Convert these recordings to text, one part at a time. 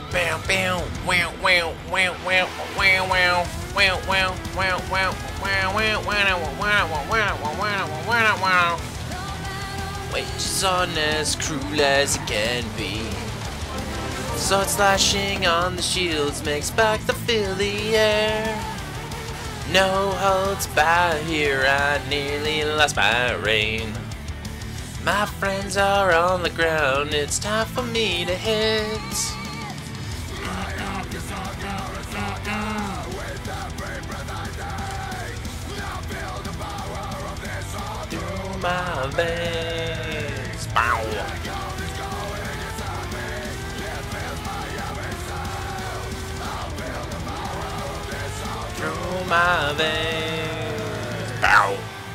Bam, bam, wow, wow, wow, wow, wow, wow, wow, wow, wow, wow, wow. Wages on as cruel as it can be. Sword slashing on the shields makes Bacta fill the air. No holds barred here, I nearly lost my reign. My friends are on the ground, it's time for me to hit. Through my veins. Bow. Through my veins. Bow.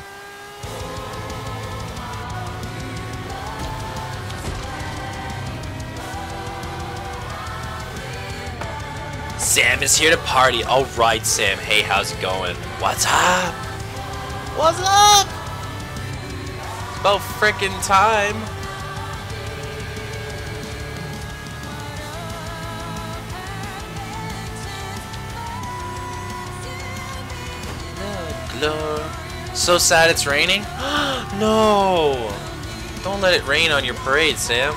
Sam is here to party. Alright, Sam. Hey, how's it going? What's up? What's up? It's about frickin' time. So sad it's raining? No! Don't let it rain on your parade, Sam.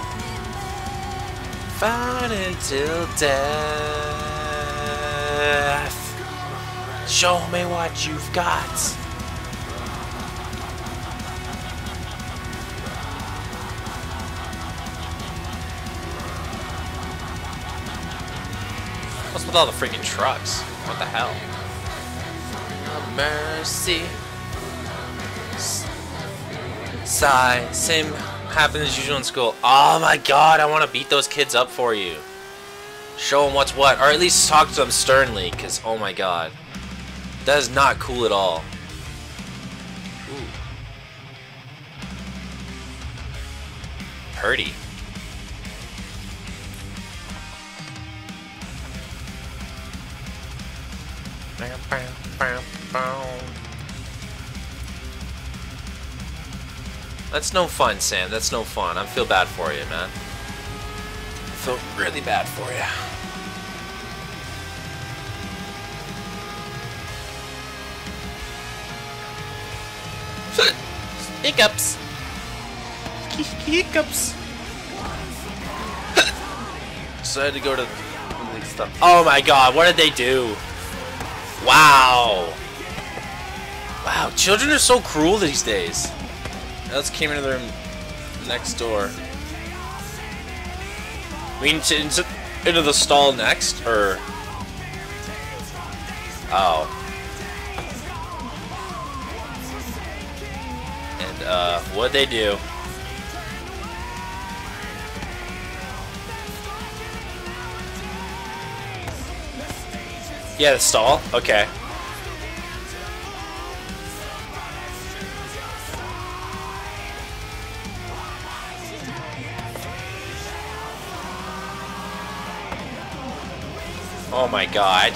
Fight until death. Show me what you've got. What's with all the freaking trucks? What the hell? Mercy. Sigh. Same happened as usual in school. Oh my god, I want to beat those kids up for you. Show them what's what. Or at least talk to them sternly, because oh my god. That is not cool at all. Ooh. Purdy. That's no fun, Sam. That's no fun. I feel bad for you, man. I feel really bad for you. Hiccups. Hiccups. So I had to go to stuff. Oh my god, what did they do? Wow. Wow, children are so cruel these days. Alex came into the room next door. We need to into the stall next, or oh. And what'd they do? Yeah, the stall? Okay. Oh my god,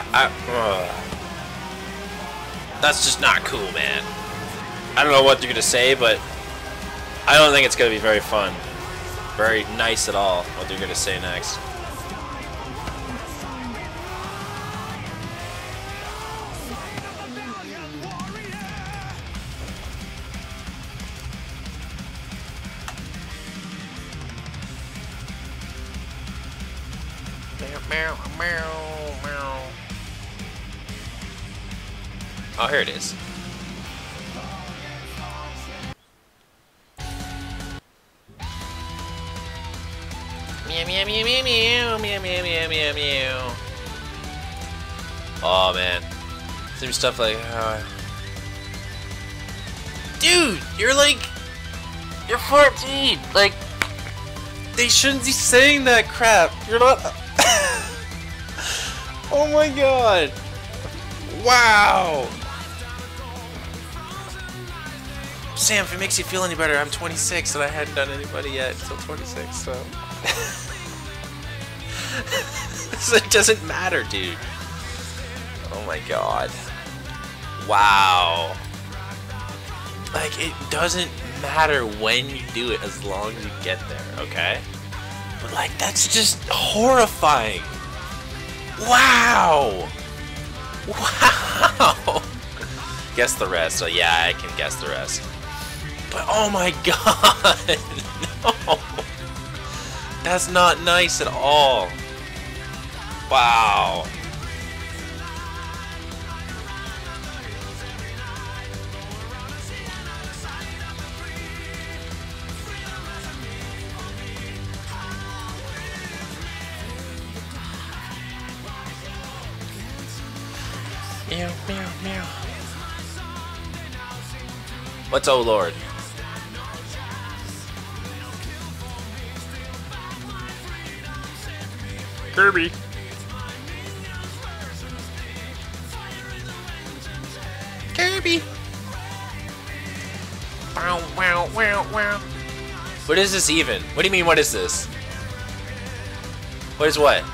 that's just not cool, man. I don't know what they're gonna say, but I don't think it's gonna be very fun. Very nice at all, what they're gonna say next. Oh, here it is. Meow meow meow meow meow meow meow meow meow meow. Oh man, some stuff like, dude, you're 14. Like, they shouldn't be saying that crap. You're not. Oh my god. Wow. Sam, if it makes you feel any better, I'm 26 and I hadn't done anybody yet until 26, so. So it doesn't matter, dude. Oh my god. Wow. Like, it doesn't matter when you do it as long as you get there, okay? But like, that's just horrifying. Wow. Wow. Guess the rest. So yeah, I can guess the rest. But oh my god. No. That's not nice at all. Wow. Meow, meow, meow. What's oh lord? Kirby. Kirby. Wow, wow, wow, wow. What is this even? What do you mean, what is this? What is what?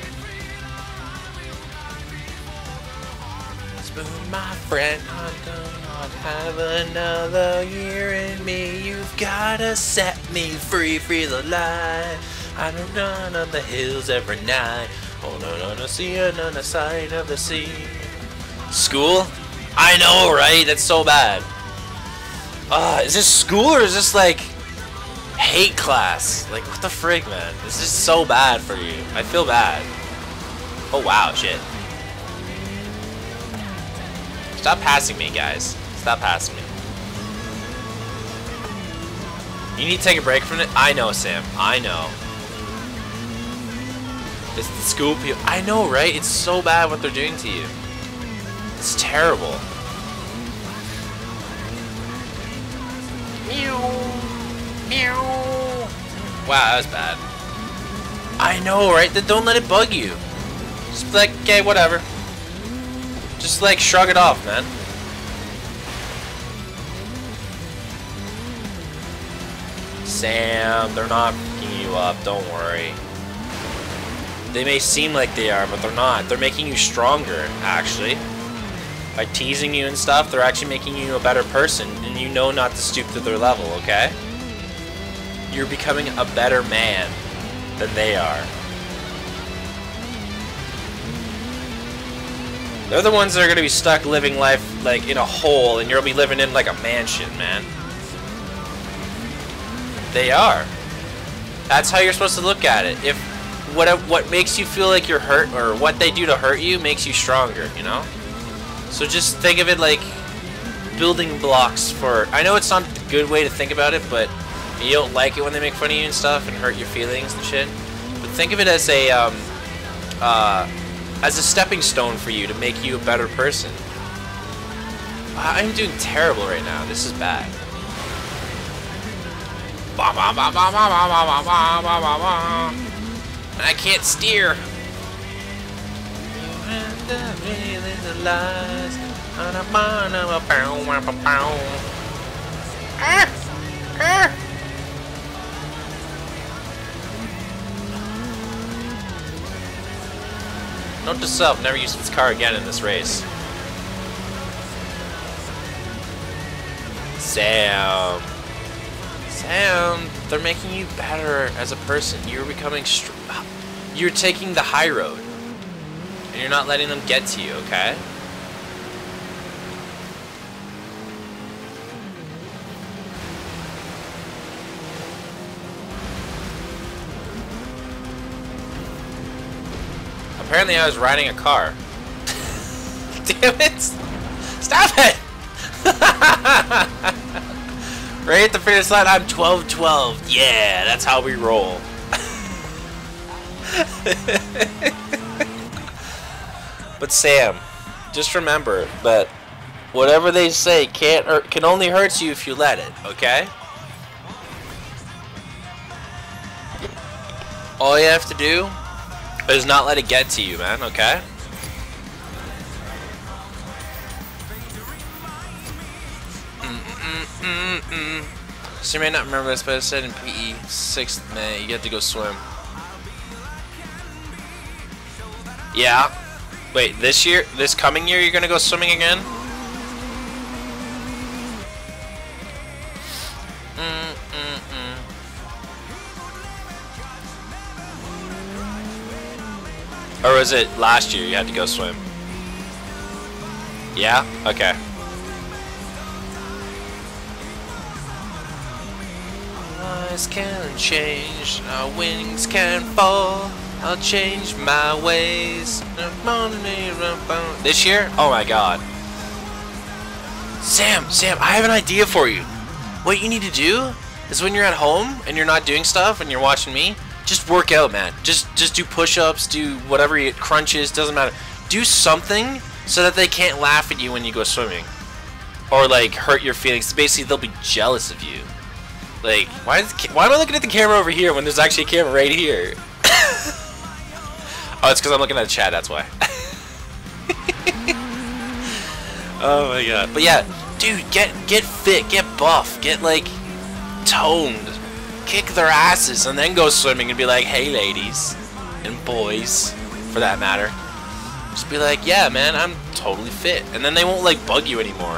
Spoon, my friend, I do not have another year in me. You've gotta set me free, free the light. I don't run on the hills every night. Oh no, no, no, see another side of the sea. School? I know, right? That's so bad. Is this school or is this like hate class? Like, what the frig, man? This is so bad for you. I feel bad. Oh wow, shit. Stop passing me, guys. Stop passing me. You need to take a break from it? I know, Sam. I know. It's the school people. I know, right? It's so bad what they're doing to you. It's terrible. Meow. Meow. Wow, that was bad. I know, right? Then don't let it bug you. Just be like, okay, whatever. Just like shrug it off, man. Sam, they're not picking you up, don't worry. They may seem like they are, but they're not. They're making you stronger, actually. By teasing you and stuff, they're actually making you a better person, and you know not to stoop to their level, okay? You're becoming a better man than they are. They're the ones that are going to be stuck living life like in a hole, and you'll be living in like a mansion, man. They are. That's how you're supposed to look at it. If what makes you feel like you're hurt, or what they do to hurt you, makes you stronger, you know? So just think of it like building blocks for... I know it's not a good way to think about it, but you don't like it when they make fun of you and stuff and hurt your feelings and shit. But think of it as a stepping stone for you to make you a better person. I'm doing terrible right now. This is bad. And I can't steer. Note to self, never use this car again in this race. Sam, they're making you better as a person. You're becoming you're taking the high road. And you're not letting them get to you, okay? Apparently I was riding a car. Damn it! Stop it! Right at the finish line, I'm 12-12. Yeah, that's how we roll. But Sam, just remember that whatever they say can only hurt you if you let it, okay? All you have to do is not let it get to you, man, okay? So you may not remember this, but it said in PE 6th May you get to go swim. Yeah. Wait, this coming year, you're gonna go swimming again? Or was it last year you had to go swim? Yeah? Okay. Eyes can change, our wings can fall. I'll change my ways. This year? Oh my god. Sam, I have an idea for you. What you need to do is when you're at home and you're not doing stuff and you're watching me, just work out, man. Just do push-ups, do whatever you crunches, doesn't matter. Do something so that they can't laugh at you when you go swimming. Or like hurt your feelings. Basically, they'll be jealous of you. Like, why am I looking at the camera over here when there's actually a camera right here? Oh, it's because I'm looking at the chat, that's why. Oh my god. But yeah, dude, get fit, get buff, get like toned, kick their asses, and then go swimming and be like, hey ladies, and boys, for that matter. Just be like, yeah man, I'm totally fit. And then they won't like bug you anymore.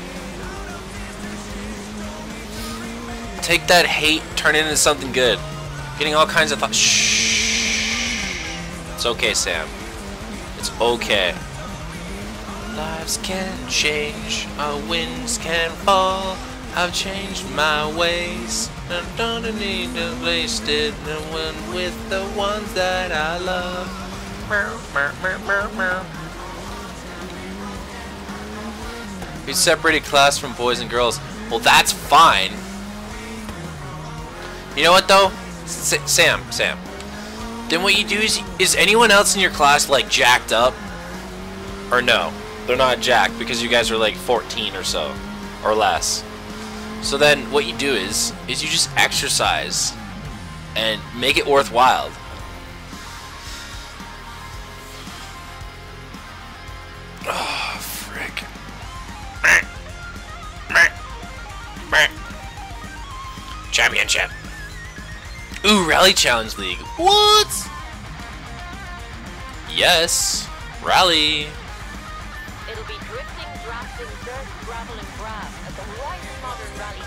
Take that hate, turn it into something good. Getting all kinds of thoughts. Shh. It's okay, Sam. It's okay. Lives can change, our winds can fall. I've changed my ways. I don't need to waste it with the ones that I love. We separated class from boys and girls. Well, that's fine. You know what though? Sam. Then what you do is anyone else in your class like jacked up? Or no? They're not jacked because you guys are like 14 or so. Or less. So then what you do is you just exercise and make it worthwhile. Oh, frick. Championship. Ooh, Rally Challenge League. What? Yes. Rally. It'll be drifting, drafting, dirt, gravel, and grass at the Royal Modern Rally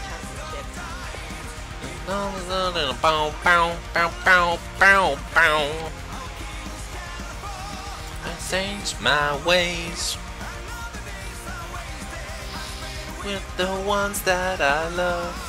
Championship. I changed my ways with the ones that I love.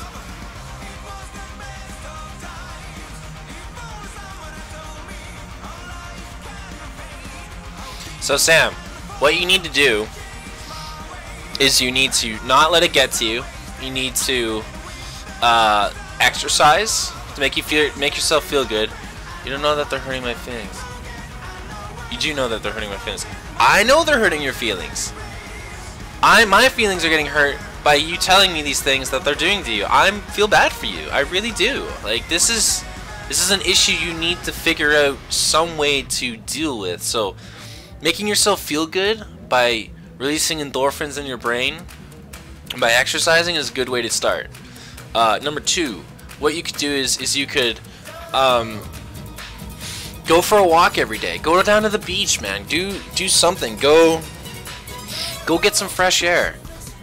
So Sam, what you need to do is you need to not let it get to you. You need to exercise to make yourself feel good. You don't know that they're hurting my feelings. You do know that they're hurting my feelings. I know they're hurting your feelings. My feelings are getting hurt by you telling me these things that they're doing to you. I feel bad for you. I really do. Like this is an issue you need to figure out some way to deal with. So making yourself feel good by releasing endorphins in your brain by exercising is a good way to start. Number 2, what you could do is you could go for a walk every day. Go down to the beach, man. Do something. Go get some fresh air.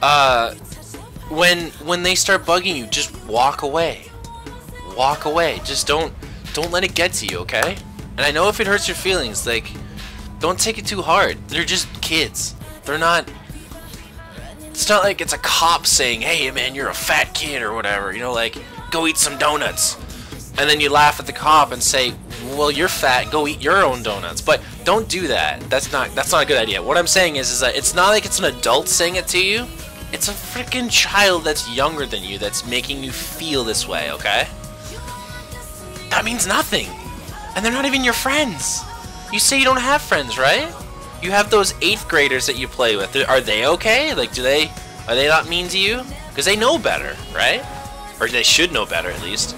When they start bugging you, just walk away. Walk away. Just don't let it get to you, okay? And I know if it hurts your feelings, like, don't take it too hard. They're just kids. They're not. It's not like it's a cop saying, "Hey, man, you're a fat kid" or whatever. You know, like, go eat some donuts. And then you laugh at the cop and say, "Well, you're fat. Go eat your own donuts." But don't do that. That's not a good idea. What I'm saying is that it's not like it's an adult saying it to you. It's a freaking child that's younger than you that's making you feel this way. Okay? That means nothing. And they're not even your friends. You say you don't have friends, right? You have those 8th graders that you play with. Are they okay? Like, are they not mean to you? Because they know better, right? Or they should know better, at least.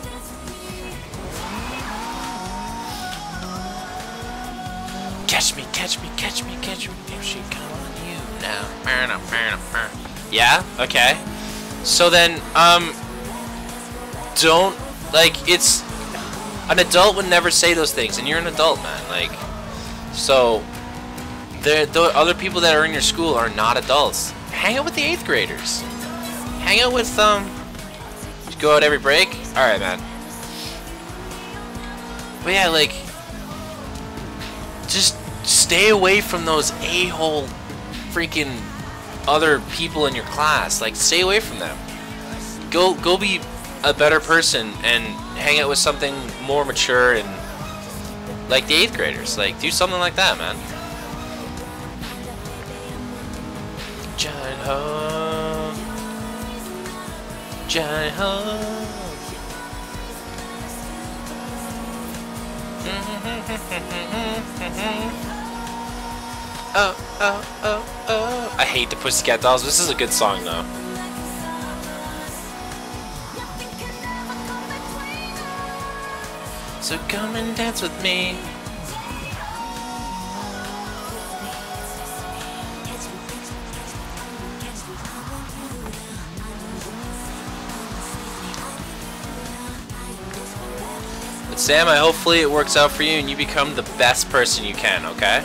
Catch me, catch me, catch me, catch me. Here she comes on you now. Yeah? Okay. So then, don't, like, it's, an adult would never say those things, and you're an adult, man. Like, so, the other people that are in your school are not adults. Hang out with the 8th graders. Hang out with, just go out every break? Alright, man. But yeah, like, just stay away from those a-hole freaking other people in your class. Like, stay away from them. Go be a better person and hang out with something more mature and like the 8th graders. Like, do something like that, man. Giant hug. Giant hug. Oh, oh, oh, oh. I hate the Pussycat Dolls. This is a good song, though. So come and dance with me. But Sam, hopefully it works out for you and you become the best person you can, okay?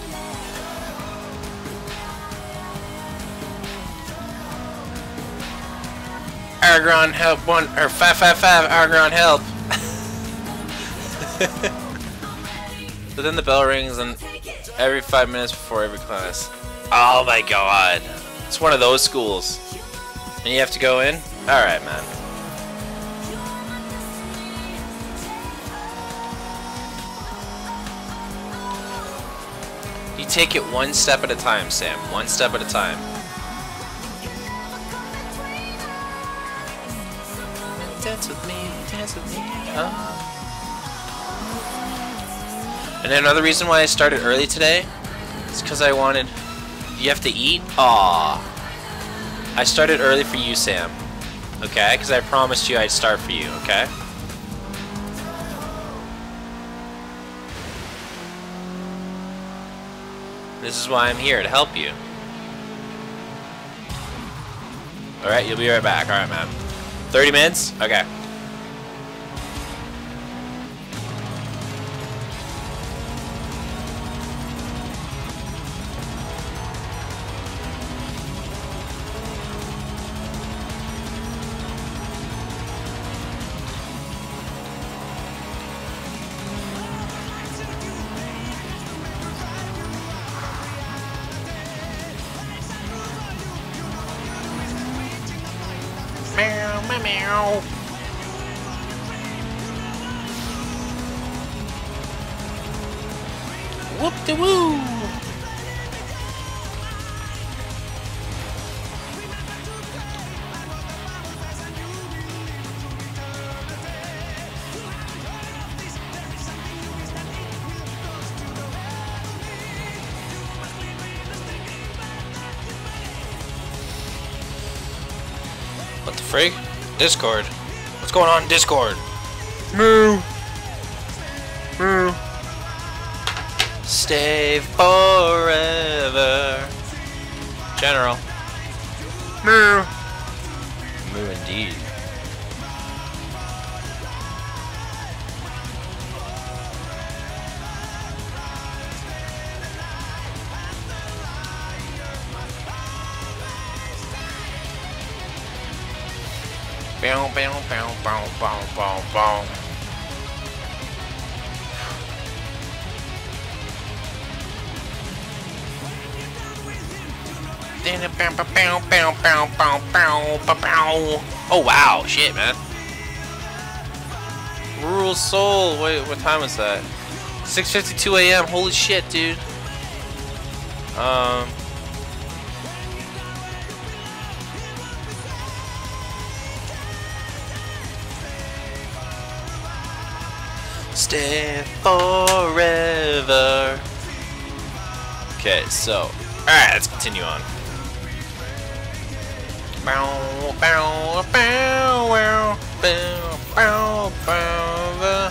Aragorn help 555 Aragorn help. But then the bell rings and every 5 minutes before every class. Oh my god. It's one of those schools. And you have to go in? Alright, man. You take it one step at a time, Sam. One step at a time. Dance with me, dance with me. Oh. And another reason why I started early today is because I wanted... You have to eat? Aww. I started early for you, Sam. Okay? Because I promised you I'd start for you, okay? This is why I'm here, to help you. Alright, you'll be right back. Alright, man. 30 minutes? Okay. Meow, meow, meow. Whoop-de-woo. What the frig? Discord. What's going on in Discord? Moo. Moo. Stay forever. General. Moo. Moo indeed. Bow, bow, bow, bow, bow, bow, bow. Oh wow, shit, man. Rural Soul. Wait, what time is that? 6:52 a.m. Holy shit, dude. Stay forever. Okay, so alright, let's continue on. Bow, bow, bow, bow, bow, bow, bow.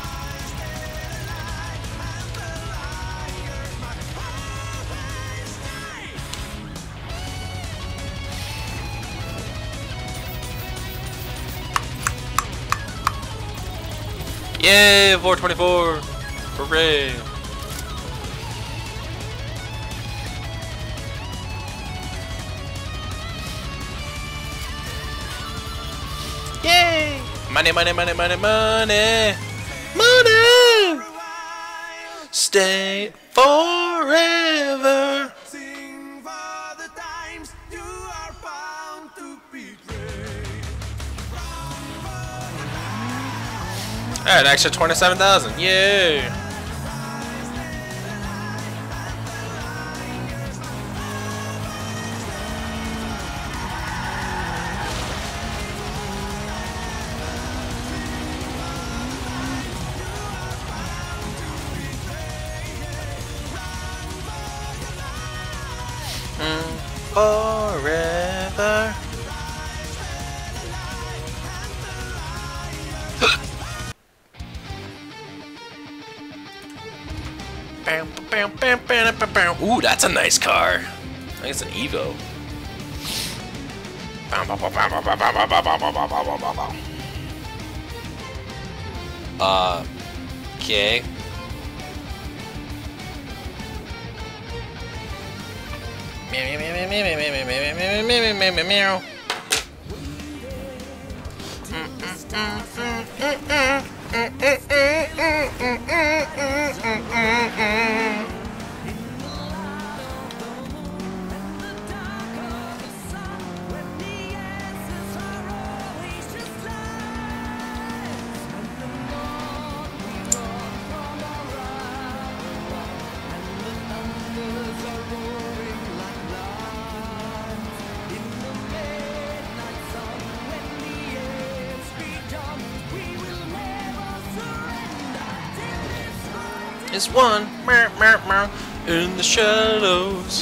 Yay, 424! Hooray! Yay! Money, money, money, money, money! Money! Stay forever. Sing for the times you are bound to be great. Alright, an extra 27,000. Yay! Forever. Ooh, that's a nice car. I think it's an Evo. Okay. Is one in the shadows,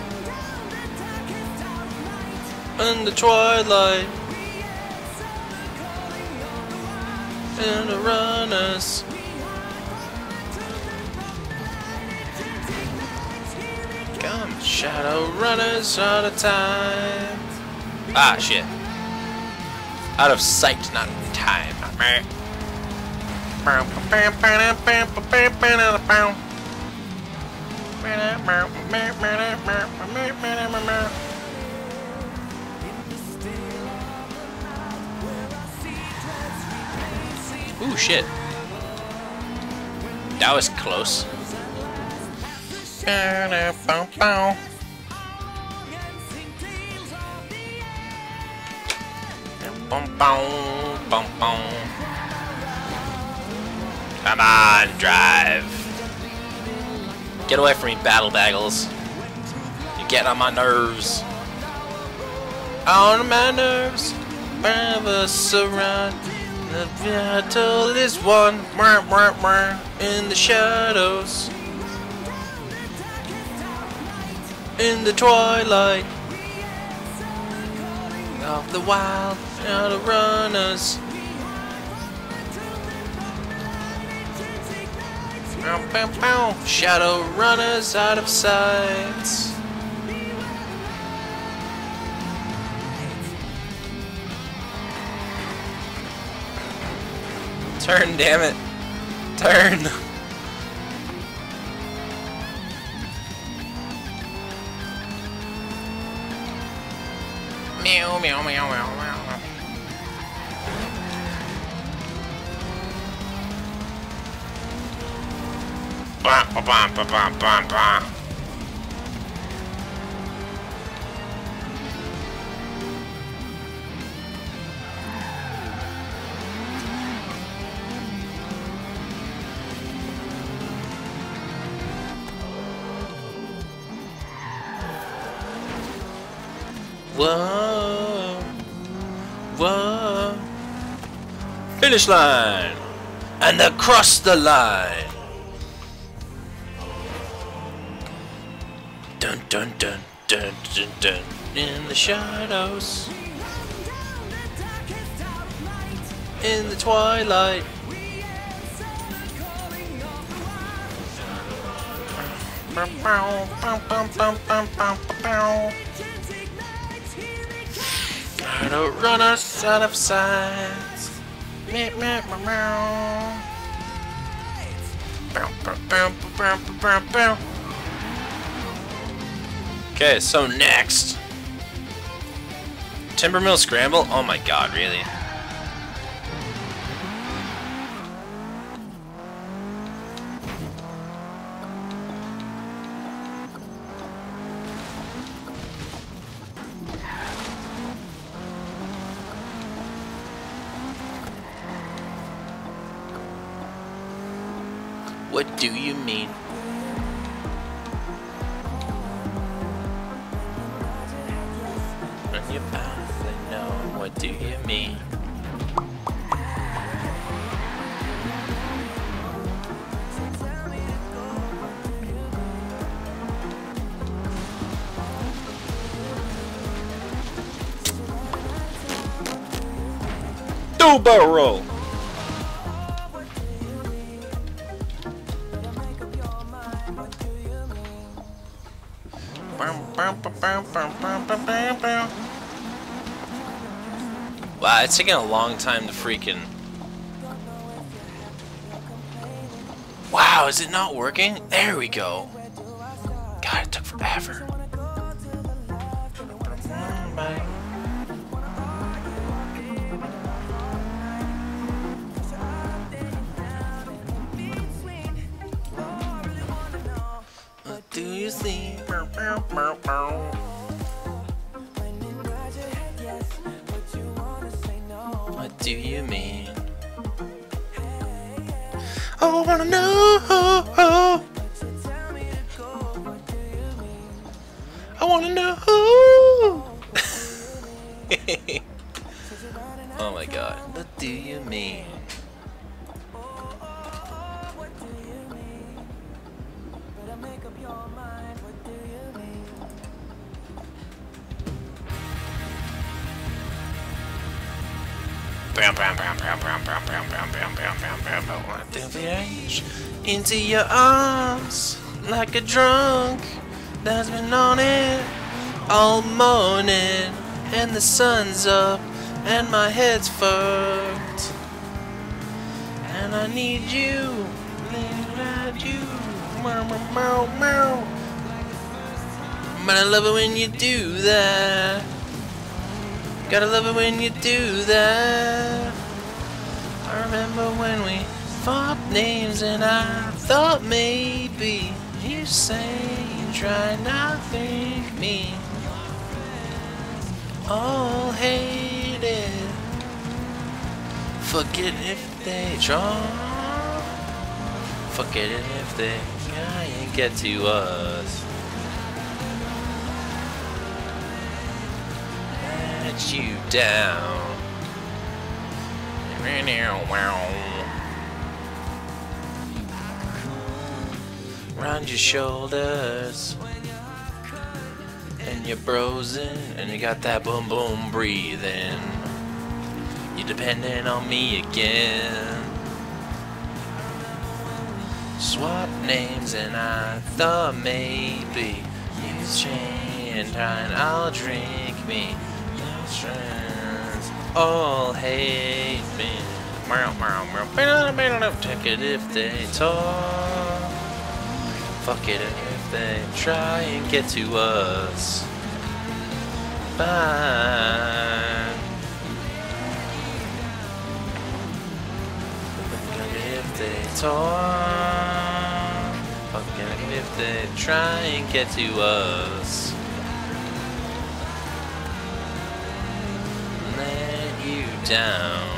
in the twilight, and the runners. Come, shadow runners out of time. Ah, shit. Out of sight, not time. Ooh, shit. That was close. Come on, drive. Get away from me, battle baggles. You're getting on my nerves. On my nerves. Forever surround. The battle is won. In the shadows. In the twilight of the wild shadow runners. Shadow runners out of sight. Turn, damn it. Turn. Meow, meow, meow, meow, meow. Bah, bah, bah, bah, bah, bah, bah. Whoa, whoa. Finish line and across the line. Dun dun dun dun dun dun. In the shadows, in the twilight. Shadow runners out of sight. Okay, so next, Timber Mill Scramble. Oh my god, really? What do you mean? On your path, I know. What do you mean? Do barrel roll. Wow, it's taking a long time to freaking... Wow, is it not working? There we go. God, it took forever. Bye. What do you see? What do you mean? I wanna know. I wanna know. Oh my god. What do you mean? Into your arms like a drunk that's been on it all morning, and the sun's up and my head's fucked, and I need you, but I love it when you do that. Gotta love it when you do that. I remember when we fought names and I thought maybe you say you try not think me all hate it. Forget if they try. Forget it if they can't get to us. Let you down. Round your shoulders, and you're brosing, and you got that boom boom breathing. You're depending on me again. Swap names, and I thought maybe you'd change, and I'll drink me. All hate me. Take it if they talk. Fuck it if they try and get to us. Fine. Fuck it if they talk. Fuck it if they try and get to us. Let you down.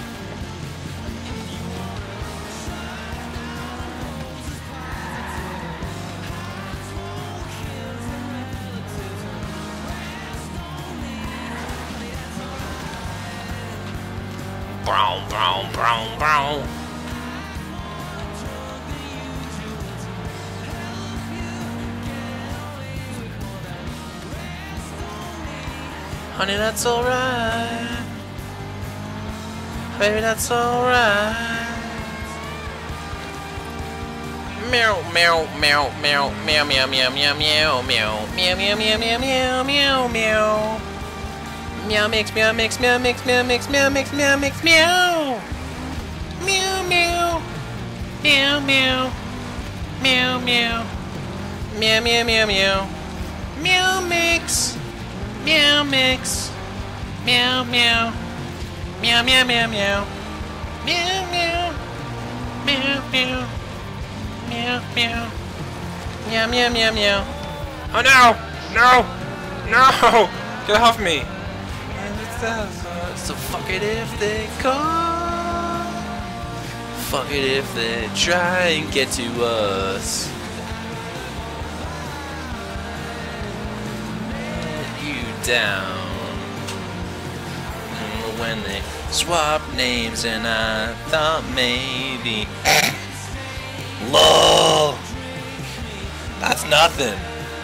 Brown, brown, brown, brown. Honey, that's alright. Baby, that's alright. Meow, meow, meow, meow, meow, meow, meow, meow, meow, meow, meow, meow, meow, meow, meow, meow, meow. Meow mix, meow mix, meow mix, meow mix, meow mix, meow mix, meow. Meow, meow. Meow, meow. Meow, meow. Meow, meow, meow, meow. Meow mix. Meow mix. Meow, meow. Meow, meow, meow, meow. Meow, meow. Meow, meow. Meow, meow. Meow, meow, meow, meow. Oh no! No! No! Get off me! So fuck it if they call. Fuck it if they try and get to us. Let you down. And when they swap names, and I thought maybe. LOL. That's nothing.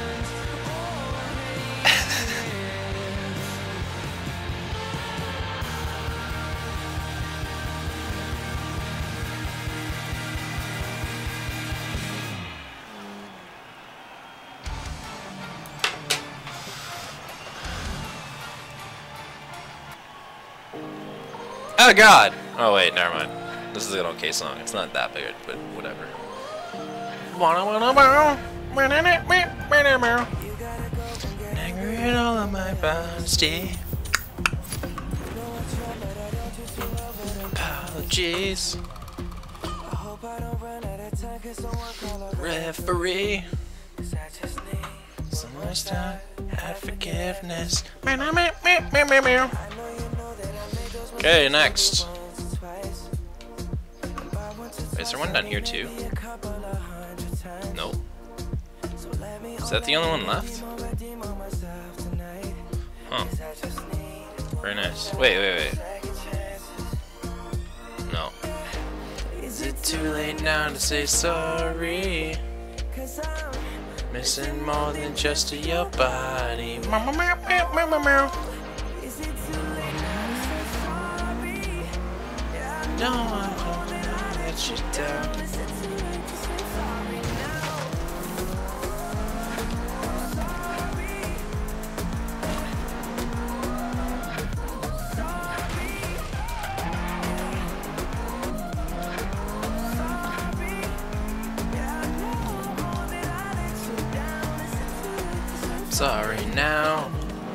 Oh god! Oh wait, never mind. This is an okay song. It's not that big, but whatever. Angry all of my honesty. Apologies. Referee. So much time had forgiveness. Okay, next. Wait, is there one down here too? Nope. Is that the only one left? Huh. Very nice. Wait. No. Is it too late now to say sorry? Missing more than just your body. No, I don't let you down. Sorry now.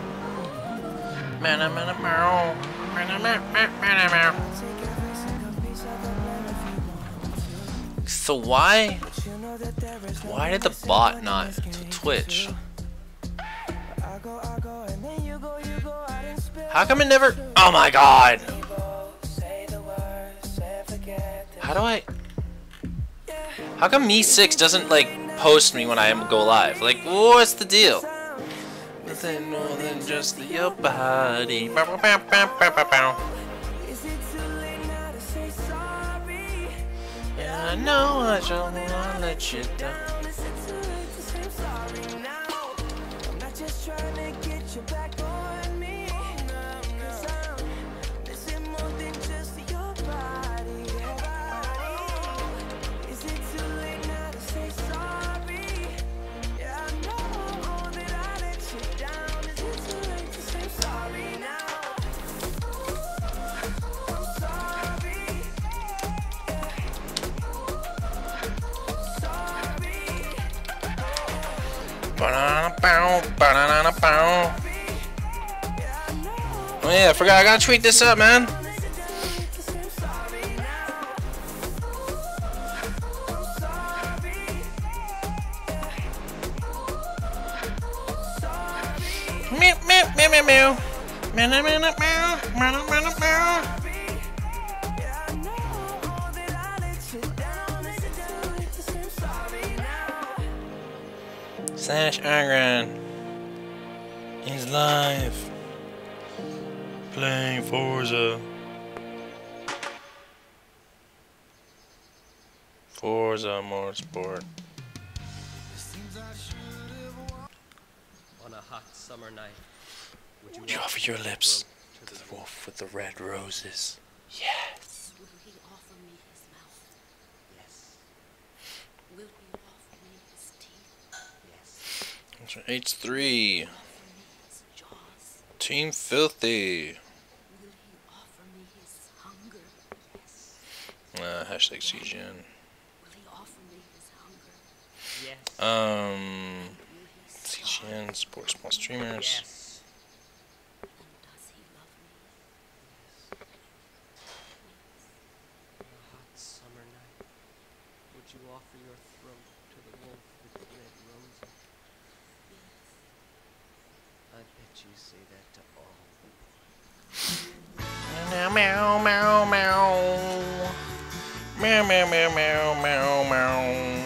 So why did the bot not to Twitch? How come it never? Oh my god! How do I? How come Me6 doesn't like post me when I go live? Like, what's the deal? Nothing more than just your body. Yeah, I know I don't wanna let you down. Oh yeah, I forgot, I gotta tweet this up, man. Sash Agran is live playing Forza Motorsport. On a hot summer night, Would you offer your lips to the wolf with the red roses? Yes. Will he offer me his mouth? Yes. Will he offer me his teeth? Yes. That's right, H3. Offer me his jaws? Team Filthy. Will he offer me his hunger? Yes. Hashtag CGN. Will he offer me his hunger? Yes. Will he starve? CGN, support small streamers. Yes. And does he love me? On a hot summer night, would you offer your throat to the wolf with the red roses? I bet you say that to all. Meow, meow, meow, meow. Meow, Meow, meow, meow, meow, meow, meow.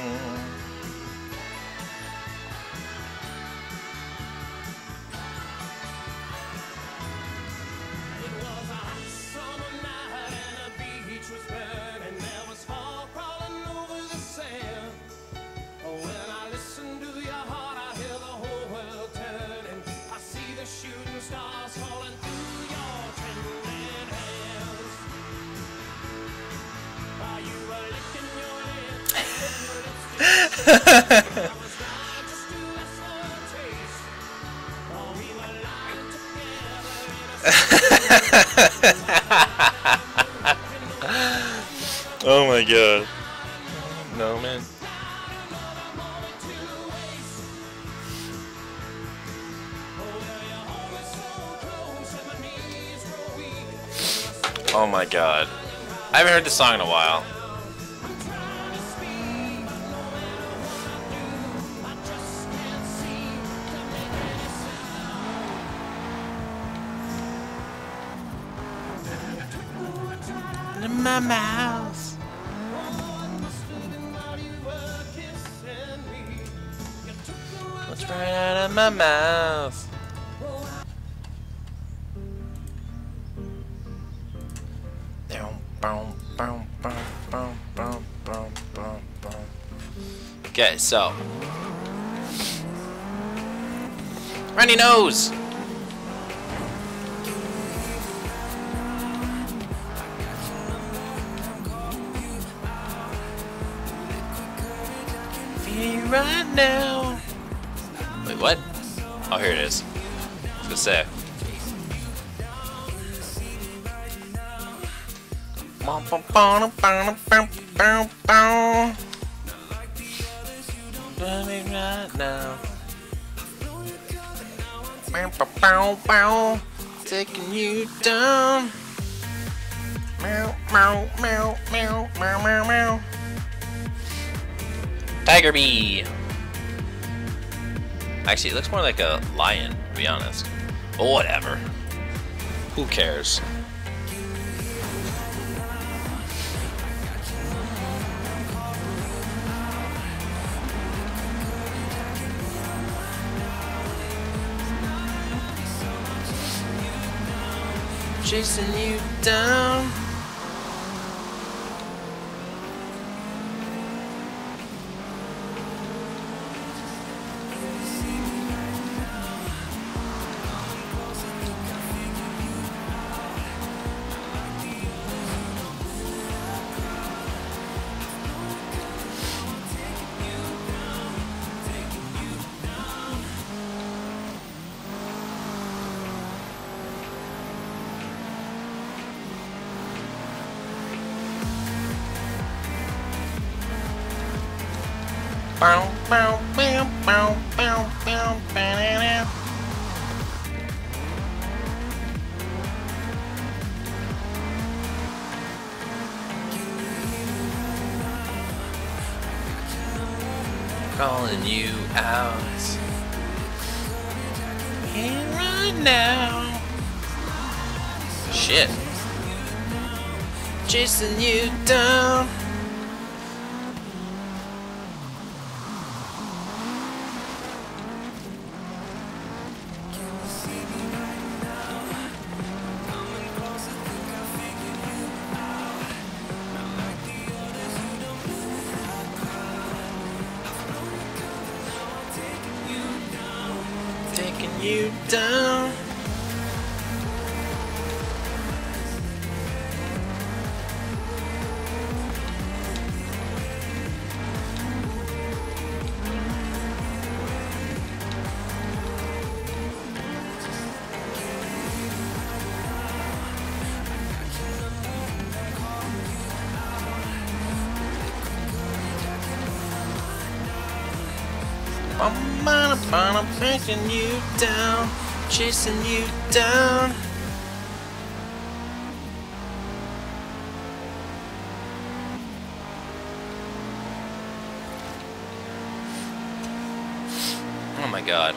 It was a hot summer night and the beach was burning. There was fog crawling over the sand. When I listen to your heart, I hear the whole world turning. I see the shooting stars falling through your trembling hands. While you were licking your lips, I was trying just to ask for a taste. Oh, we were lying together in a Oh my god. No, man. Oh my god. I haven't heard this song in a while. In my mouth. What's right out of my mouth? Okay, so runny nose. Feel right now. Wait, what? Oh, here it is. I was gonna say. Right now. Taking you down. Meow, meow, meow, meow, meow, meow, meow. Tiger bee. Actually, it looks more like a lion, to be honest. But whatever. Who cares? Chasing you down. Bow, bow, bow, bow, bow, bow, banana. Calling you out. Here right now. Shit. Chasing you down. Taking you down. I'm taking you down, chasing you down. Oh my god.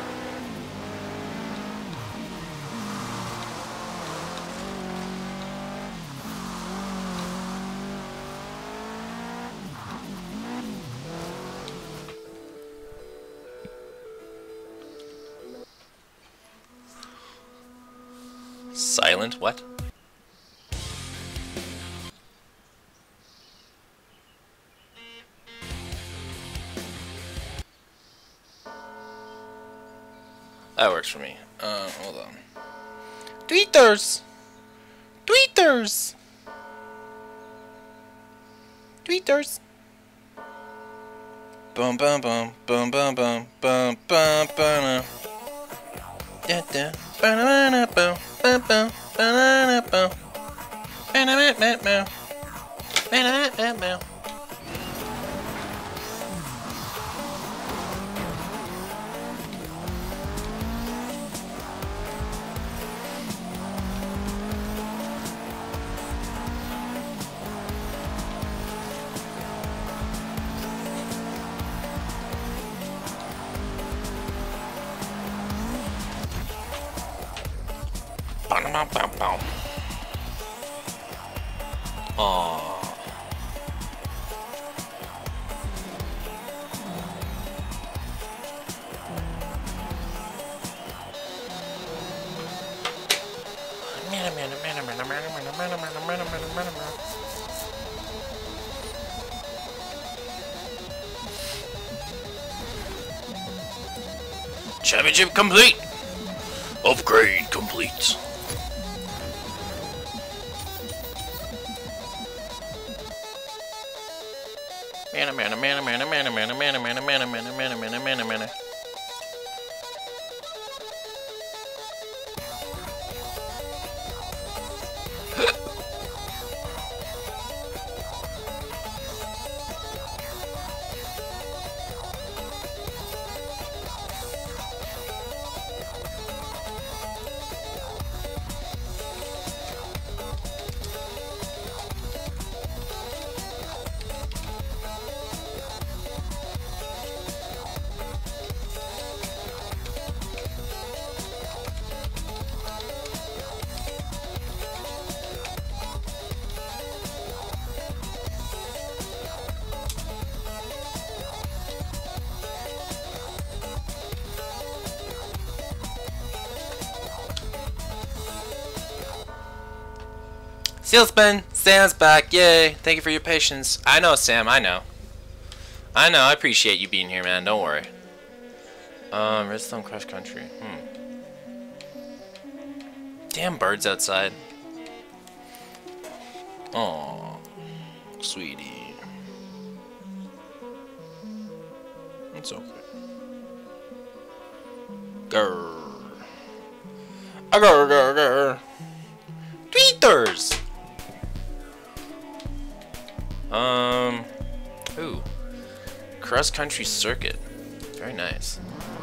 Island? What? That works for me. Hold on. Tweeters! Tweeters! Tweeters! Bum bum bum bum bum bum bum bum bum. Da da banana bum bum bum banana bum. Banana bum banana bum. Aww. Championship complete. Upgrade complete. Seal spin! Sam's back! Yay! Thank you for your patience. I know, Sam. I know. I appreciate you being here, man. Don't worry. Redstone Cross Country. Damn birds outside. Aw, sweetie. It's okay. Grr. Grr, grr, grr. Tweeters! Ooh. Cross country circuit. Very nice.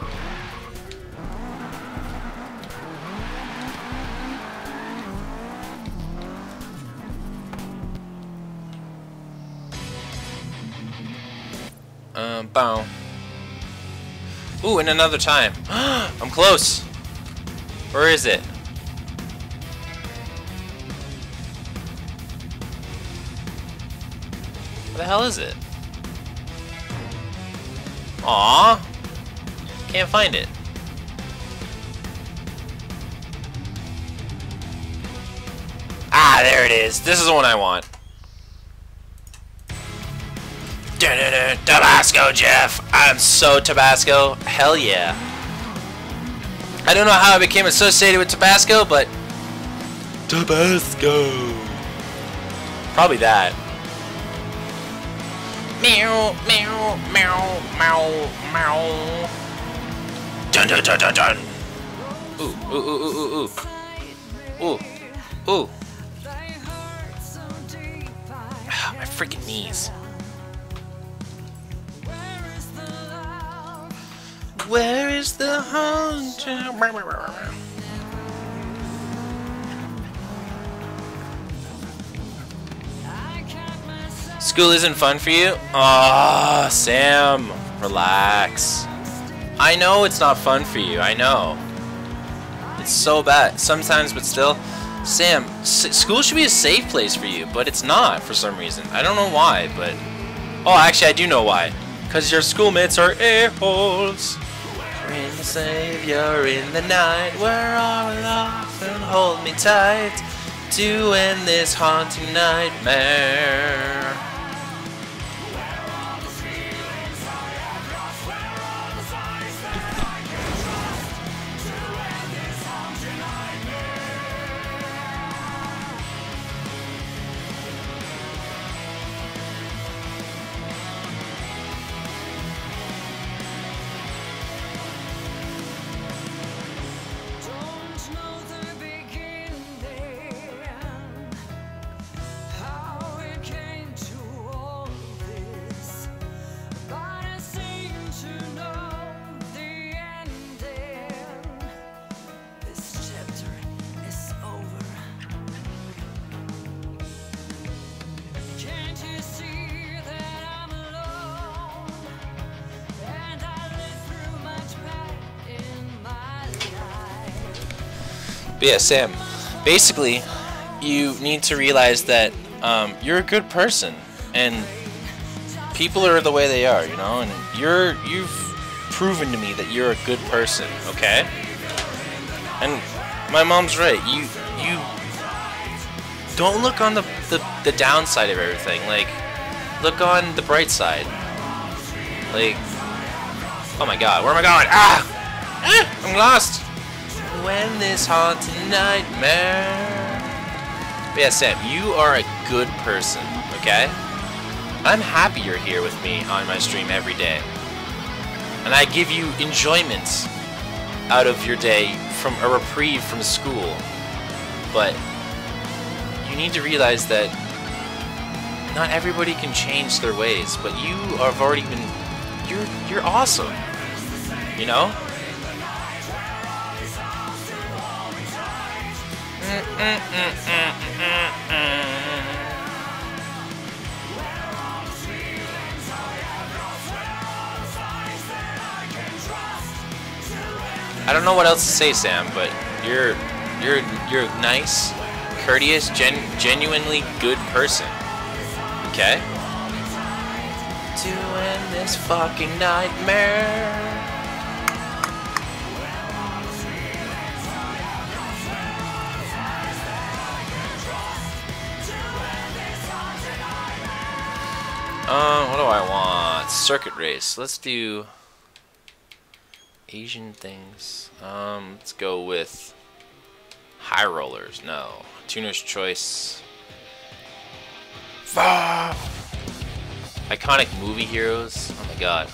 Bow. Ooh, and another time. I'm close. Where is it? Where the hell is it? Aww. Can't find it. Ah, there it is. This is the one I want. Tabasco, Jeff. I'm so Tabasco. Hell yeah. I don't know how I became associated with Tabasco, but Tabasco. Probably that. Meow, meow, meow, meow, meow. Dun dun dun dun dun. Ooh, ooh, ooh, ooh, ooh, ooh. Ooh, ooh. Ah, my freaking knees. Where is the hunter? School isn't fun for you? Aw, Sam, relax. I know it's not fun for you, I know. It's so bad sometimes, but still. Sam, school should be a safe place for you, but it's not for some reason. I don't know why, but... Oh, actually, I do know why. Because your schoolmates are a-holes. Bring the savior in the night, where all love and hold me tight to end this haunting nightmare. But yeah, Sam, basically, you need to realize that you're a good person, and people are the way they are, you know, and you've proven to me that you're a good person, okay? And my mom's right. You don't look on the downside of everything. Like, look on the bright side. Like, oh my God, where am I going? I'm lost. When this haunting nightmare. But yeah, Sam, you are a good person, okay? I'm happy you're here with me on my stream every day. And I give you enjoyment out of your day from a reprieve from school. But you need to realize that not everybody can change their ways, but you have already been, you're awesome, you know? I don't know what else to say, Sam, but you're a nice, courteous, genuinely good person. Okay? To end this fucking nightmare. What do I want? Circuit race. Let's do Asian things. Let's go with high rollers. No. Tuner's choice. Iconic movie heroes. Oh my God.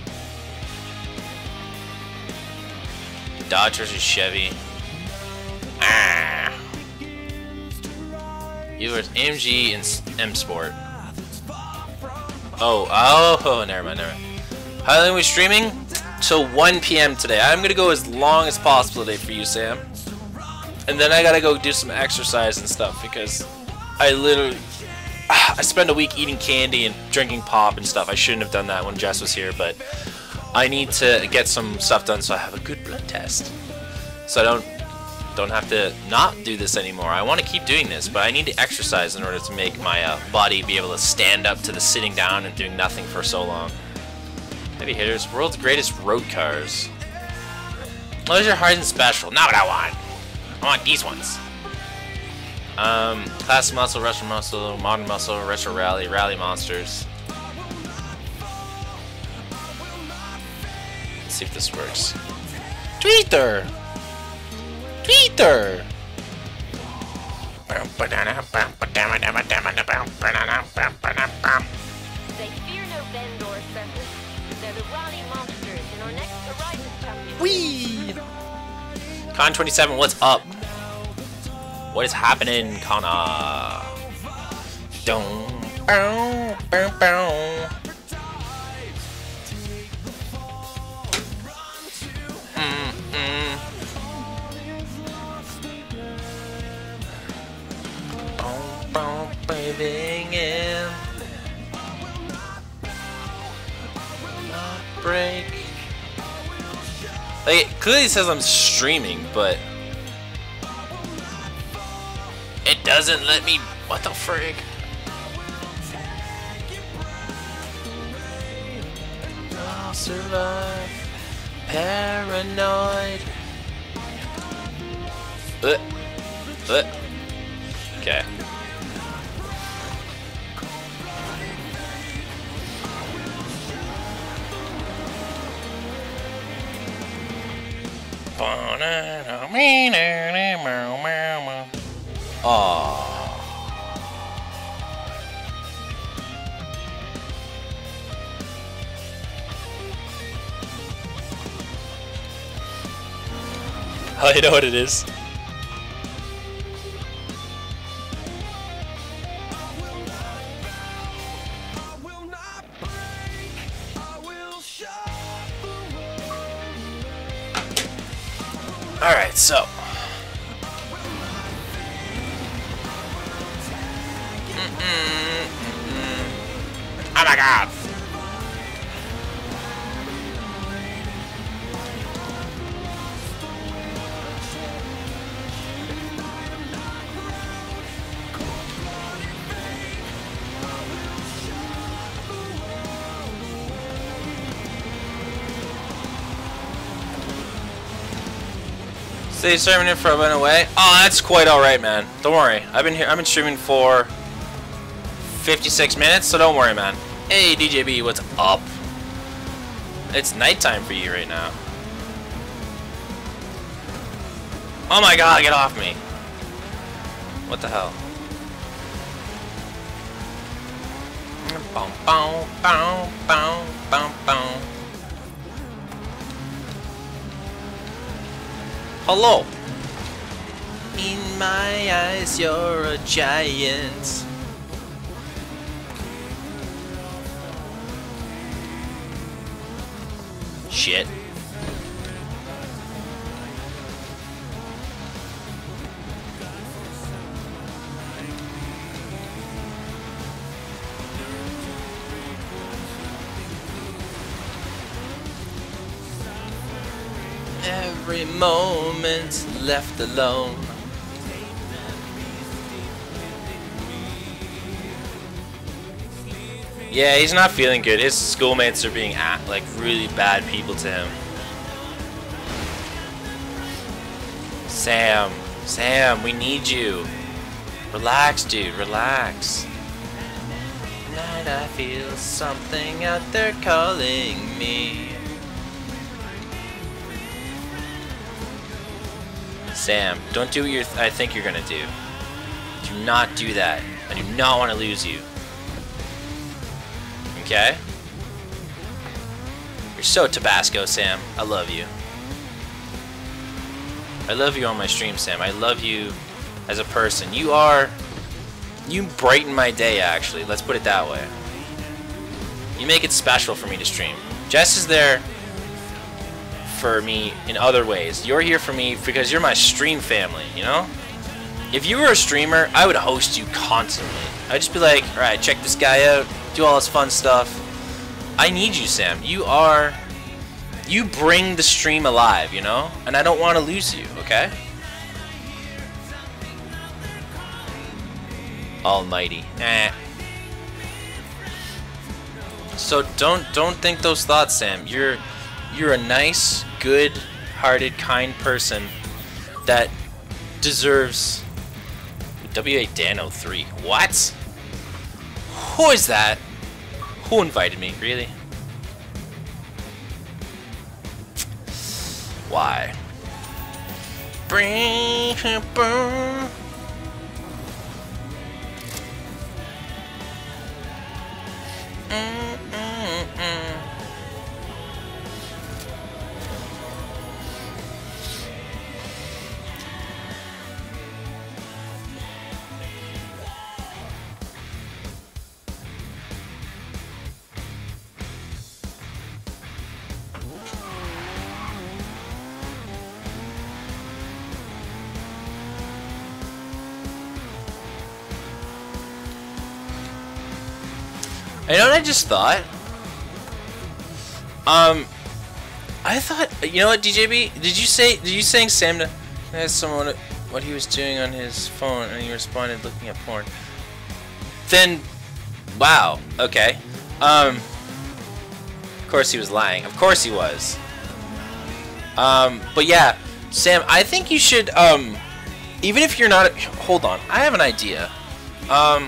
Dodge versus Chevy. Either AMG and M Sport. Oh, never mind. How long are we streaming? Till 1 p.m. today. I'm gonna go as long as possible today for you, Sam. And then I gotta go do some exercise and stuff because I spend a week eating candy and drinking pop and stuff. I shouldn't have done that when Jess was here, but I need to get some stuff done so I have a good blood test. So I don't have to not do this anymore. I want to keep doing this, but I need to exercise in order to make my body be able to stand up to the sitting down and doing nothing for so long. Heavy hitters, world's greatest road cars. What is your hard and special? Not what I want. I want these ones. Classic muscle, retro muscle, modern muscle, retro rally, rally monsters. Let's see if this works. Tweeter! Tweeter! They fear no bend or surface. They're the rally monsters in our next Horizon Championship. Whee! Con 27, what's up? What is happening, Connor? Don't bow, bow, bow. Breathing in, not break. Like, it clearly says I'm streaming, but it doesn't let me. What the frig? I'll survive. paranoid. Okay. Aww. Oh, you know what it is? Alright, so. Oh my god! Stay streaming it for a minute away. Oh, that's quite alright, man. Don't worry. I've been streaming for 56 minutes, so don't worry, man. Hey, DJB, what's up? It's nighttime for you right now. Oh my god, get off me. What the hell? Boom, boom, boom, boom, boom, boom. Hello. In my eyes, you're a giant. Shit. Every moment left alone. Yeah, he's not feeling good. His schoolmates are being like really bad people to him. Sam, we need you. Relax, dude, relax. Tonight I feel something out there calling me. Sam, don't do what I think you're gonna do. Do not do that. I do not want to lose you. Okay? You're so Tabasco, Sam. I love you. I love you on my stream, Sam. I love you as a person. You brighten my day, actually. Let's put it that way. You make it special for me to stream. Jess is there for me in other ways. You're here for me because you're my stream family, you know? If you were a streamer, I would host you constantly. I'd just be like, alright, check this guy out, do all this fun stuff. I need you, Sam. You bring the stream alive, you know? And I don't want to lose you, okay? Almighty. So don't think those thoughts, Sam. You're a nice, good-hearted, kind person that deserves WA Dano 3. What? Who is that? Who invited me? Really? Why? Bring her burn. You know what I just thought? I thought, you know what, DJB? Did you saying Sam to ask someone what he was doing on his phone and he responded looking at porn? Then, wow, okay. Of course he was lying. Of course he was. But yeah, Sam, I think you should, even if you're not, hold on, I have an idea. I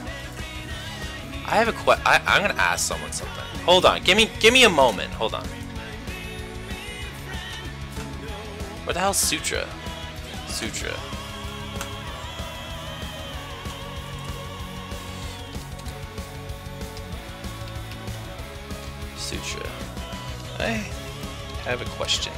have a I'm gonna ask someone something. Hold on, give me a moment. Hold on. Where the hell's Sutra? Sutra. Sutra. I have a question.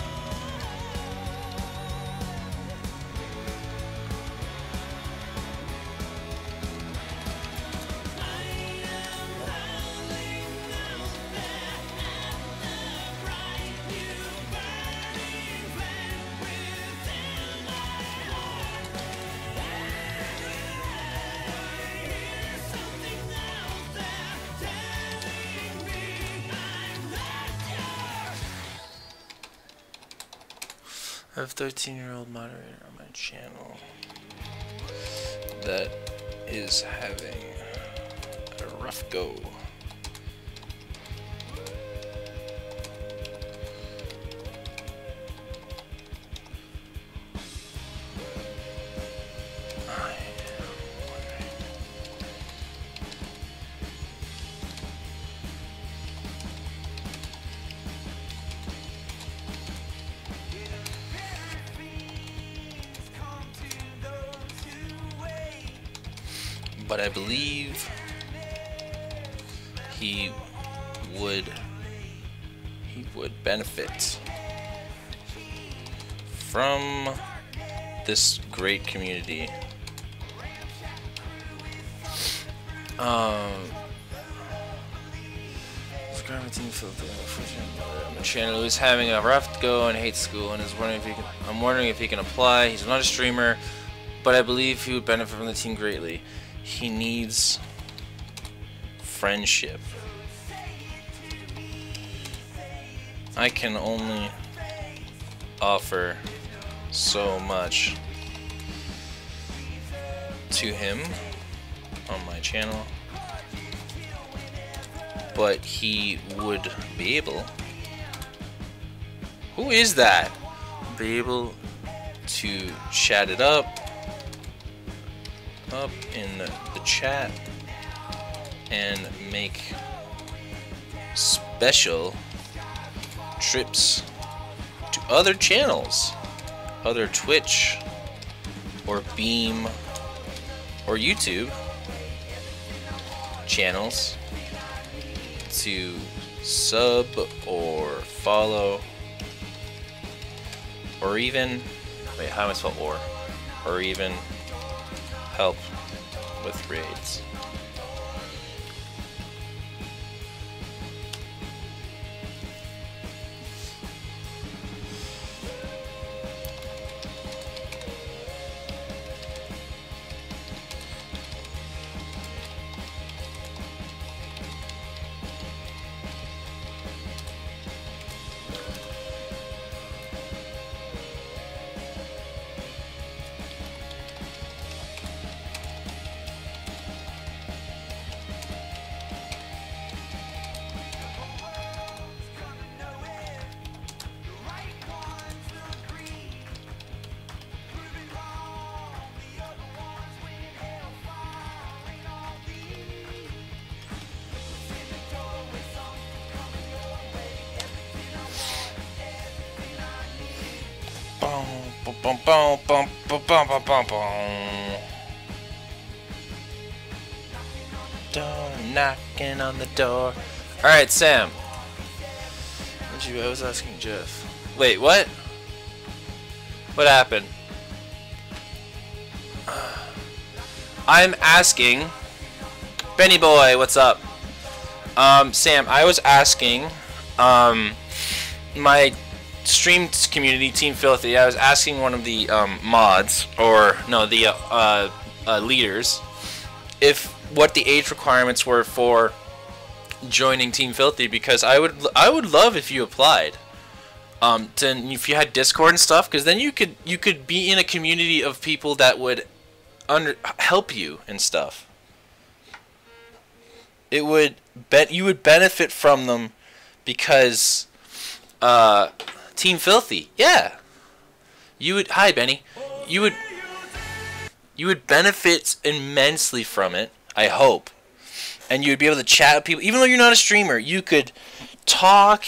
I have a 13-year-old moderator on my channel that is having a rough go. But I believe he would benefit from this great community. My channel is having a rough go and hates school and is wondering if he can. I'm wondering if he can apply. He's not a streamer, but I believe he would benefit from the team greatly. He needs friendship. I can only offer so much to him on my channel, but he would be able. Who is that? Be able to chat it up in the chat and make special trips to other channels, other Twitch or Beam or YouTube channels to sub or follow, or even, wait, how am I spell or even help with raids. Bum, bum, bum, bum, bum, bum, bum, bum. Door knocking on the door. Alright, Sam. I was asking Jeff. Wait, what? What happened? I'm asking Benny Boy, what's up? Sam, I was asking my stream community, Team Filthy, I was asking one of the mods, or no, the leaders, if what the age requirements were for joining Team Filthy, because I would love if you applied. If you had Discord and stuff, because then you could be in a community of people that would help you and stuff. You would benefit from them, because Team Filthy. Yeah. You would. Hi, Benny. You would benefit immensely from it. I hope. And you would be able to chat with people, even though you're not a streamer. You could talk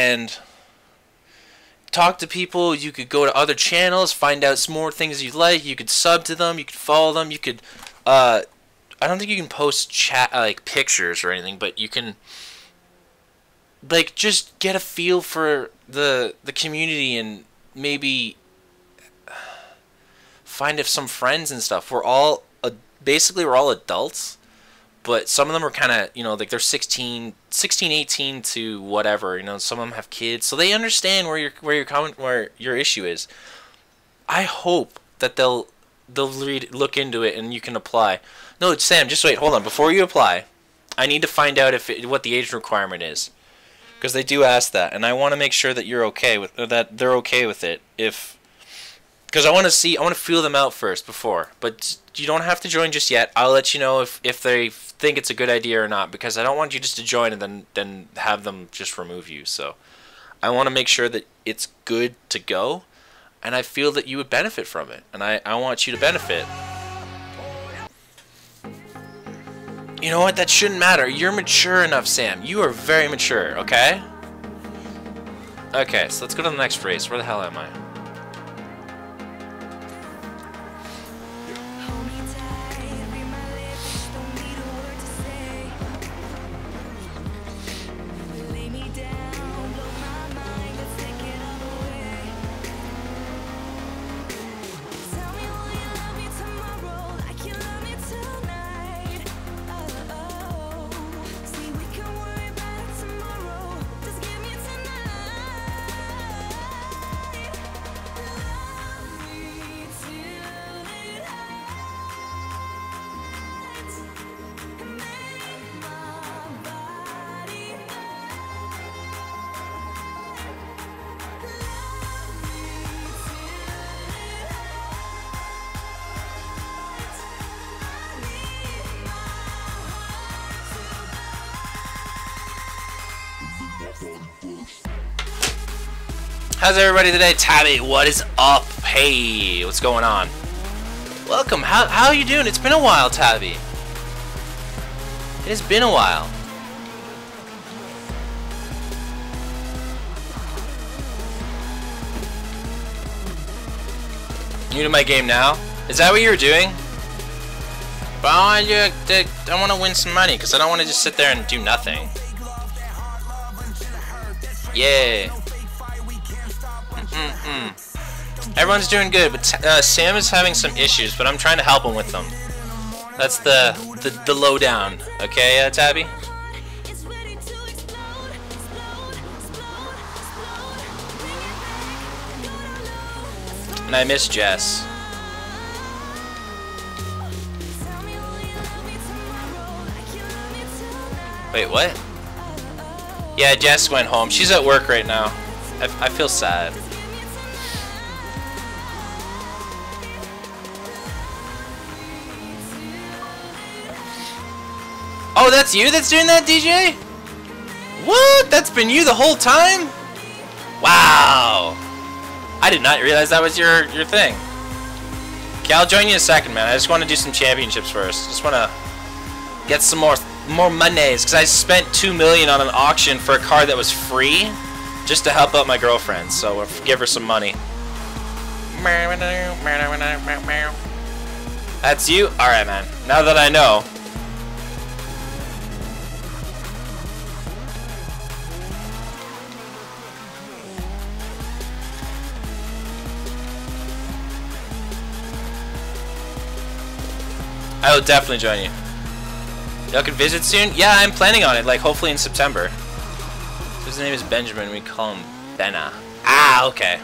to people. You could go to other channels, find out some more things you like. You could sub to them. You could follow them. You could. I don't think you can post chat like pictures or anything, but you can. Like, just get a feel for the community and maybe find some friends and stuff. We're all basically we're all adults, but some of them are kind of, you know, like they're 16, 18 to whatever, you know. Some of them have kids, so they understand where your issue is. I hope that they'll look into it and you can apply. No, Sam, just wait, hold on. Before you apply, I need to find out what the age requirement is. Because they do ask that, and I want to make sure that you're okay with that. They're okay with it, because I want to feel them out first before. But you don't have to join just yet. I'll let you know if they think it's a good idea or not, because I don't want you just to join and then have them just remove you. So I want to make sure that it's good to go, and I feel that you would benefit from it, and I want you to benefit. You know what? That shouldn't matter. You're mature enough, Sam. You are very mature, okay? Okay, so let's go to the next race. Where the hell am I? How's everybody today? Tabby, what is up? Hey, what's going on? Welcome. How are you doing? It's been a while, Tabby. It has been a while. New to my game now? Is that what you were doing? But I want to win some money, because I don't want to just sit there and do nothing. Yeah. Everyone's doing good, but Sam is having some issues, but I'm trying to help him with them. That's the lowdown, okay, Tabby? And I miss Jess. Wait, what? Yeah, Jess went home. She's at work right now. I feel sad. Oh, that's you that's doing that, DJ? What? That's been you the whole time? Wow. I did not realize that was your thing. Okay, I'll join you in a second, man. I just want to do some championships first. Just want to get some more monies, because I spent $2 million on an auction for a car that was free just to help out my girlfriend. So we'll give her some money. That's you? Alright, man. Now that I know. I will definitely join you. Y'all can visit soon? Yeah, I'm planning on it, like hopefully in September. So his name is Benjamin, we call him Benna. Ah, okay.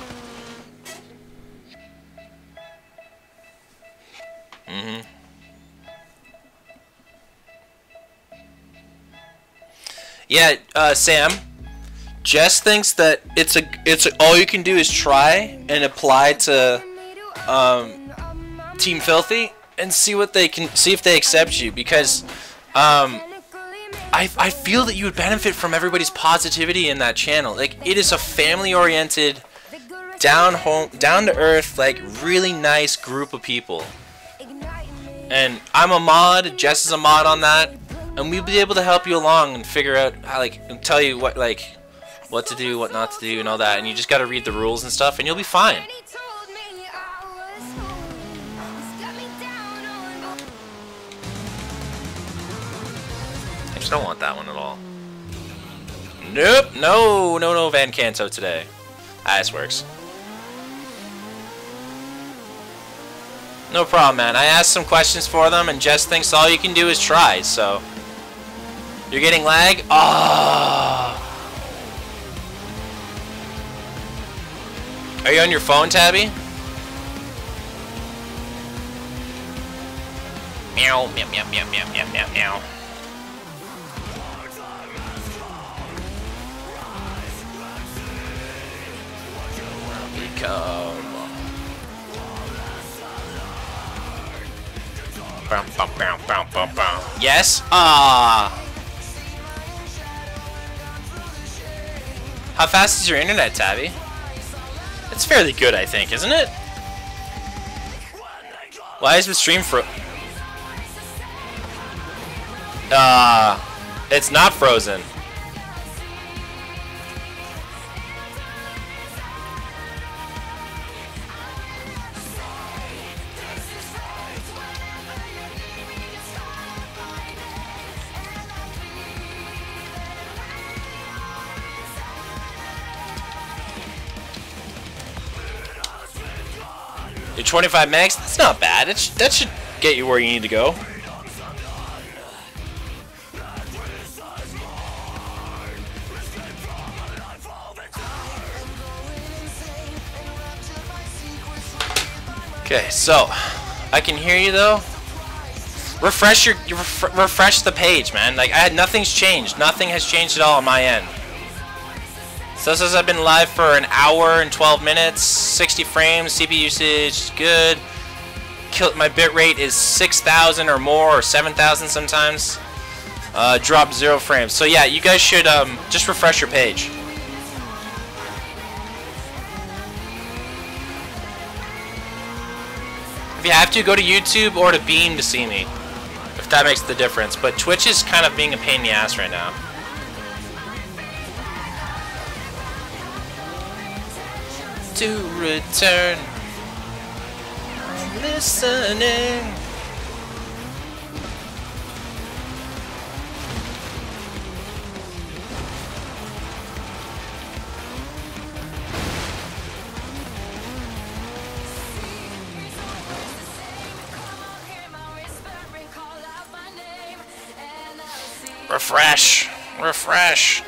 Yeah, Sam. Jess thinks that it's all you can do is try and apply to Team Filthy and see if they accept you, because I feel that you would benefit from everybody's positivity in that channel. Like, it is a family-oriented, down to earth, like really nice group of people. And I'm a mod, Jess is a mod on that, and we'll be able to help you along and figure out how, like, and tell you what to do, what not to do, and all that. And you just got to read the rules and stuff, and you'll be fine. I just don't want that one at all. Nope, no Van Canto today. Ah, this works. No problem, man. I asked some questions for them, and Jess thinks all you can do is try, so... You're getting lag? Oh. Are you on your phone, Tabby? Meow, meow, meow, meow, meow, meow, meow, meow. Become... Yes? Ah. How fast is your internet, Tabby? It's fairly good, I think, isn't it? Why is the stream it's not frozen. You're 25 megs? That's not bad. That should get you where you need to go. Okay, so I can hear you though. Refresh the page, man. Like nothing's changed. Nothing has changed at all on my end. So it says I've been live for an hour and 12 minutes, 60 frames, CPU usage good. My bitrate is 6,000 or more, or 7,000 sometimes. Drop 0 frames. So yeah, you guys should just refresh your page. If you have to, go to YouTube or to Beam to see me, if that makes the difference. But Twitch is kind of being a pain in the ass right now. To return, I'm listening. Refresh, refresh.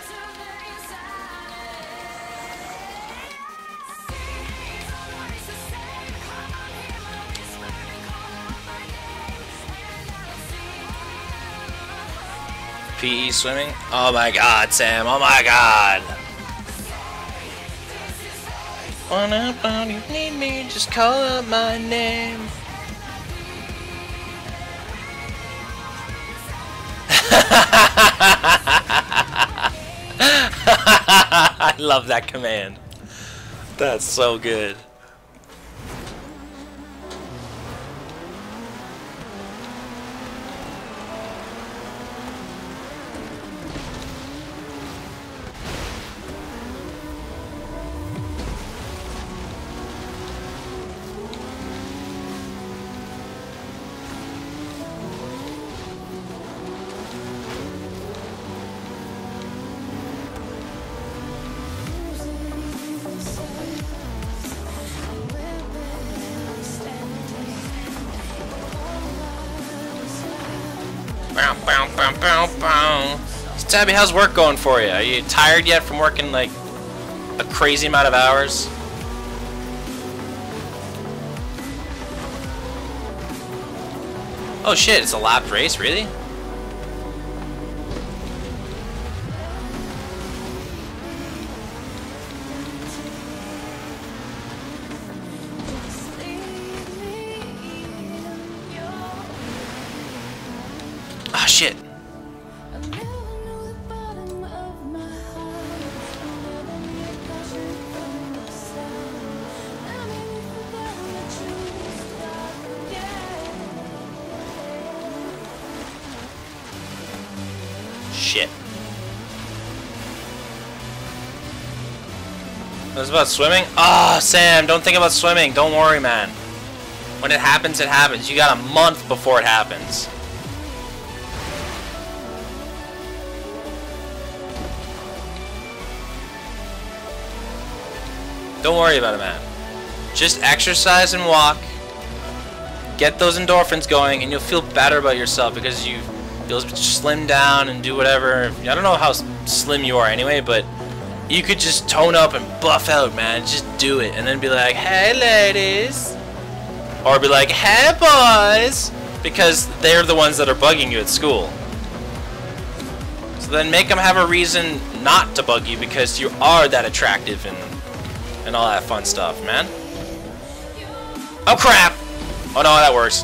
PE swimming? Oh my god, Sam. Oh my god. When you need me, just call up my name. I love that command. That's so good. So Tabby, how's work going for you? Are you tired yet from working like a crazy amount of hours? Oh shit, it's a lapped race, really? Ah, shit. Shit. It was about swimming? Ah, oh, Sam, don't think about swimming. Don't worry, man. When it happens, it happens. You got a month before it happens. Don't worry about it, man. Just exercise and walk. Get those endorphins going, and you'll feel better about yourself because you'll slim down and do whatever. I don't know how slim you are anyway, but you could just tone up and buff out, man. Just do it, and then be like, "Hey, ladies," or be like, "Hey, boys," because they're the ones that are bugging you at school. So then make them have a reason not to bug you because you are that attractive and all that fun stuff, man. Oh crap! Oh no, that works.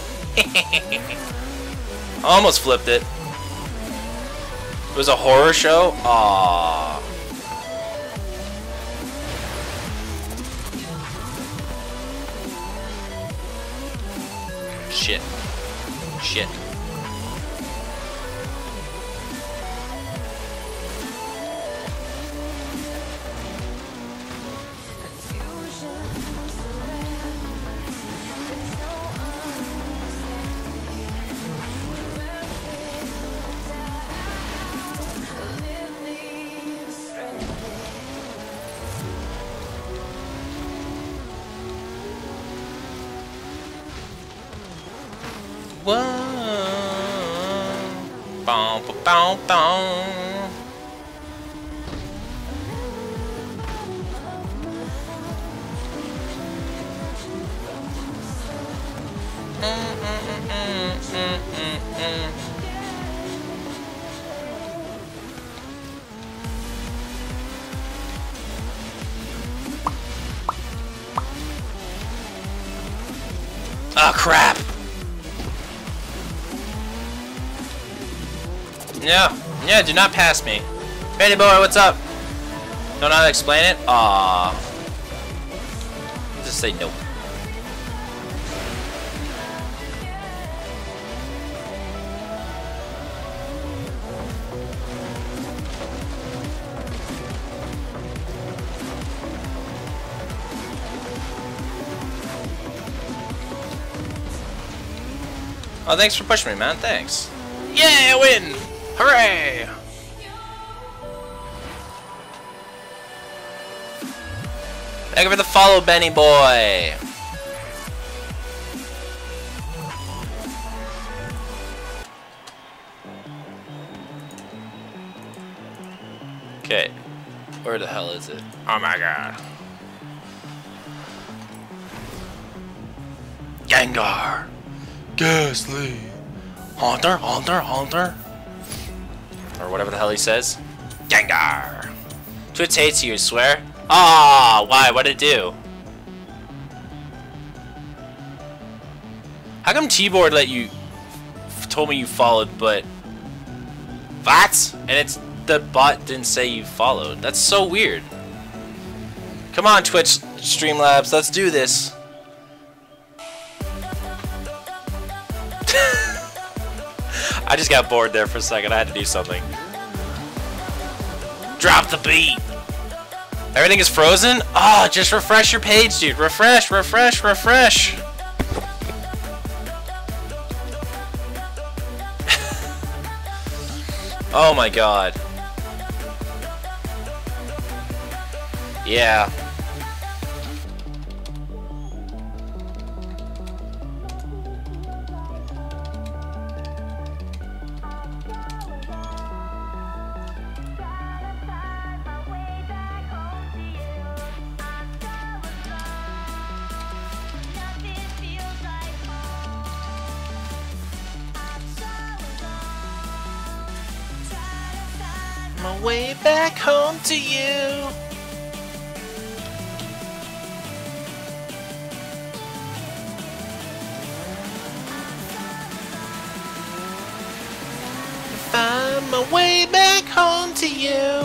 I almost flipped it. It was a horror show? Aww. Shit. Shit. Bow, bow, bow. Oh crap! Yeah, do not pass me. Betty boy, what's up? Don't know how to explain it? Aww. Just say nope. Oh, thanks for pushing me, man. Thanks. Yeah, I win! Hooray! Thank you for the follow, Benny boy. Okay. Where the hell is it? Oh my god. Gengar! Ghastly! Haunter! Or whatever the hell he says. Gengar! Twitch hates you, I swear. Ah, why? What'd it do? How come T-Board let you... told me you followed, but... What? And it's... the bot didn't say you followed. That's so weird. Come on, Twitch Streamlabs, let's do this. I just got bored there for a second. I had to do something. Drop the beat. Everything is frozen? Oh, just refresh your page, dude. Refresh. Oh my god. Yeah. My way back home to you. Find my way back home to you.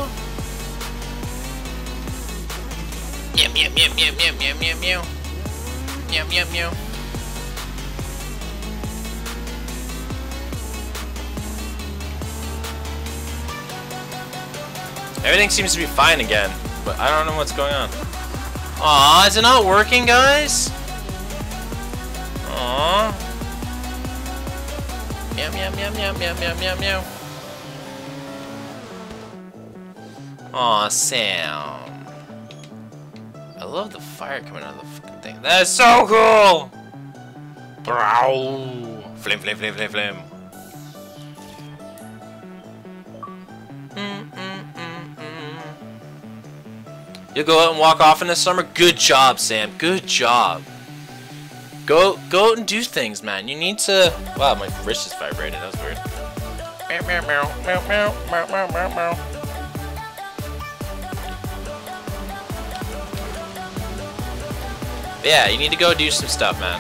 Meow. Everything seems to be fine again, but I don't know what's going on. Aw, is it not working, guys? Aw. Meow, meow, meow, meow, meow, meow, meow, meow. Aw, Sam. I love the fire coming out of the fucking thing. That is so cool! Brow. Flame, flame, flame, flame, flame. You'll go out and walk off in the summer? Good job, Sam. Good job. Go out and do things, man. You need to... Wow, my wrist just vibrated. That was weird. Meow, meow, meow, meow, meow, meow, meow, meow, meow. Yeah, you need to go do some stuff, man.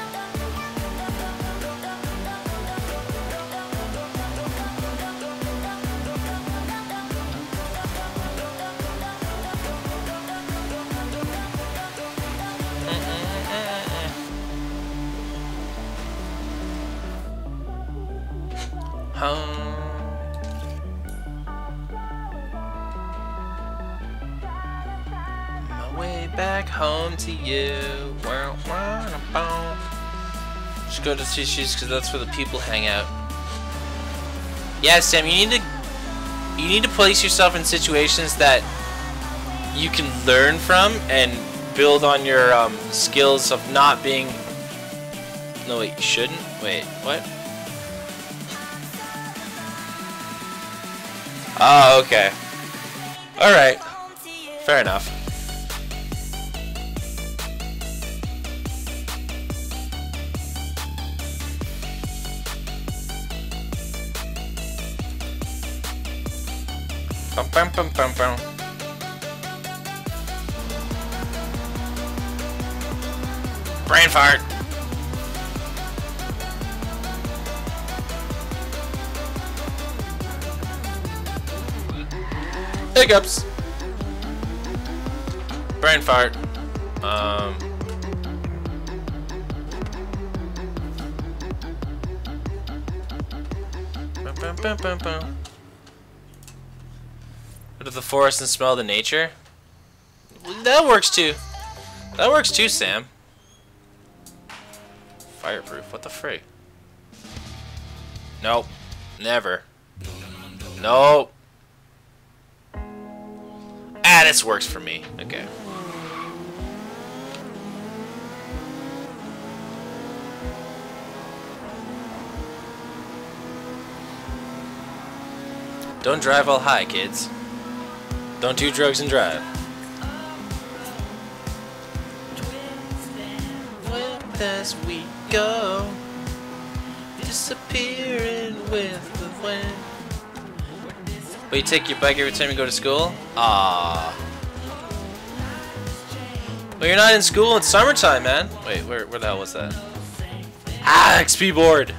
My way back home to you. Just go to Tissues because that's where the people hang out. Yeah, Sam, you need to place yourself in situations that you can learn from and build on your skills of not being. No, wait, you shouldn't. Wait, what? Oh, okay. Alright. Fair enough. Bum, bum, bum, bum, bum. Brain fart. Hiccups. Brain fart. Bum, bum, bum, bum. Go to the forest and smell the nature. That works too. That works too, Sam. Fireproof. What the frig? Nope. Never. Nope. Ah, this works for me. Okay. Don't drive while high, kids. Don't do drugs and drive. As we go, disappearing with the wind. Will you take your bike every time you go to school? Ah. Well, you're not in school in summertime, man. Wait, where the hell was that? Ah, XP board.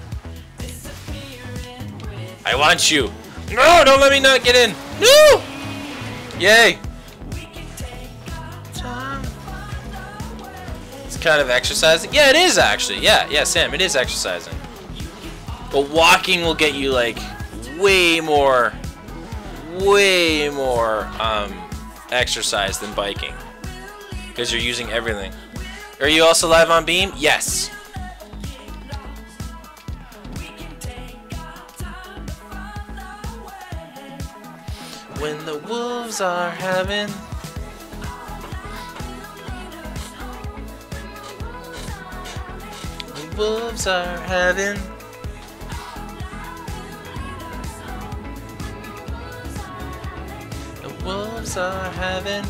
I want you. No, don't let me not get in. No! Yay. It's kind of exercising. Yeah, it is actually. Yeah, Sam, it is exercising. But walking will get you like way more exercise than biking. Because you're using everything. Are you also live on Beam? Yes. When the wolves are having the wolves are having the wolves are having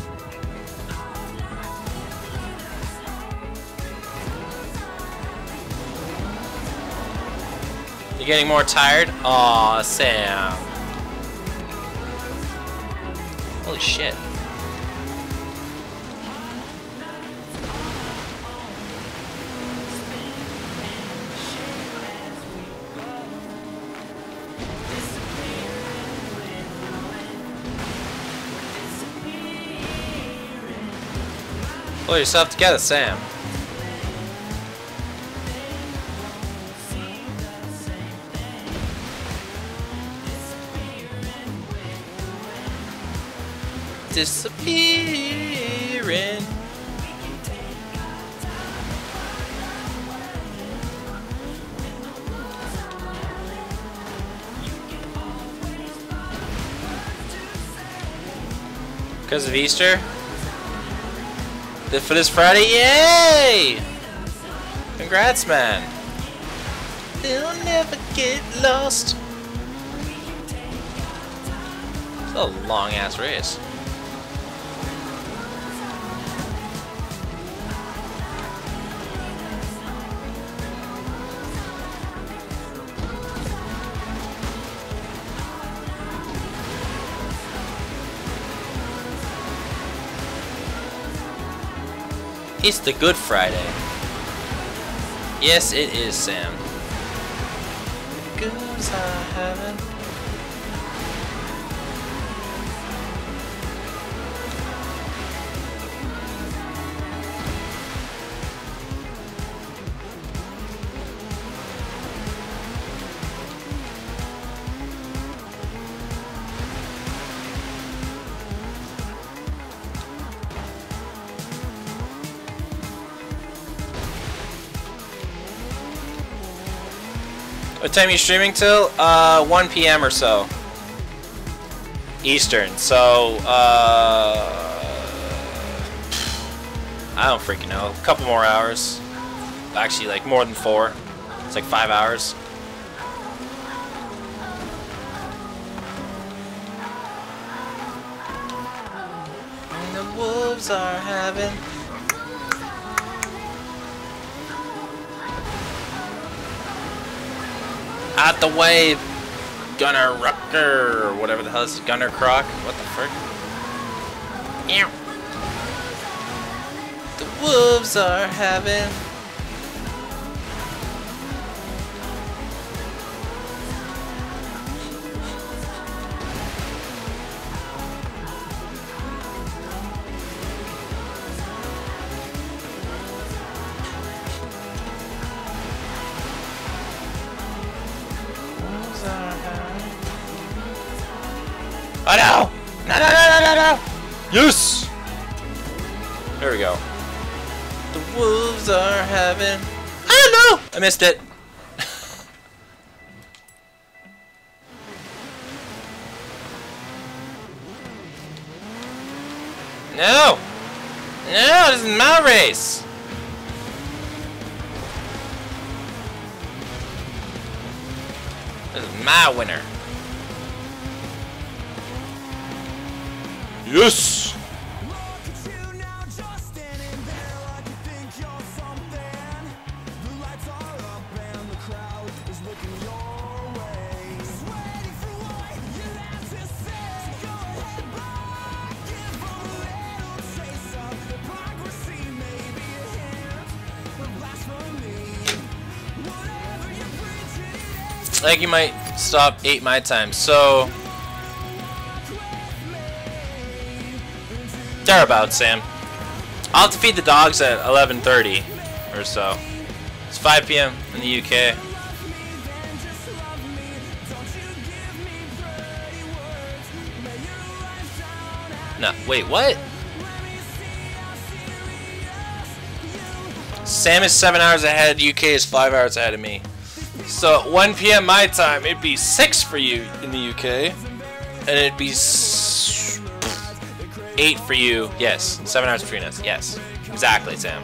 You getting more tired? Aw, Sam. Holy shit. Pull yourself together, Sam. disappearing. Because of Easter? For this Friday? Yay! Congrats, man. They'll never get lost. It's a long ass race. It's the Good Friday. Yes, it is, Sam. Goons are having. What time are you streaming till? 1 p.m. or so. Eastern. So, I don't freaking know. A couple more hours. Actually, like more than 4. It's like 5 hours. And the wolves are having. Out the way, Gunner Rucker, or whatever the hell this is, Gunner Croc. What the frick? Ew. The wolves are having. Oh no! No, no, no, no, no, no! Yes! There we go. The wolves are having. Oh no! I missed it. No! No, this is my race! This is my winner. Yes! I think you might stop 8 my time, so thereabouts, Sam. I'll have to feed the dogs at 11:30 or so. It's 5 p.m. in the UK. No, wait, what? Sam is 7 hours ahead, UK is 5 hours ahead of me. So at 1 p.m. my time, it'd be 6 for you in the UK, and it'd be 8 for you. Yes, 7 hours between us. Yes, exactly, Sam.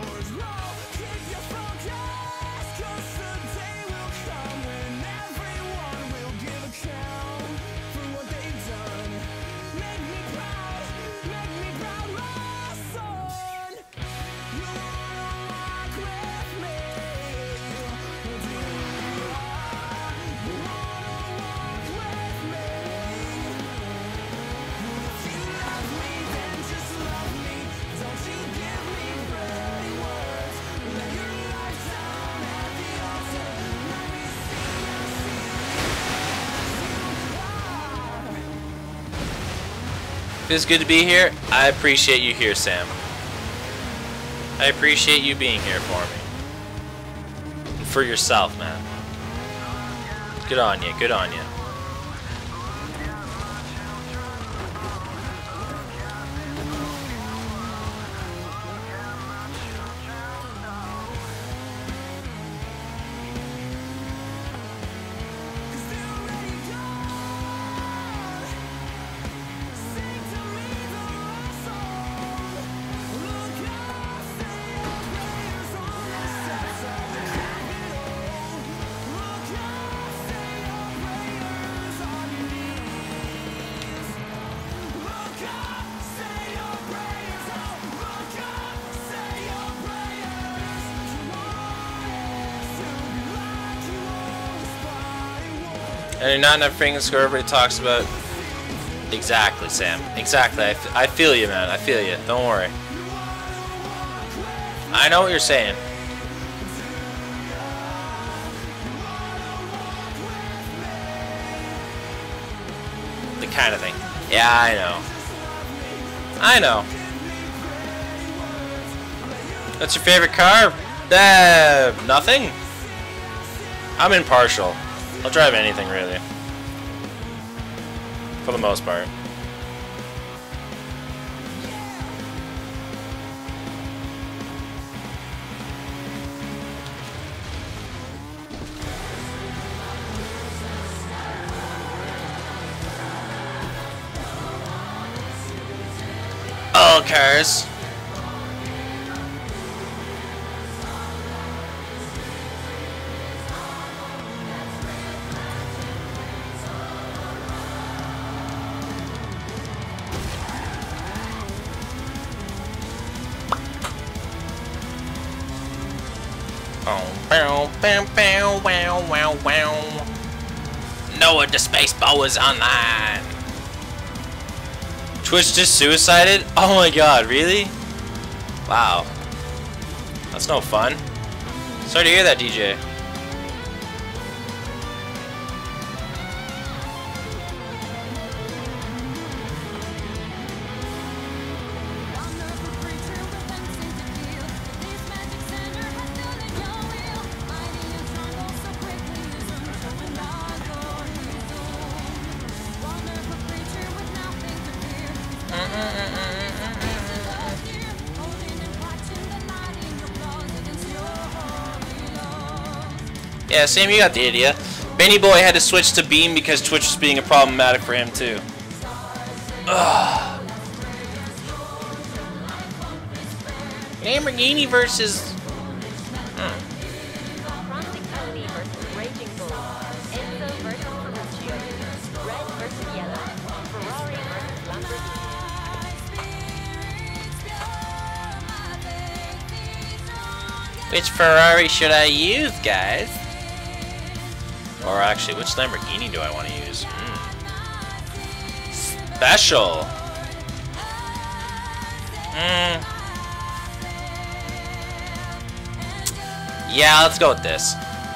Feels good to be here. I appreciate you here, Sam. I appreciate you being here for me. And for yourself, man. Good on you. Good on you. And you're not in that freaking score everybody talks about. Exactly, Sam. Exactly. I feel you, man. I feel you. Don't worry. I know what you're saying. The kind of thing. Yeah, I know. I know. That's your favorite car? Nothing? I'm impartial. I'll drive anything, really. For the most part. All cars. Noah the Space Bow is online. Twitch just suicided? Oh my god, really? Wow. That's no fun. Sorry to hear that, DJ. Yeah, Sam, you got the idea. Benny Boy had to switch to Beam because Twitch was being a problematic for him too. Ugh. Lamborghini versus... Frantic Tony versus Raging Bull. Enzo versus Ferruccio. Red versus Yellow. Ferrari versus Lamborghini. Which Ferrari should I use, guys? Or actually, which Lamborghini do I want to use? Special. Yeah, let's go with this.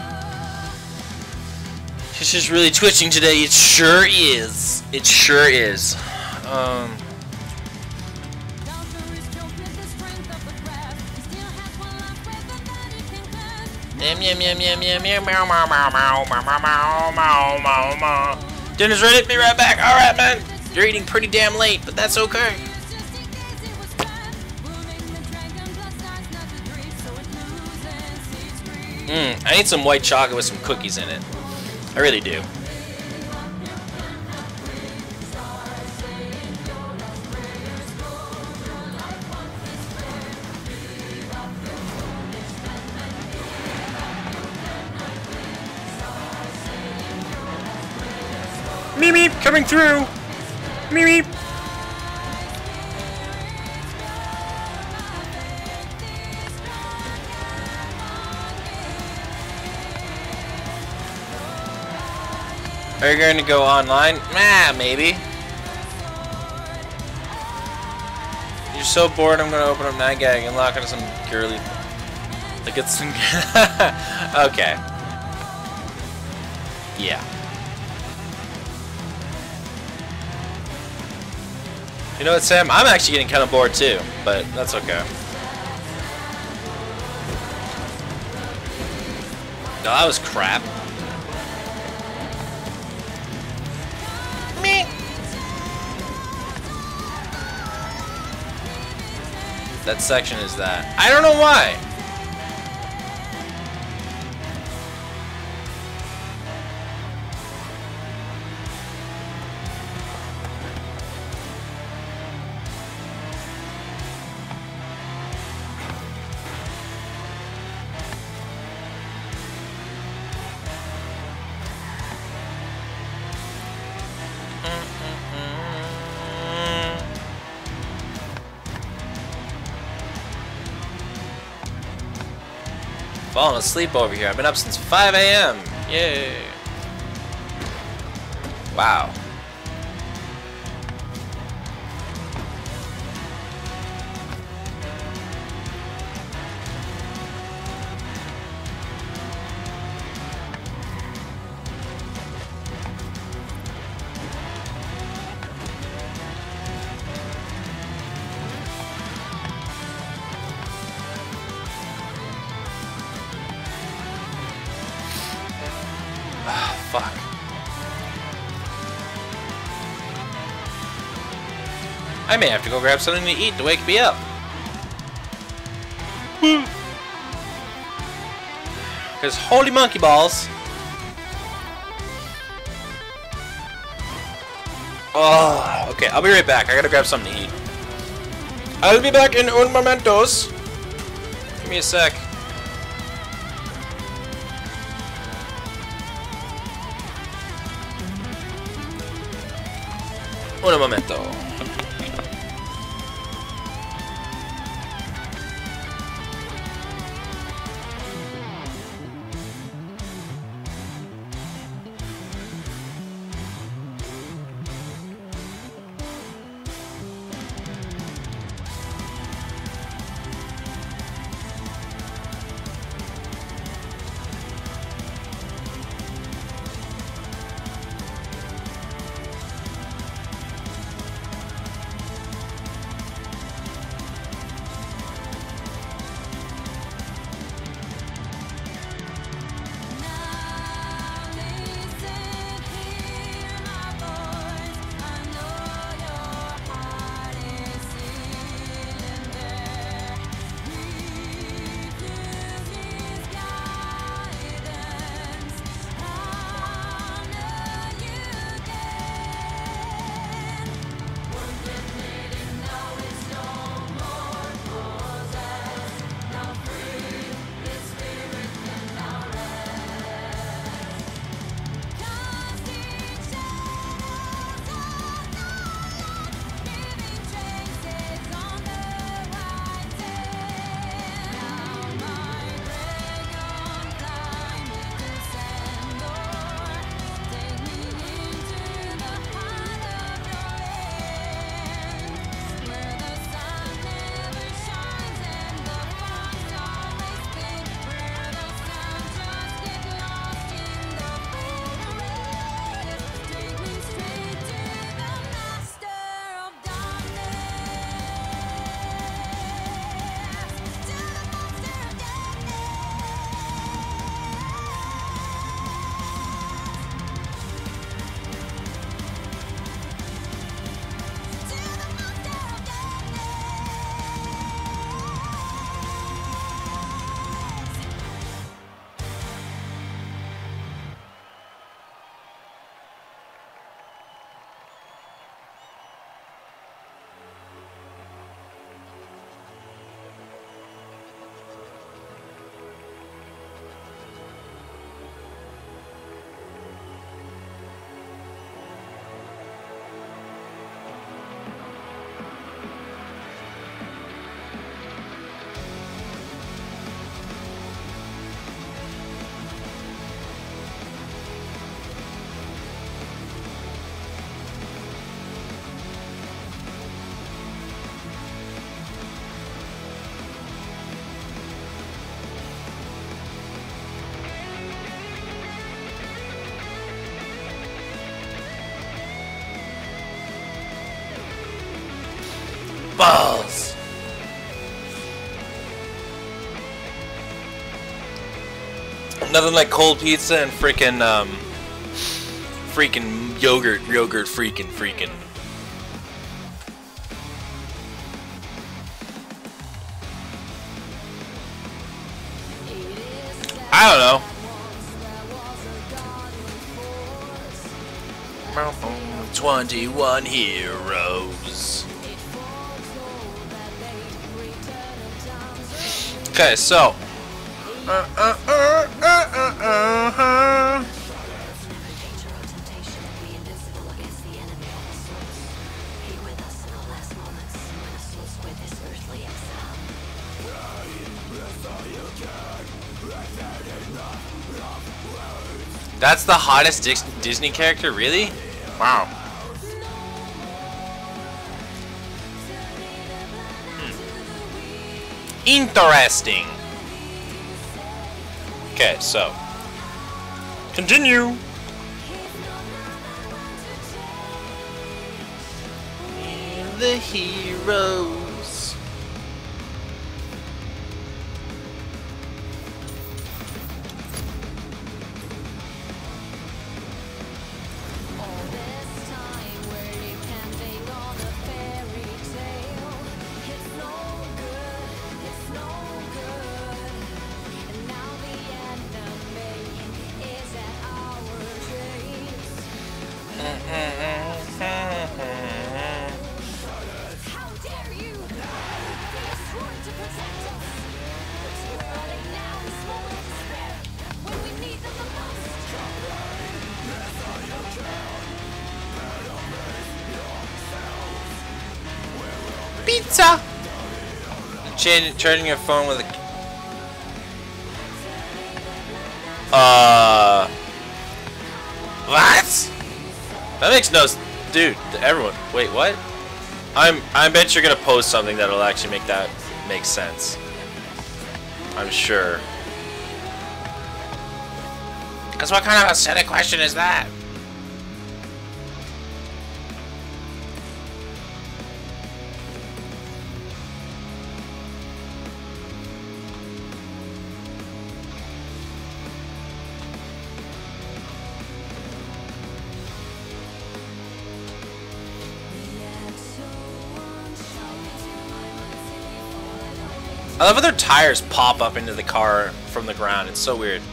This is really twitching today. It sure is. It sure is. Dinner's ready. Be right back. All right, man. You're eating pretty damn late, but that's okay. I need some white chocolate with some cookies in it. I really do. Meep meep, coming through. Meep meep. Are you going to go online? Nah, maybe. You're so bored, I'm going to open up 9gag and lock into some girly... Like it's some... Okay. Yeah. You know what, Sam? I'm actually getting kind of bored too, but that's okay. No, that was crap. That section is that. I don't know why. Falling asleep over here. I've been up since 5 a.m. Yay. Wow. Fuck. I may have to go grab something to eat to wake me up. Because holy monkey balls. Oh, okay, I'll be right back. I gotta grab something to eat. I'll be back in un momentos. Give me a sec. Un momento. Balls! Nothing like cold pizza and freaking yogurt freaking. I don't know. 21 heroes. Okay, so. That's the hottest Disney character, really? Wow. Interesting. Okay, so continue. The heroes. All this time where you camping on a fairy tale. It's no good, it's no good. And now the enemy is at our gates. How dare you! They sworn to protect us. But you are running now in smoke and despair when we need them the most. Pizza. Charging your phone with a. What? That makes no. Dude, everyone. Wait, what? I bet you're gonna post something that'll actually make that make sense. I'm sure. Cause what kind of a silly question is that? I love how their tires pop up into the car from the ground. It's so weird.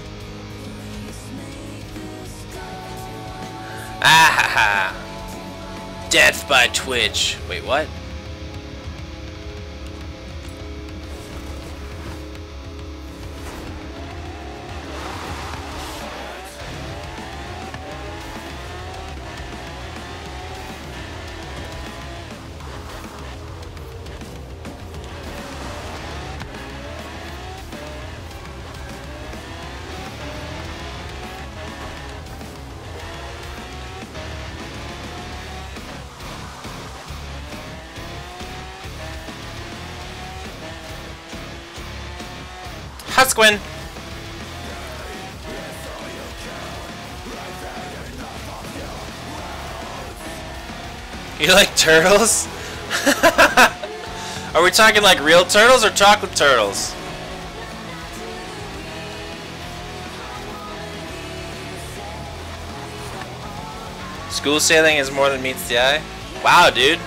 Ah ha ha. Death by Twitch. Wait, what? Husquin. You like turtles? Are we talking like real turtles or chocolate turtles? School sailing is more than meets the eye. Wow, dude.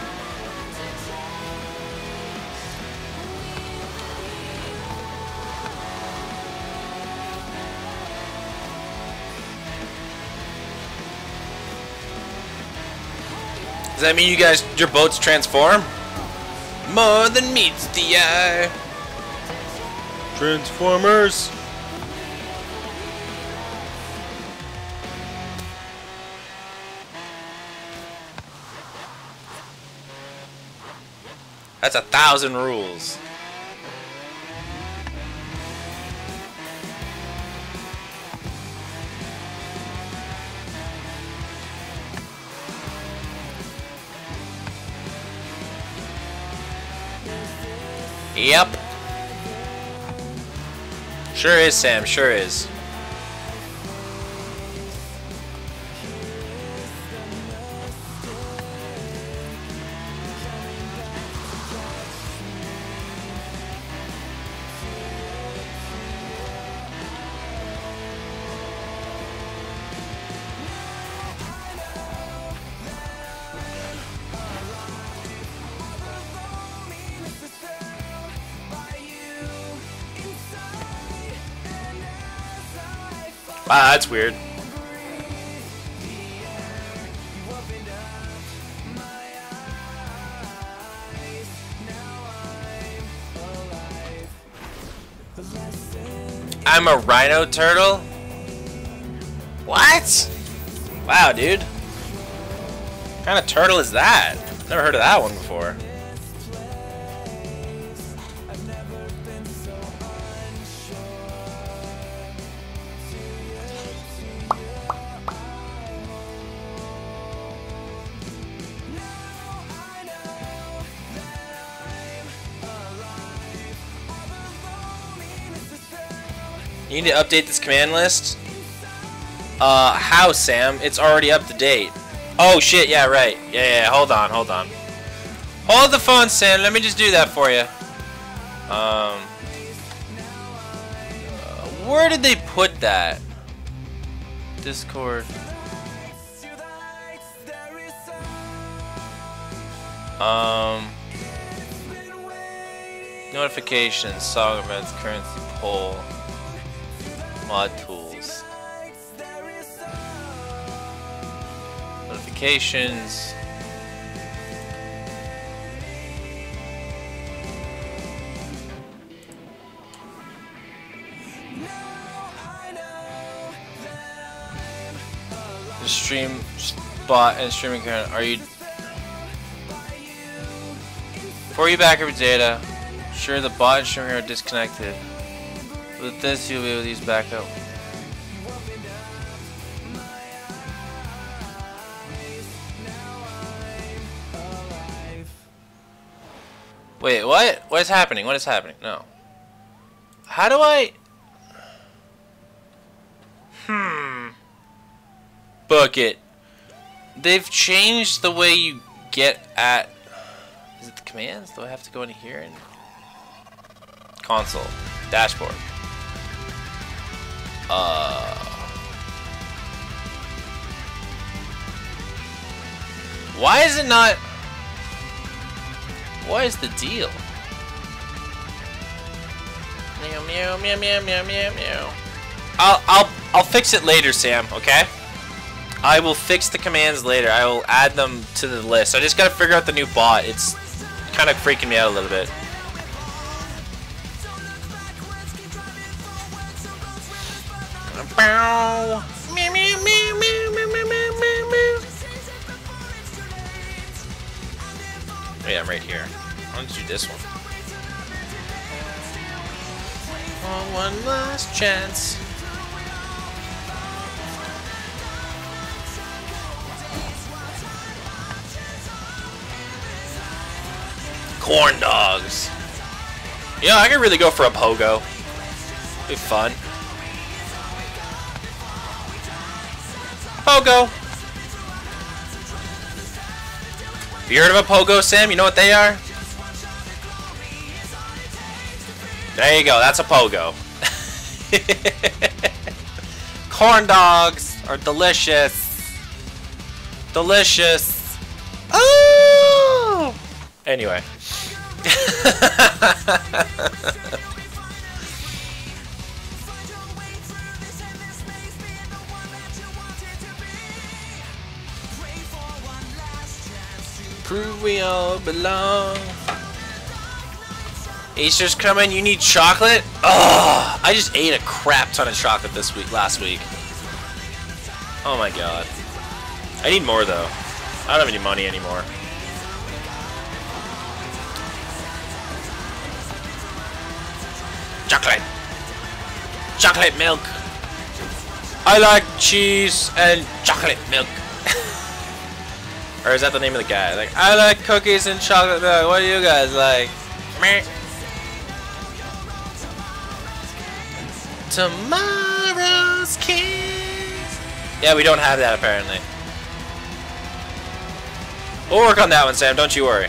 Does that mean you guys, your boats transform? More than meets the eye. Transformers. That's 1,000 rules. Yep. Sure is, Sam. Sure is. Wow, that's weird. I'm a rhino turtle? What? Wow, dude. What kind of turtle is that? Never heard of that one before. You need to update this command list? How, Sam? It's already up to date. Oh, shit, yeah, right. Yeah, hold on. Hold the phone, Sam. Let me just do that for you. Where did they put that? Discord. Notifications, song events, currency poll, mod tools. Notifications. The stream bot and streaming current. Are you? Before you back up data, sure the bot and streaming are disconnected. With this, you'll be able to use backup. Wait, what? What is happening? What is happening? No. How do I? Book it. They've changed the way you get at. Is it the commands? Do I have to go into here and console, dashboard? Why is it not? What is the deal? Meow meow meow meow meow meow meow. I'll fix it later, Sam. Okay. I will fix the commands later. I will add them to the list. I just gotta figure out the new bot. It's kind of freaking me out a little bit. Wait, I'm right here. Why don't you do this one? Oh, one last chance. Corn dogs. Yeah, I could really go for a pogo. Be fun. Pogo. You heard of a pogo, Sam? You know what they are? There you go. That's a pogo. Corn dogs are delicious. Delicious. Oh! Anyway. Prove we all belong. Easter's coming. You need chocolate? Oh, I just ate a crap ton of chocolate last week. Oh my god. I need more though. I don't have any money anymore. Chocolate. Chocolate milk. I like cheese and chocolate milk. Or is that the name of the guy? Like, I like cookies and chocolate milk. What do you guys like? Meh. Tomorrow's kiss. Yeah, we don't have that apparently. We'll work on that one, Sam. Don't you worry.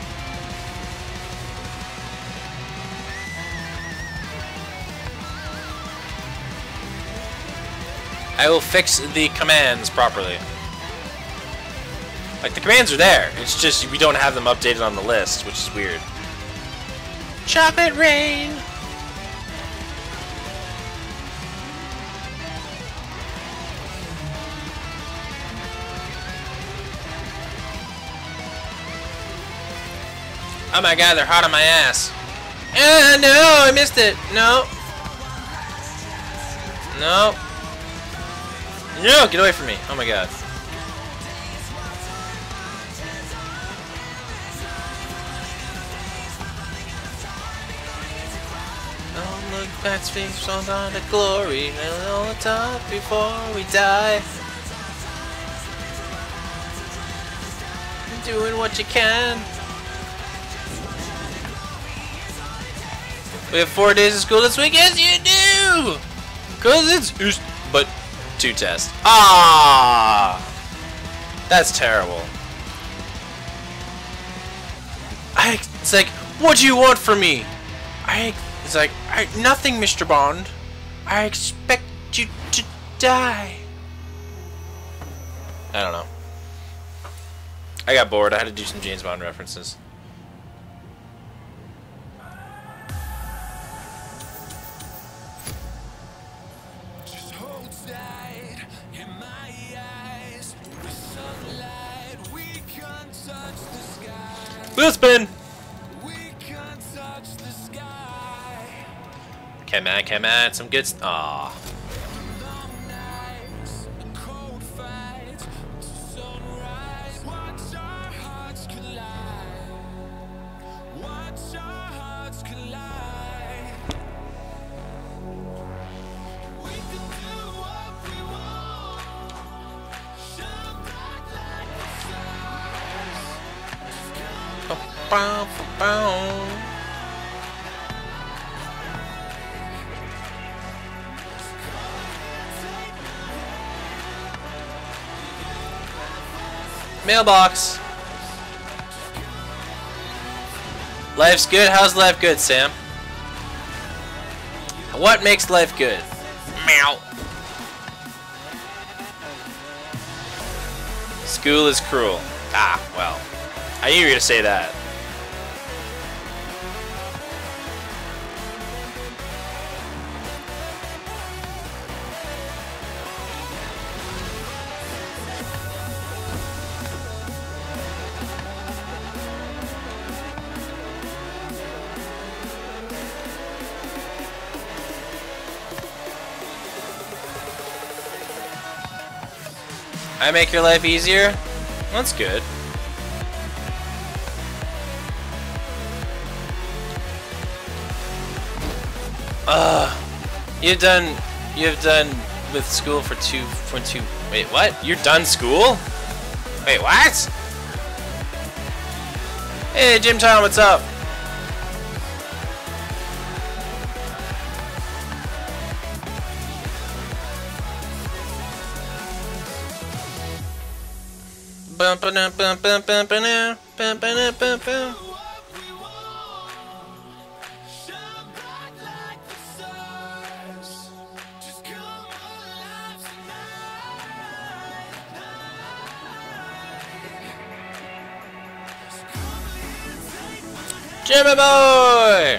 I will fix the commands properly. Like, the commands are there. It's just we don't have them updated on the list, which is weird. Chocolate rain. Oh my god, they're hot on my ass. No, I missed it. No. No. No, get away from me. Oh my god. Don't look back, speaks on the glory. And all the time before we die. Doing what you can. We have 4 days of school this week. Yes, you do! Cause it's but 2 tests. Ah, that's terrible. It's like, what do you want from me? It's like, nothing, Mr. Bond. I expect you to die. I don't know. I got bored. I had to do some James Bond references. Just hold tight in my eyes. The sunlight, we can't touch the sky. Wheel spin. We can't touch the sky. Come on, some good Aw. Long nights, cold fights, sunrise. Watch our hearts collide. Watch our hearts collide. We can do what we want. Shine bright like the stars. Ba-bow. Mailbox. Life's good. How's life good, Sam? What makes life good? Meow. School is cruel. Ah, well. I knew you were gonna say that. I make your life easier? That's good. You've done with school for two, wait, what? You're done school? Wait, what? Hey, Jim Town, what's up? Bum ba dum bum bum bum ba now, bum ba dum bum bum. Shine bright like the stars. Just come alive tonight. Jimmy boy!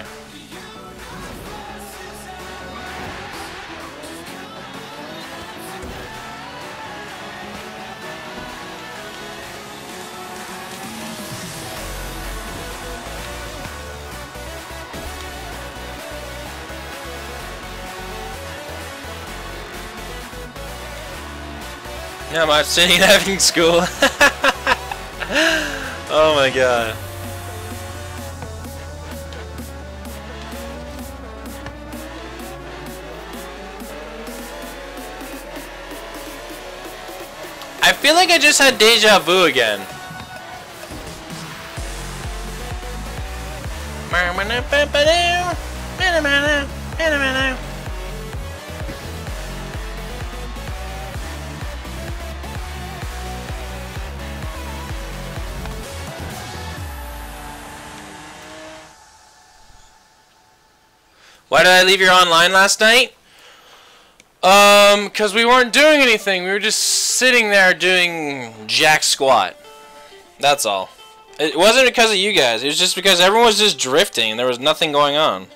Yeah, I'm sitting having school. Oh my god. I feel like I just had deja vu again. Why did I leave you online last night? Because we weren't doing anything. We were just sitting there doing jack squat. That's all. It wasn't because of you guys. It was just because everyone was just drifting and there was nothing going on.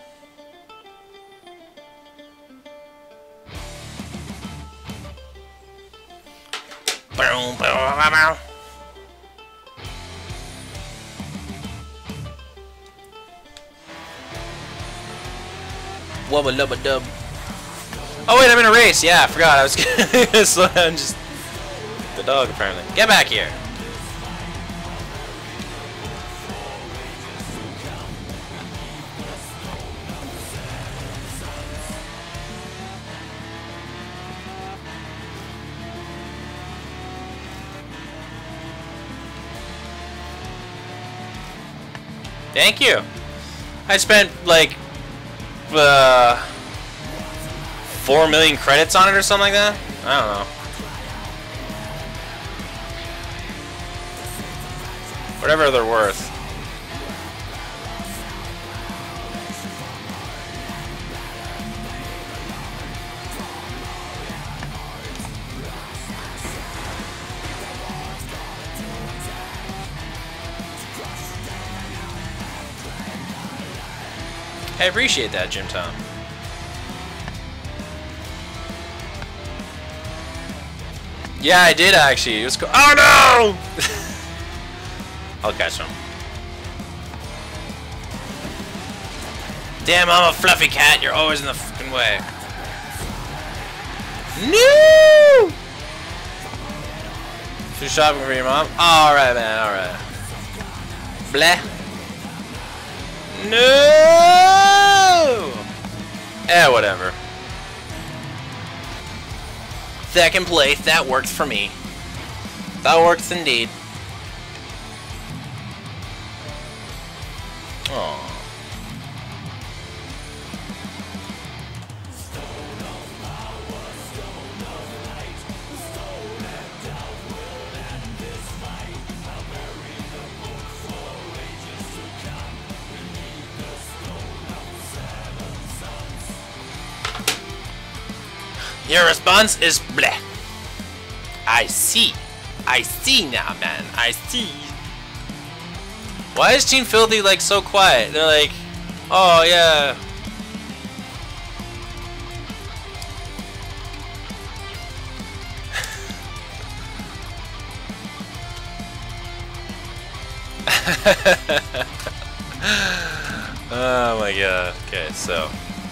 Wubba lubba dub. Oh wait, I'm in a race. Yeah, I forgot. I was gonna slow down. Just the dog apparently. Get back here. Thank you. I spent like 4 million credits on it or something like that? I don't know. Whatever they're worth. I appreciate that, Jim Tom. Yeah, I did actually. It was cool. Oh no! I'll catch him. Damn, I'm a fluffy cat. You're always in the fucking way. No! So you're shopping for your mom? Alright, man. Alright. Bleh. No! Whatever. Second place, that works for me. That works indeed. Aww. Your response is bleh. I see. I see now, man. I see. Why is Team Filthy like so quiet? They're like, oh yeah. Oh my god. Okay, so.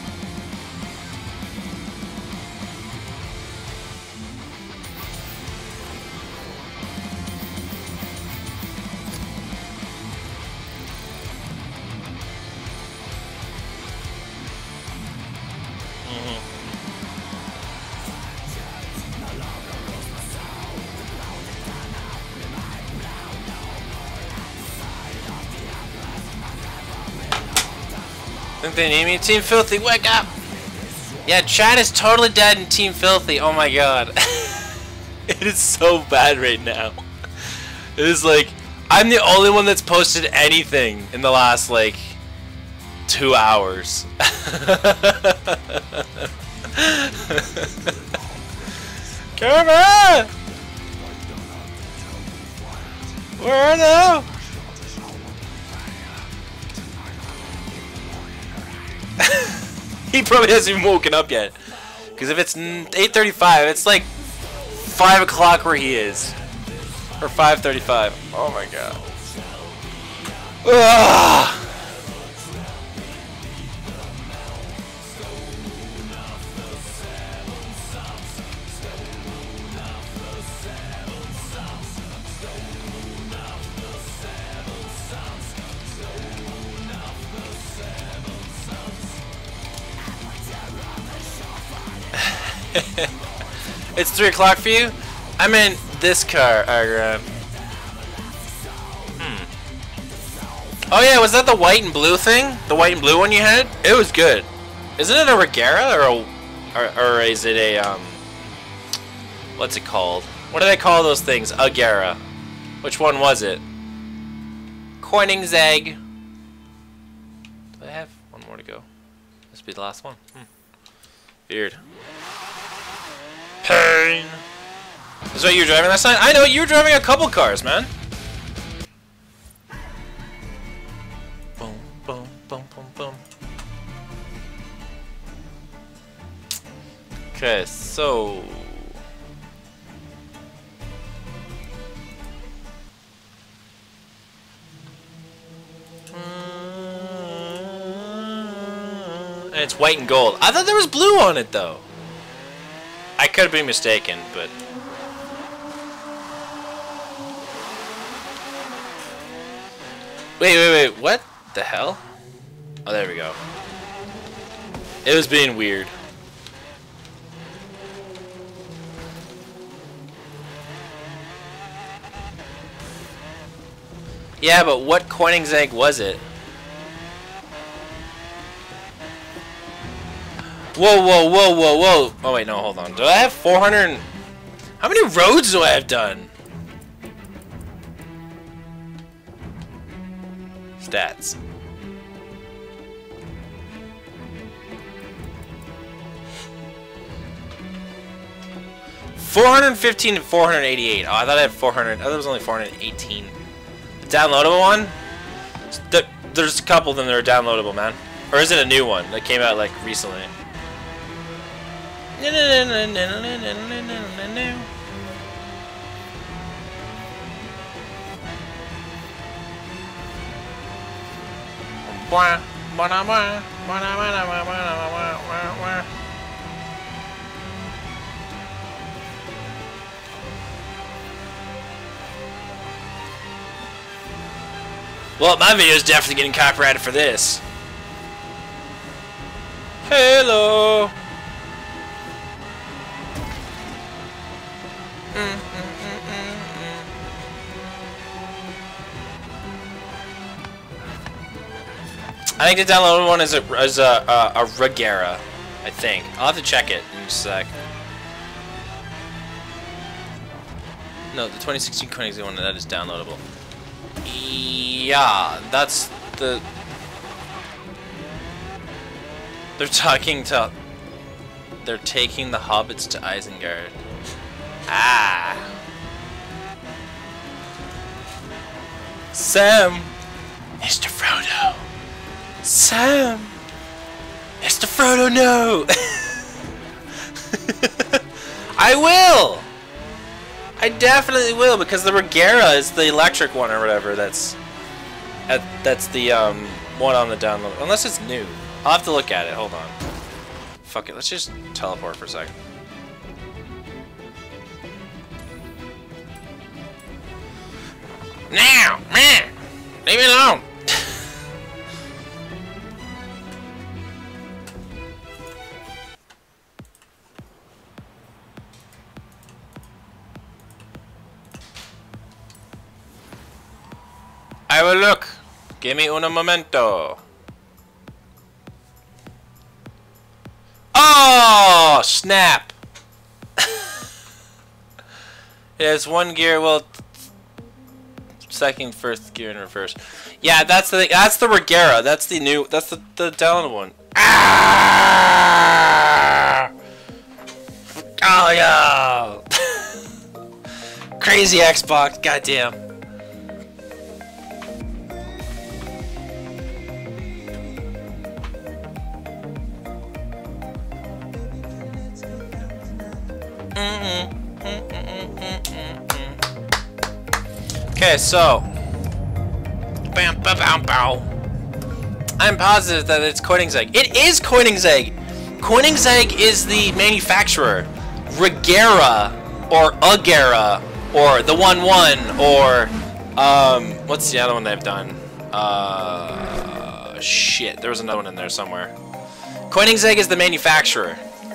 Think they need me? Team Filthy, wake up! Yeah, Chad is totally dead in Team Filthy. Oh my god. It is so bad right now. It is like, I'm the only one that's posted anything in the last, like, 2 hours. Come on! Where are they? He probably hasn't even woken up yet. Because if it's 8:35, it's like 5 o'clock where he is. Or 5:35. Oh my god. Ugh. It's 3 o'clock for you? I'm in this car, Agra. Oh yeah, was that the white and blue thing? The white and blue one you had? It was good. Isn't it a Regera or is it a what's it called? What do they call those things? A Gara. Which one was it? Koenigsegg. Do I have one more to go? This will be the last one. Weird. Pain. Is that what you were driving last night? I know, you were driving a couple cars, man. Boom, boom, boom, boom, boom. Okay, so... And it's white and gold. I thought there was blue on it, though. I could be mistaken, but... Wait, what the hell? Oh, there we go. It was being weird. Yeah, but what Koenigsegg was it? Whoa, whoa, whoa, whoa, whoa. Oh, wait, no, hold on. Do I have 400? How many roads do I have done? Stats. $415 and $488. Oh, I thought I had 400. I thought it was only 418. The downloadable one? There's a couple of them that are downloadable, man. Or is it a new one that came out like recently? Well, my video is definitely getting copyrighted for this. Hello. I think the downloaded one is a Regera, I think. I'll have to check it in just a sec. No, the 2016 Koenigsegg one, that is downloadable. Yeah, that's the... They're taking the hobbits to Isengard. Ah. Sam! Mr. Frodo! Sam! Mr. Frodo, no! I will! I definitely will, because the Regera is the electric one or whatever. That's the one on the download. Unless it's new. I'll have to look at it. Hold on. Fuck it. Let's just teleport for a second. Now, man, leave me alone. I will look. Give me un momento. Oh, snap. It has one gear, well, second, first gear in reverse. Yeah, that's the Regera. That's the new, that's the download one. Ah! Oh, yeah. Crazy Xbox, goddamn. Okay, so bam, bam, bam, bow. I'm positive that it's Koenigsegg. It is Koenigsegg. Koenigsegg is the manufacturer. Regera or Agera or the 1-1 or what's the other one they've done? Shit, there was another one in there somewhere. Koenigsegg is the manufacturer.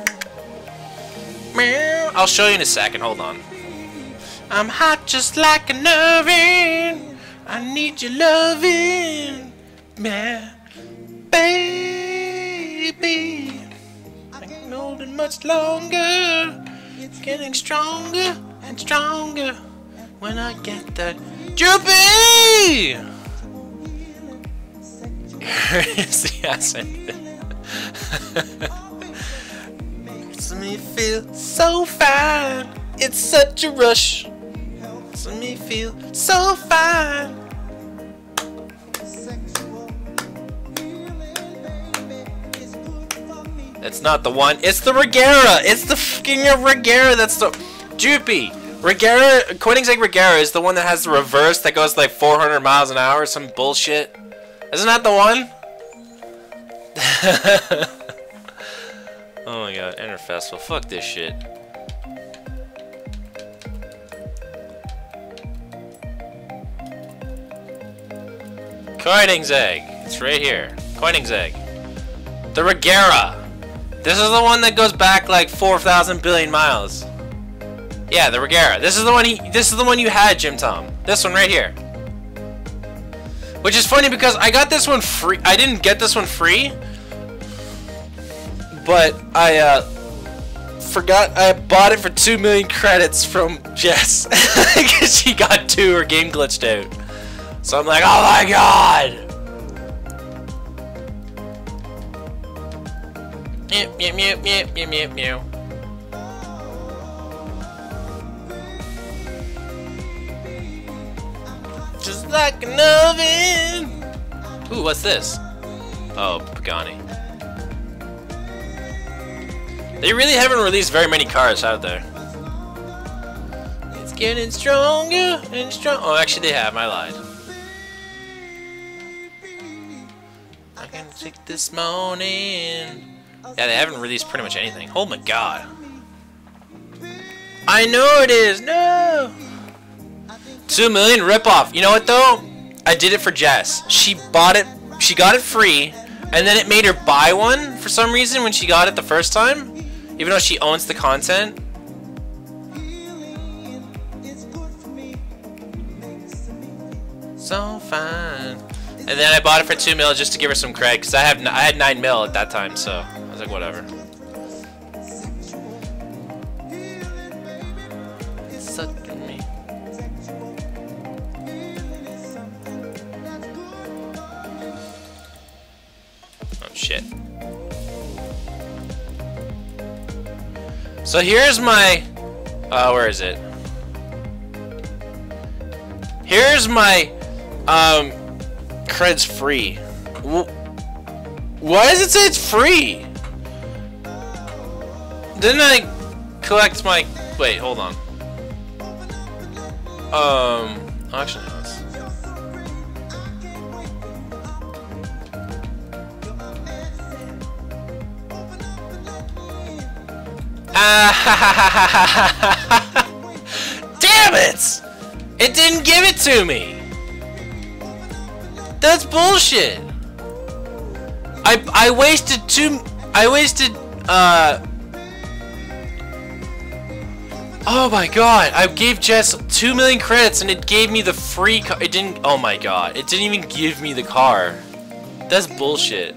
I'll show you in a second, hold on. I'm hot just like an oven. I need your loving, man, baby. I can hold it much longer. It's getting stronger and stronger when I get that droopy. Here's the accent. Makes me feel so fine. It's such a rush. Makes me feel so fine. That's not the one. It's the Regera. It's the fucking Regera. That's the Droopy. Regera. Koenigsegg Regera is the one that has the reverse that goes like 400 miles an hour. Some bullshit. Isn't that the one? Oh my god, Enter Festival. Fuck this shit. Koenigsegg. It's right here. Koenigsegg. The Regera. This is the one that goes back like 4,000 billion miles. Yeah, the Regera. This is the one this is the one you had, Jim Tom. This one right here. Which is funny because I got this one free. I didn't get this one free. but I forgot I bought it for 2 million credits from Jess because she got 2, her game glitched out. So I'm like, oh my god! Meow, meow, meow, meow, meow, meow, meow. Just like an oven. Ooh, what's this? Oh, Pagani. They really haven't released very many cars out there. It's getting stronger and strong. Oh, actually they have. I lied. I can take this morning. Yeah, they haven't released pretty much anything. Oh my god. I know it is. No. 2 million ripoff. You know what though? I did it for Jess. She bought it. She got it free, and then it made her buy one for some reason when she got it the first time. Even though she owns the content. So fine. And then I bought it for 2 mil just to give her some credit, because I had 9 mil at that time, so I was like, whatever. Sucking me. Oh shit. So here's my, where is it? Here's my, creds free. Why does it say it's free? Didn't I collect my, wait, hold on. Actually, no. Damn it! It didn't give it to me. That's bullshit. I wasted oh my god, I gave Jess 2 million credits and it gave me the free car. It didn't, oh my god, it didn't even give me the car. That's bullshit.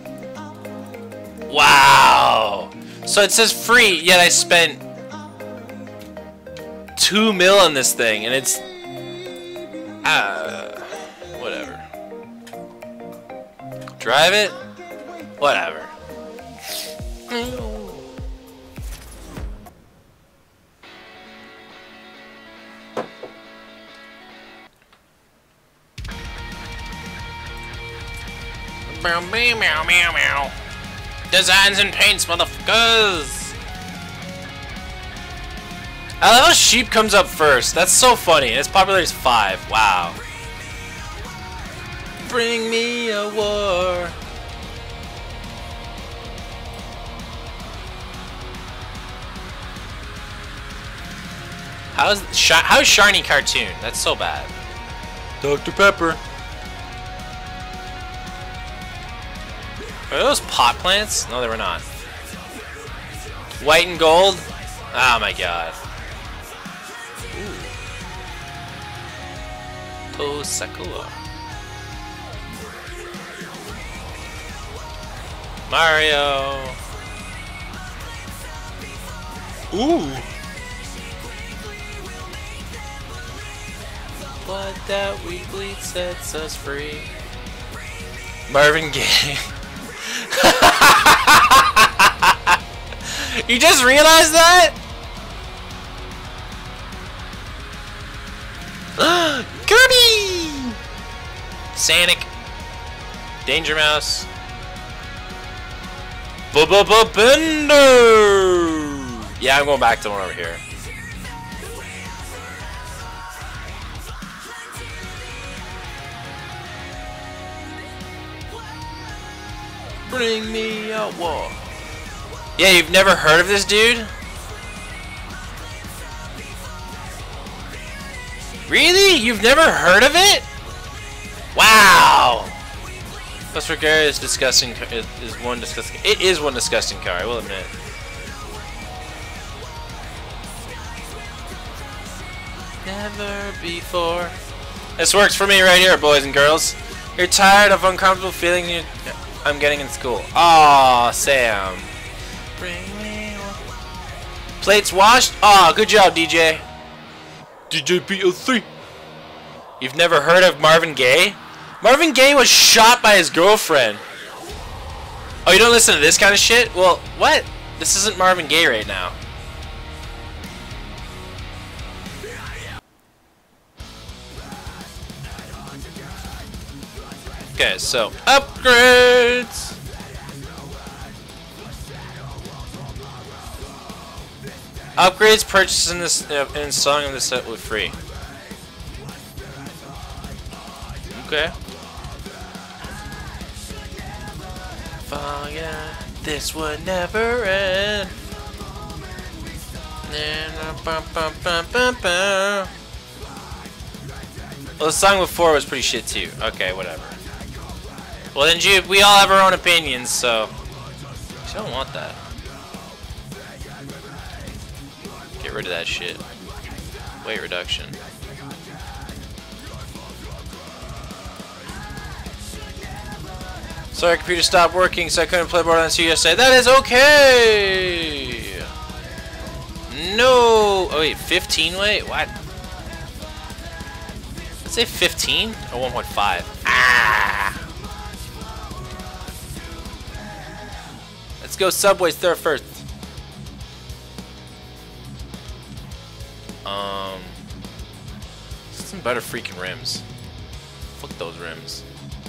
Wow. So it says free, yet I spent 2 mil on this thing, and it's whatever. Drive it, whatever. Meow meow meow meow meow. Designs and paints, motherfuckers! I love how sheep comes up first. That's so funny. And its popularity is 5. Wow. Bring me a war. How's Sharny cartoon? That's so bad. Dr. Pepper. Are those pot plants? No, they were not. White and gold? Oh my god. Ooh. Tosakua. Mario. Ooh. But that weekly sets us free. Marvin Gaye. You just realized that? Kirby! Sonic. Danger Mouse. Bender! Yeah, I'm going back to one over here. Bring me a war. Yeah, you've never heard of this dude? Really? You've never heard of it? Wow. Plus, Gary is disgusting. Is one disgusting. It is one disgusting car. I will admit. Never before. This works for me right here, boys and girls. You're tired of uncomfortable feeling I'm getting in school. Aw, Sam. Bring me one. Plates washed? Aw, good job, DJ. DJ BO3. You've never heard of Marvin Gaye? Marvin Gaye was shot by his girlfriend. Oh, you don't listen to this kind of shit? Well, what? This isn't Marvin Gaye right now. Okay, so upgrades. Upgrades purchased in this and installing this set with free. Okay. Forget this would never end. Well, the song before was pretty shit too. Okay, whatever. Well then, Jude, we all have our own opinions, so I don't want that. Get rid of that shit. Weight reduction. Sorry, computer stopped working, so I couldn't play Borderlands 2 yesterday. That is okay! No! Oh wait, 15 weight? What? Let's say 15? Or 1.5? Ah! Let's go Subway's third first. Some better freaking rims. Fuck those rims.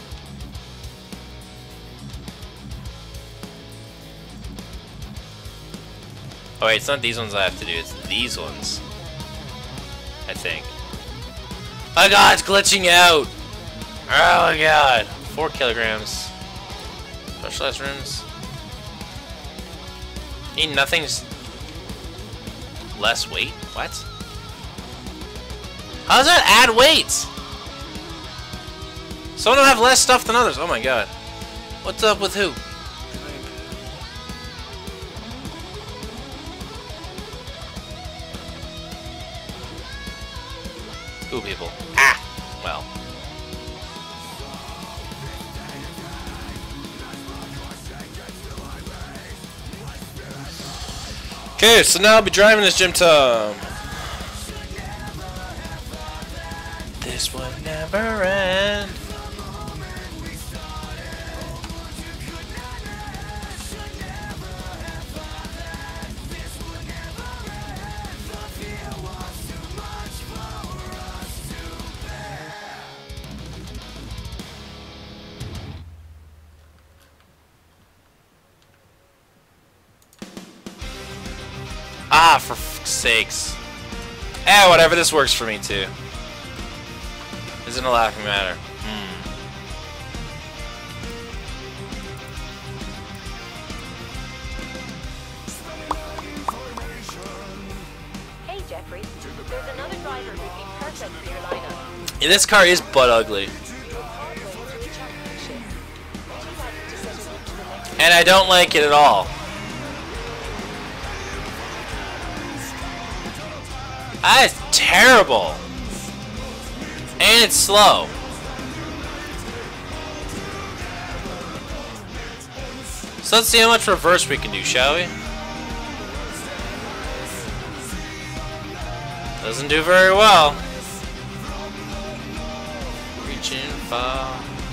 Oh wait, it's not these ones I have to do, it's these ones. I think. Oh god, it's glitching out! Oh my god. 4 kilograms. Specialized rims. Ain't nothing's less weight? What? How does that add weight? Some of them have less stuff than others. Oh my god. What's up with who? Ooh, people. Ah! Well. Okay, so now I'll be driving this Jim Tom. This would never end. Ah, for fuck's sakes. Eh, whatever, this works for me too. Isn't a laughing matter. Hey Jeffrey, there's another driver who'd be perfect for your lineup. Yeah, this car is butt ugly. And I don't like it at all. That is terrible. And it's slow. So let's see how much reverse we can do, shall we? Doesn't do very well. Reaching far.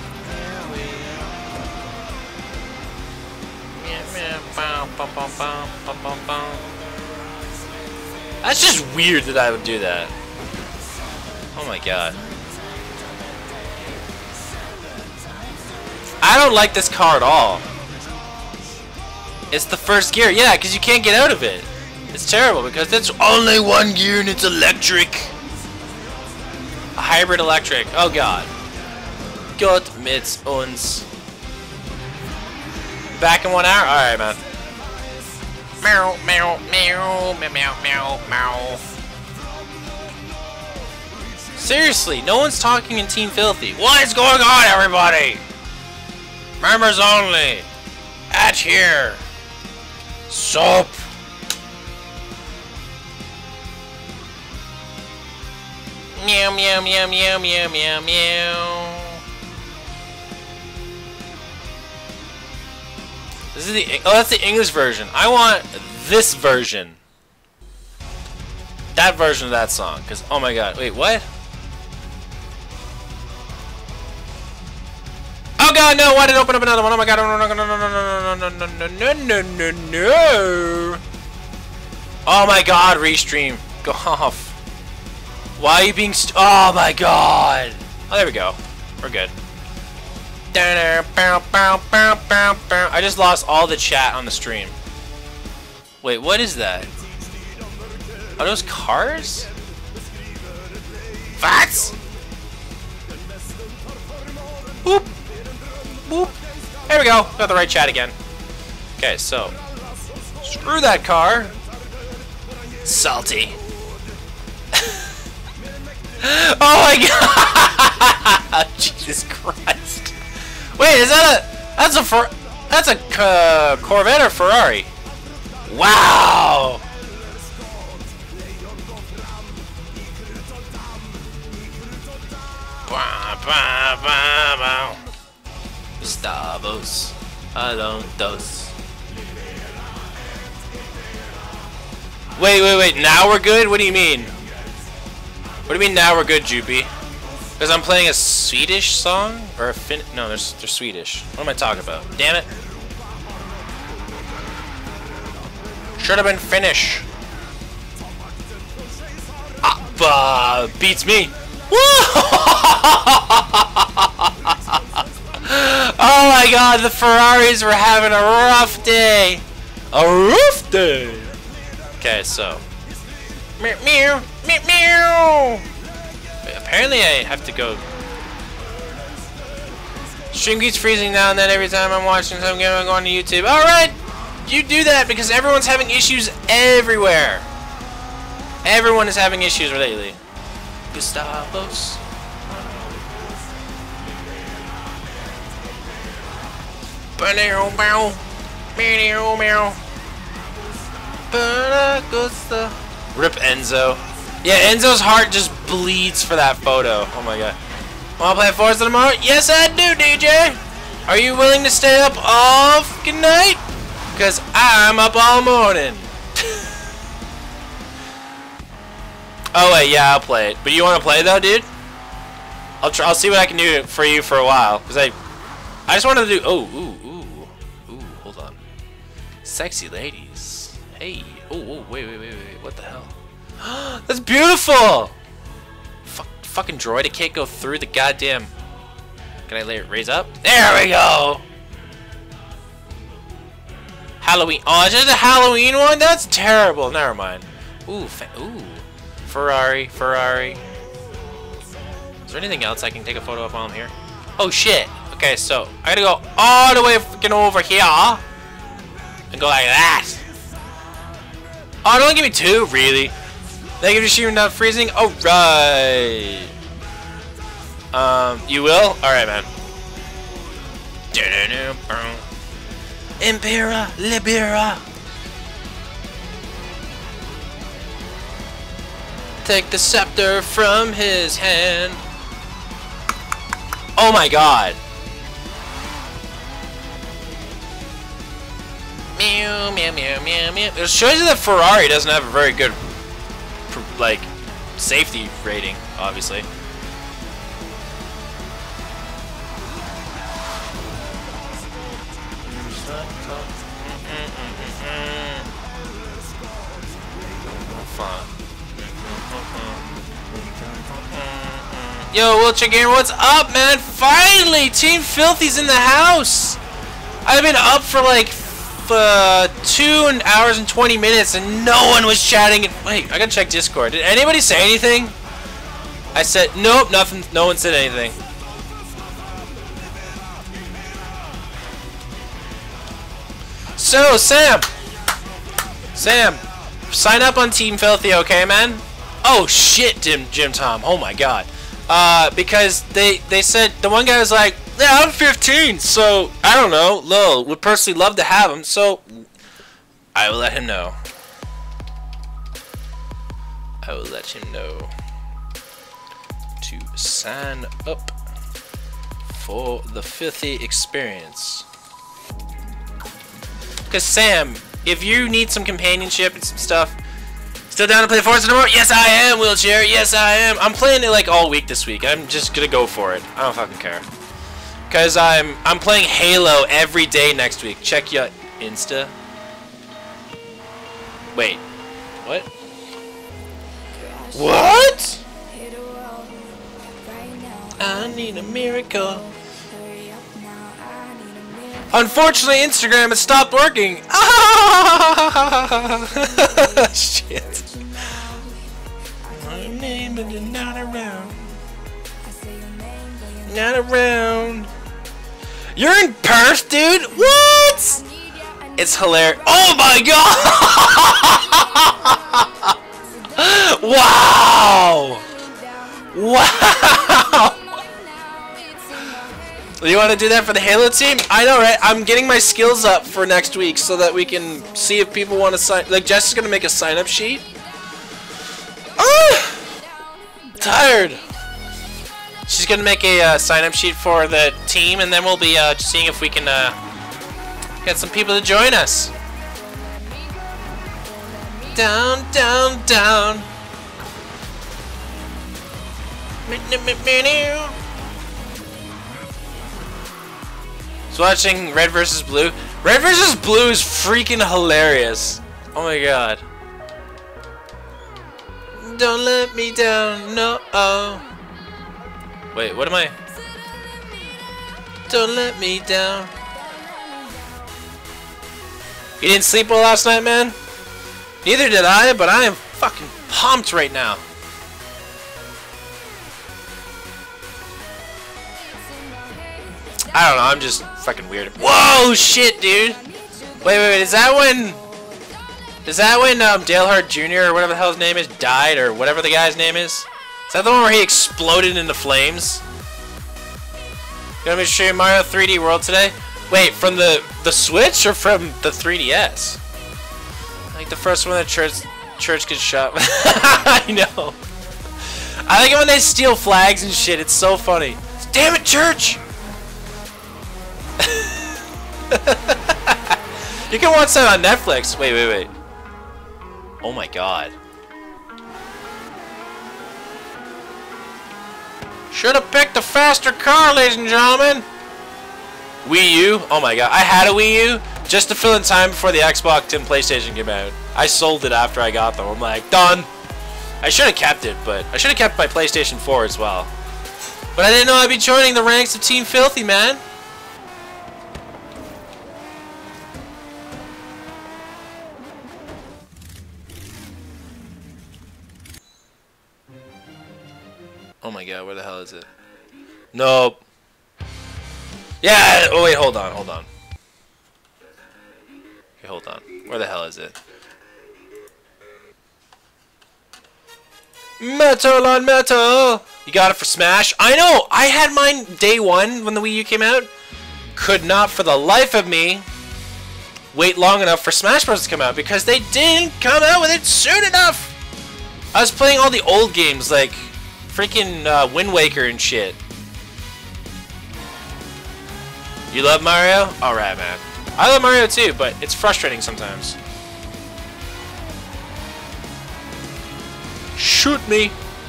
That's just weird that I would do that. Oh my god. I don't like this car at all. It's the first gear. Yeah, because you can't get out of it. It's terrible because it's only one gear and it's electric. A hybrid electric. Oh god. Gott mit uns. Back in 1 hour? Alright, man. Meow, meow, meow, meow, meow, meow, meow. Seriously, no one's talking in Team Filthy. What is going on, everybody? Members only. At here. Soap. Meow, meow, meow, meow, meow, meow, meow. This is the that's the English version. I want this version. That version of that song, because oh my god, wait, what? Oh god, no! Why did it open up another one? Oh my god! No! No! No! No! No! No! No! No! No! No! No! Oh my god! Restream, go off. Why are you being? Oh my god! Oh, there we go. We're good. I just lost all the chat on the stream. Wait, what is that? Are those cars? Facts? Boop. Boop. There we go. Got the right chat again. Okay, so. Screw that car. Salty. Oh my god! Jesus Christ. Wait, is that that's a Corvette or Ferrari? Wow! Gustavos Alondos. Wait. Now we're good? What do you mean? What do you mean now we're good, Jupy? Because I'm playing a Swedish song? Or a no, they're Swedish. What am I talking about? Damn it. Should have been Finnish. Beats me. Oh my god, the Ferraris were having a rough day. A rough day. Okay, so. Meow, meow, meow, meow. Apparently I have to go. Stream keeps freezing now and then every time I'm watching, so I'm going to YouTube. Alright! You do that because everyone's having issues everywhere. Everyone is having issues lately. Gustavos. Rip Enzo. Yeah, Enzo's heart just bleeds for that photo. Oh my god. Wanna play Forza tomorrow? Yes, I do, DJ. Are you willing to stay up all fucking night? Because I'm up all morning. Oh wait, yeah, I'll play it. But you want to play though, dude? I'll see what I can do for you for a while. Because I just wanted to do. Ooh, hold on. Sexy ladies. Hey. Oh, wait. What the hell? That's beautiful. Fucking droid, it can't go through the goddamn. Can I raise up? There we go. Halloween. Oh, is that the Halloween one? That's terrible. Never mind. Ooh. Ferrari. Is there anything else I can take a photo of while I'm here? Oh shit. Okay, so I gotta go all the way fucking over here and go like that. Oh, don't give me two, really? Thank you for shooting up freezing. Oh right. You will? Alright, man. Impera Libera. Take the scepter from his hand. Oh my god. Meow, meow, meow, meow, meow. It shows you that Ferrari doesn't have a very good, like, safety rating, obviously. Fun. Yo, Wheelchair Gamer, what's up, man? Finally, Team Filthy's in the house. I've been up for like 2 hours and 20 minutes, and no one was chatting. Wait, I gotta check Discord. Did anybody say anything? I said nope, nothing. No one said anything. So, Sam, sign up on Team Filthy, okay, man? Oh shit, Jim Tom. Oh my god. Because they said, the one guy was like, yeah, I'm 15, so I don't know, Lil would personally love to have him, so I will let him know. I will let him know to sign up for the Filthy experience. Cause Sam, if you need some companionship and some stuff, still down to play Forza tomorrow? Yes, I am, Wheelchair. Yes, I am. I'm playing it like all week this week. I'm just gonna go for it. I don't fucking care. Cause I'm playing Halo every day next week. Check your Insta. Wait, what? What? I need a miracle. Unfortunately, Instagram has stopped working. Ah! Shit. My name is not around. Not around. You're in Perth, dude? What? It's hilarious. Oh my god! Wow! Wow! You want to do that for the Halo team? I know, right? I'm getting my skills up for next week so that we can see if people want to sign. Like, Jess is going to make a sign-up sheet. Ah! Tired. She's going to make a sign-up sheet for the team, and then we'll be seeing if we can get some people to join us. Down, down, down. So watching Red vs. Blue. Red vs. Blue is freaking hilarious. Oh my god. Don't let me down, no. Oh. Wait, what am I? Don't let me down. You didn't sleep well last night, man? Neither did I, but I am fucking pumped right now. I don't know, I'm just fucking weird. Whoa, shit, dude! Wait, is that when... Dale Hart Jr. or whatever the hell his name is died, or whatever the guy's name is? Is that the one where he exploded into flames? You want me to show you Mario 3D World today? Wait, from the Switch or from the 3DS? I think the first one that church gets shot. I know. I like it when they steal flags and shit. It's so funny. Damn it, church! You can watch that on Netflix. Wait. Oh my god. Should have picked a faster car, ladies and gentlemen. Wii U? Oh my god. I had a Wii U just to fill in time before the Xbox and PlayStation came out. I sold it after I got them. I'm like, done. I should have kept it, but I should have kept my PlayStation 4 as well. But I didn't know I'd be joining the ranks of Team Filthy, man. Oh my god, where the hell is it? Nope. Yeah, oh wait, hold on. Okay, hold on. Where the hell is it? Metal on metal! You got it for Smash? I know! I had mine day one when the Wii U came out. Could not for the life of me wait long enough for Smash Bros. To come out because they didn't come out with it soon enough! I was playing all the old games like freaking Wind Waker and shit. You love Mario? Alright, man. I love Mario too, but it's frustrating sometimes. Shoot me!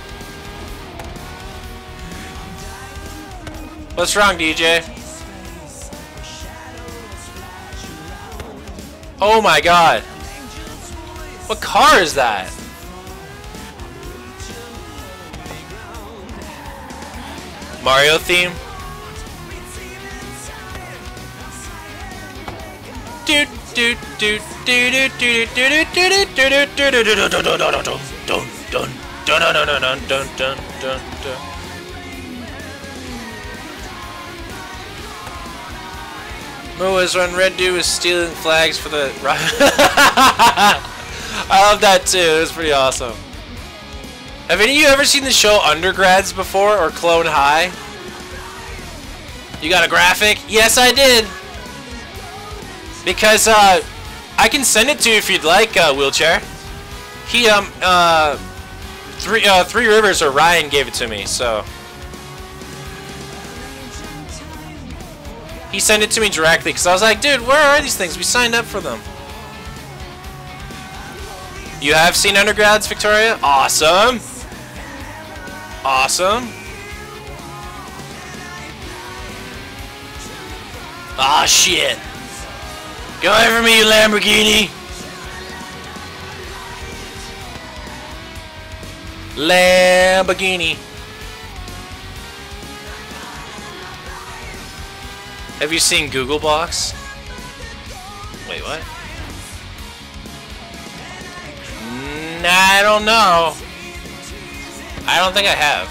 What's wrong, DJ? Oh my god! What car is that? Mario theme? Moas when Red Dew was stealing flags for the I love that too, it was pretty awesome. Have any of you ever seen the show Undergrads before, or Clone High? You got a graphic? Yes, I did. Because, I can send it to you if you'd like, Wheelchair. He, Three Rivers, or Ryan gave it to me, so. He sent it to me directly because I was like, dude, where are these things? We signed up for them. You have seen Undergrads, Victoria? Awesome. Awesome. Ah, shit. Go away from me, you Lamborghini. Lamborghini. Have you seen Googlebox? Wait, what? Nah, I don't know. I don't think I have.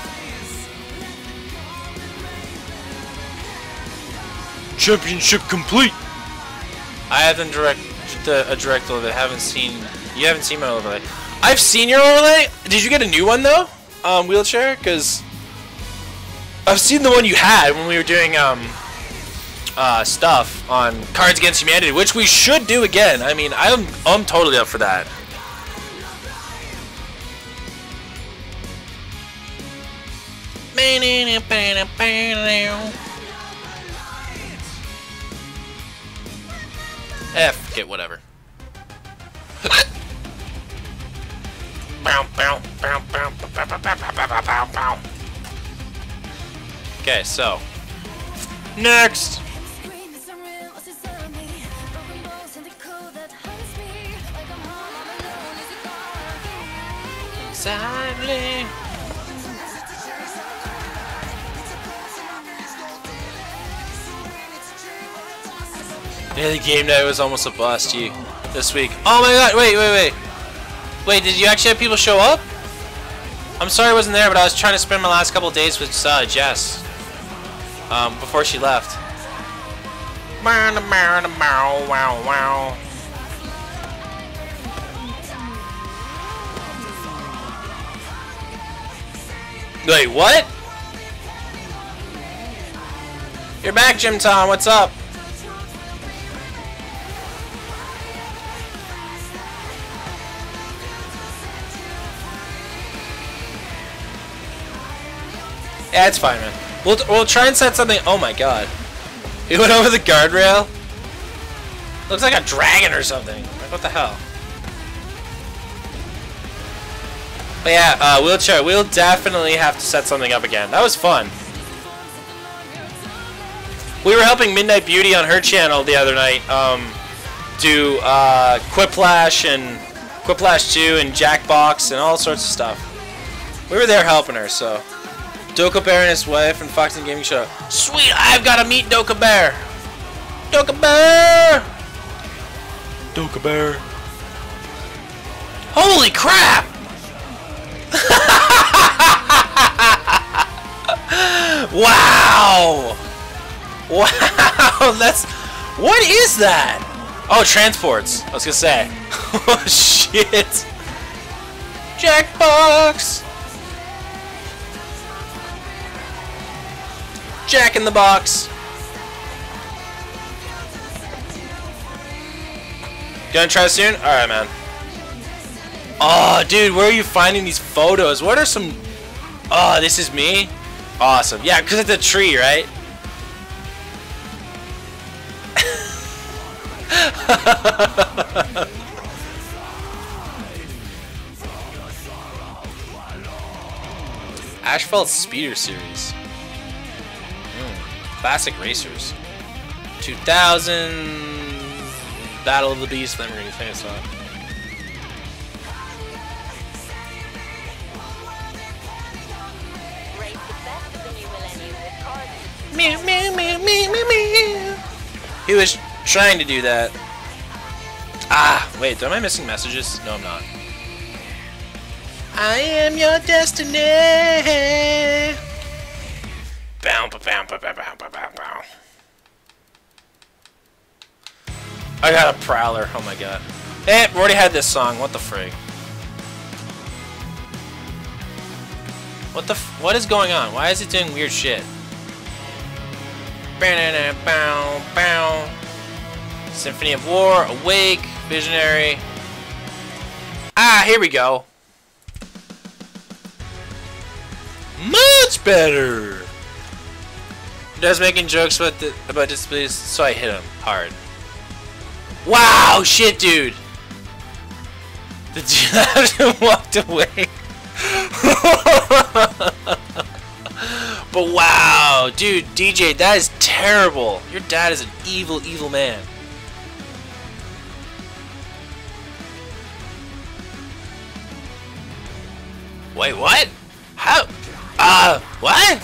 Championship complete. I haven't a direct overlay. Haven't seen. You haven't seen my overlay. I've seen your overlay. Did you get a new one though? Wheelchair? Because I've seen the one you had when we were doing stuff on Cards Against Humanity, which we should do again. I mean, I'm totally up for that. F it, whatever. Okay, so next. Sadly. Yeah, the game night was almost a bust this week. Oh my god, wait. Wait, did you actually have people show up? I'm sorry I wasn't there, but I was trying to spend my last couple days with Jess. Before she left. Wait, what? You're back, Jim Tom. What's up? Yeah, it's fine, man. We'll try and set something. Oh my god. He went over the guardrail? Looks like a dragon or something. Like, what the hell? But yeah, Wheelchair, we'll definitely have to set something up again. That was fun. We were helping Midnight Beauty on her channel the other night do Quiplash and Quiplash 2 and Jackbox and all sorts of stuff. We were there helping her, so. Doka Bear and his wife and Foxton Gaming Show. Sweet, I've got to meet Doka Bear. Doka Bear. Doka Bear. Holy crap! Wow! Wow, that's... What is that? Oh, transports. I was gonna say. Oh, shit. Jackbox. Jack in the Box. Gonna try soon? Alright, man. Oh, dude, where are you finding these photos? What are some... Oh, this is me? Awesome. Yeah, because it's a tree, right? Asphalt Speeder Series. Classic Racers. 2000... Battle of the Beast, then we're going to finish that. Race the best of the new millennium with cards. Meow, meow, meow, meow, meow, meow. He was trying to do that. Ah, wait, am I missing messages? No, I'm not. I am your destiny. Bow, bow, bow, bow, bow, bow, bow, bow. I got a Prowler. Oh my god. Eh, we already had this song. What the frig? What is going on? Why is it doing weird shit? Bow, bow. Symphony of War, Awake, Visionary. Ah, here we go. Much better. was making jokes about disabilities, so I hit him hard. Wow, shit, dude. The dude walked away. But wow, dude, DJ, that is terrible. Your dad is an evil, evil man. Wait, what? How? What?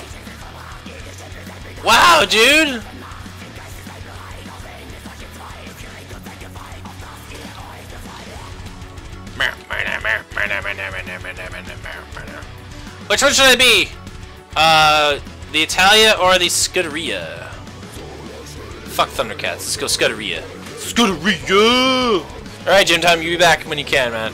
Wow, dude. Which one should I be? The Italia or the Scuderia? Fuck Thundercats. Let's go Scuderia. Scuderia! Alright, Gym Time, you be back when you can, man.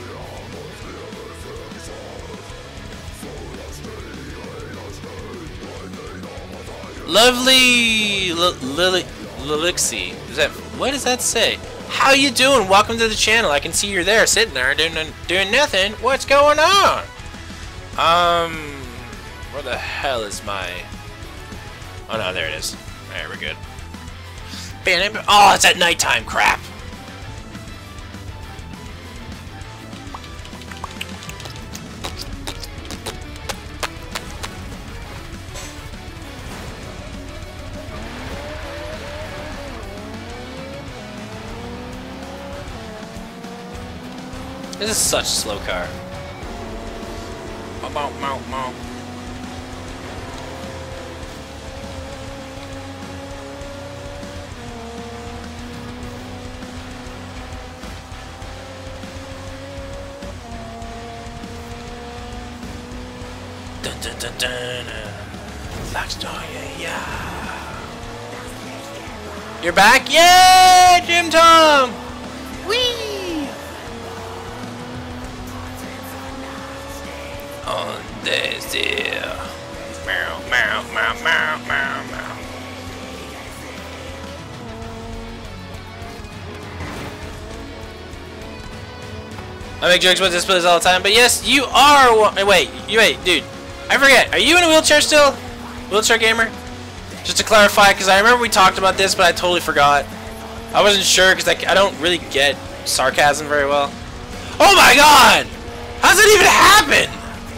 Lovely Lilixie. Is that, what does that say? How you doing? Welcome to the channel. I can see you're there, sitting there, doing nothing. What's going on? Where the hell is my... Oh no, there it is. Alright, we're good. Oh, it's at nighttime. Crap. This is such a slow car. Dun dun dun dun. Blackstar, yeah. You're back? Yay, Jim Tom! Whee! On this here. Meow, meow, meow, meow, meow, meow. I make jokes about disabilities all the time, but yes, you are. Wait, dude. I forget. Are you in a wheelchair still? Wheelchair gamer? Just to clarify, because I remember we talked about this, but I totally forgot. I wasn't sure because I don't really get sarcasm very well. Oh my god! How's that even happen?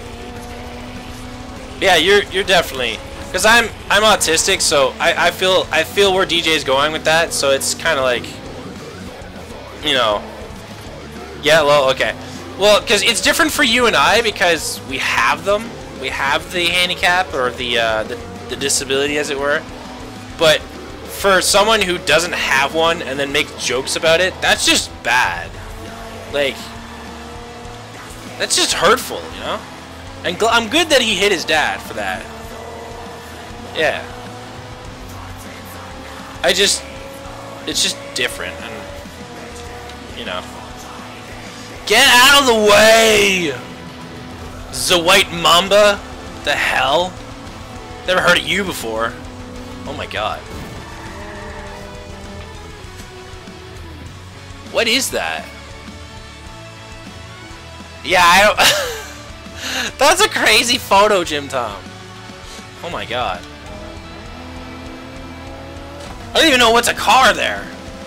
Yeah, you're definitely, because I'm autistic, so I feel where DJ's going with that, so it's kind of like, you know, yeah, well, okay, well, because it's different for you and I because we have them, we have the handicap or the disability, as it were, but for someone who doesn't have one and then makes jokes about it, that's just bad, like, that's just hurtful, you know. And I'm good that he hit his dad for that. Yeah. It's just different, and you know. Get out of the way! The White Mamba? The hell? Never heard of you before. Oh my god. What is that? Yeah, I don't... That's a crazy photo, Jim Tom. Oh my god. I don't even know what's a car there.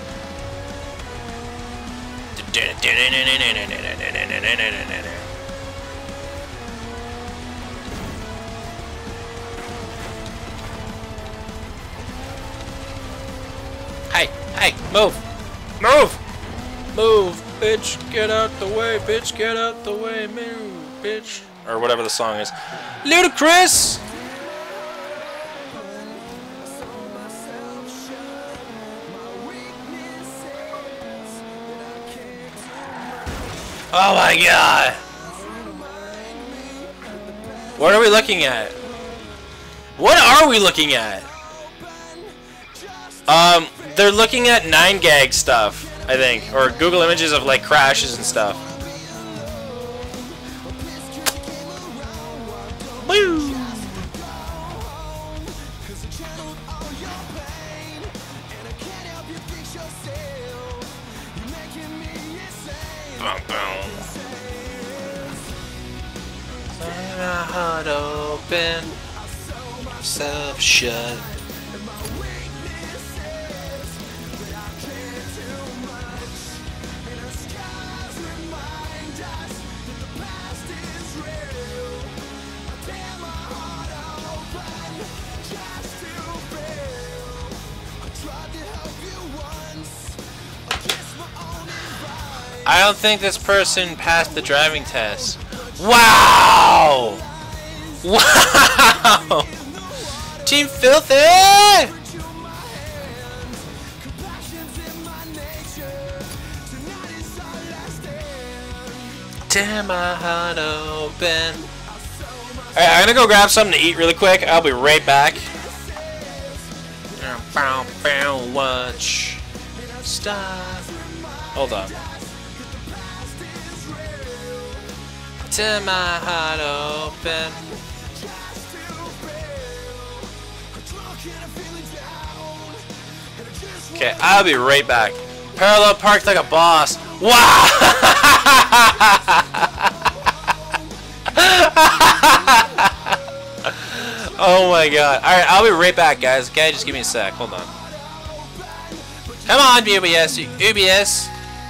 Hey, move. Move. Move, bitch. Get out the way, bitch. Get out the way. Move, bitch. Or whatever the song is. Ludacris! Oh my god! What are we looking at? What are we looking at? They're looking at 9gag stuff, I think. Or Google images of like crashes and stuff. Woo! My heart open, yourself shut. I don't think this person passed the driving test. Wow! Wow! Team Filthy! Tear my heart open. Alright, I'm gonna go grab something to eat really quick. I'll be right back. Watch. Stop. Hold on. Tear my heart open. Okay, I'll be right back. Parallel parked like a boss. Wow! Oh my god. Alright, I'll be right back, guys. Okay, just give me a sec. Hold on. Come on, UBS. UBS.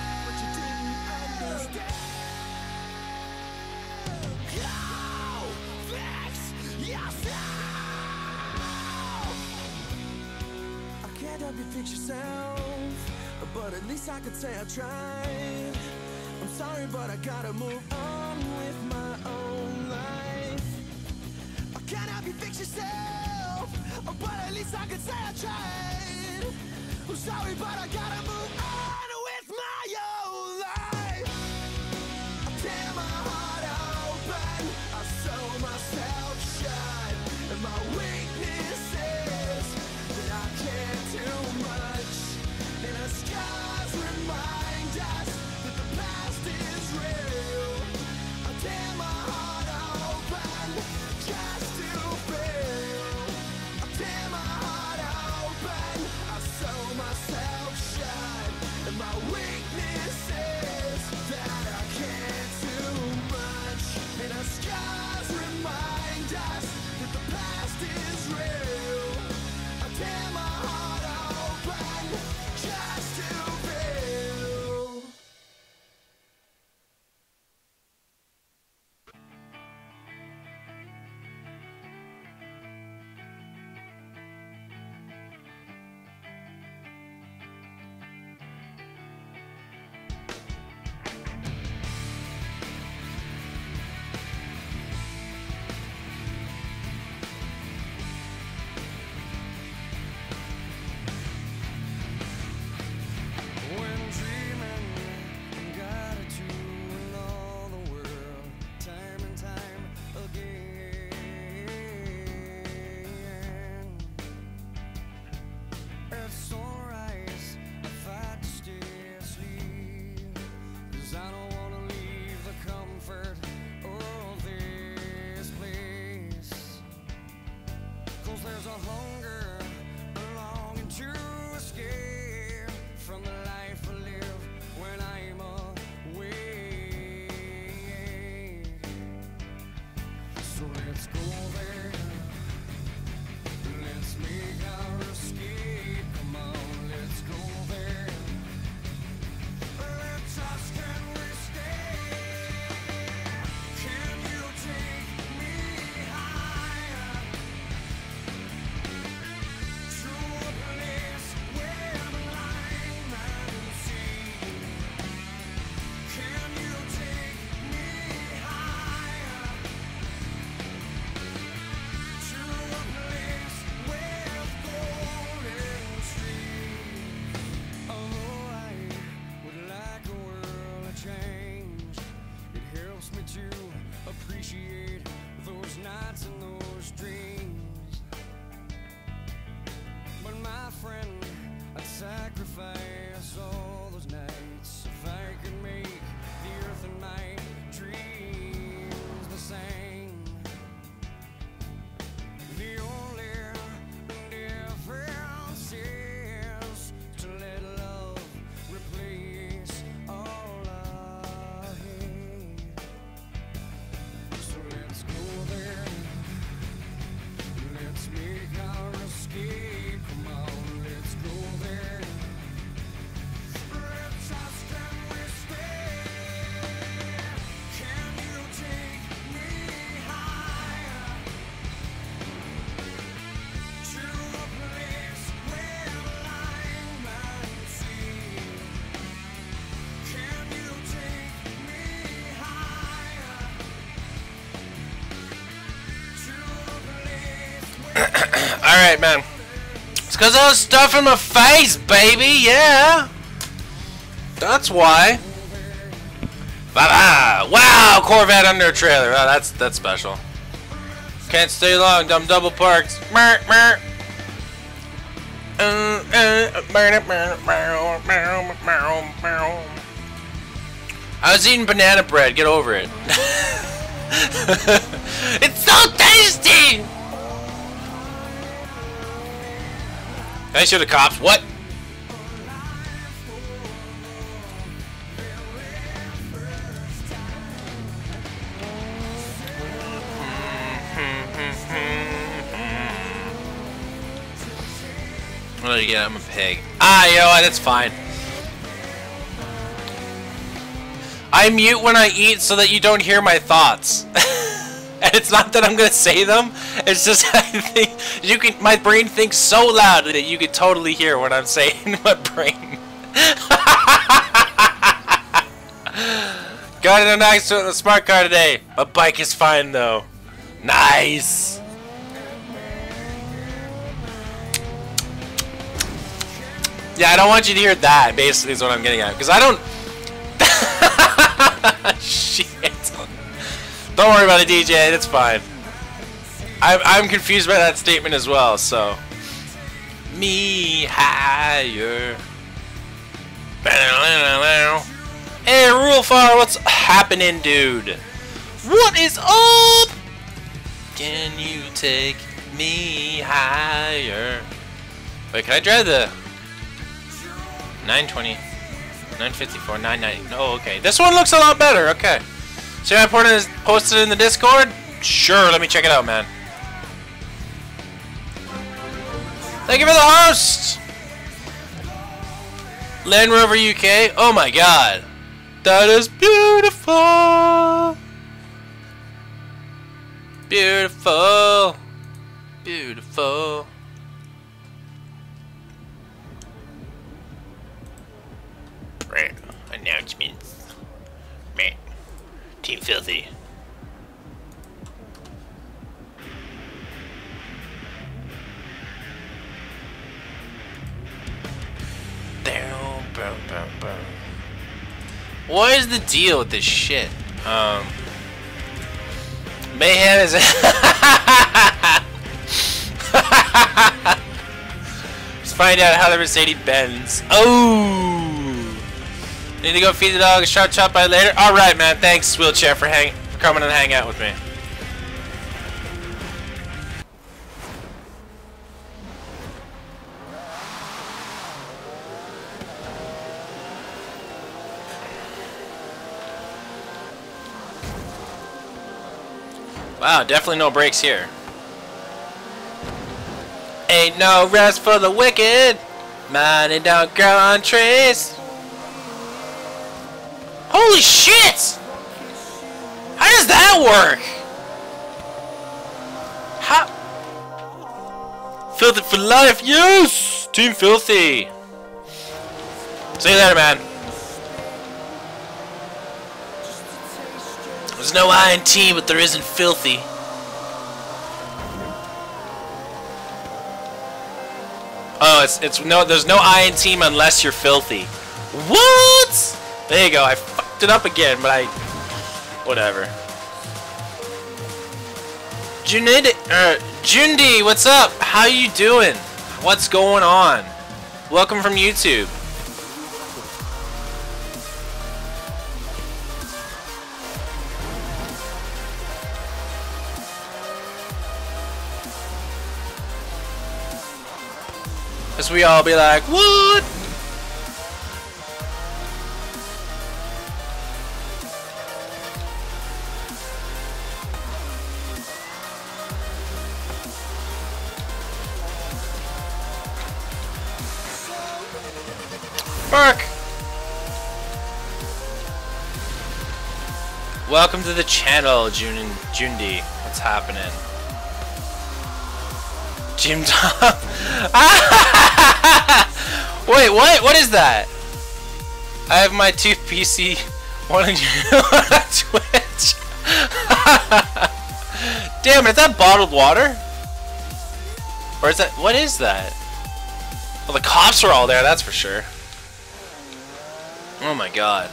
I can't help you fix yourself, but at least I could say I tried. I'm sorry, but I gotta move on with my own life. I can't help you fix yourself, but at least I could say I tried. I'm sorry, but I gotta move on with my own life. I tear my heart open, I sew myself shut, and my weakness is that I care too much, and the scars remind us that the past is real. I tear my heart open just to feel. I tear my heart open, I sew myself shut. Alright, man. It's because I was stuffing my face, baby, yeah. That's why. Wow, Corvette under a trailer. Oh, that's special. Can't stay long, dumb double parked. I was eating banana bread, get over it. It's so tasty! Can I shoot the cops? What? What did you get? I'm a pig. Ah, you know what? That's fine. I mute when I eat so that you don't hear my thoughts. And it's not that I'm gonna say them. It's just I think my brain thinks so loud that you can totally hear what I'm saying in my brain. Got it nice with a smart car today. My bike is fine though. Nice. Yeah, I don't want you to hear that, basically is what I'm getting at. Because I don't... Shit. Don't worry about it, DJ, it's fine. I'm confused by that statement as well, so... Me higher. Hey, Rulefar, what's happening, dude? What is up? Can you take me higher? Wait, can I drive the... 920, 954, 990. Oh, okay. This one looks a lot better. Okay. See I posted in the Discord? Sure, let me check it out, man. Thank you for the host! Land Rover UK. Oh my god. That is beautiful. Beautiful. Beautiful. Announcements. Man. Team Filthy. What is the deal with this shit? Mayhem is Let's find out how the Mercedes bends. Oh! Need to go feed the dog a shot chop by later? Alright, man. Thanks, Wheelchair, for coming and hang out with me. Wow, definitely no brakes here. Ain't no rest for the wicked. Money don't grow on trees. Holy shit! How does that work? How? Filthy for life, yes! Team Filthy. See you later, man. There's no I in team, but there isn't Filthy. Oh, it's no. There's no I in team unless you're Filthy. What? There you go. I fucked it up again, but whatever. Jundi, what's up? How you doing? What's going on? Welcome from YouTube. As we all be like, what? Mark! Welcome to the channel, Jundi. What's happening? Jim Tom. Wait, what? What is that? I have my two PC, one on Twitch. Damn it, is that bottled water? Or is that... What is that? Well, the cops are all there, that's for sure. Oh my god.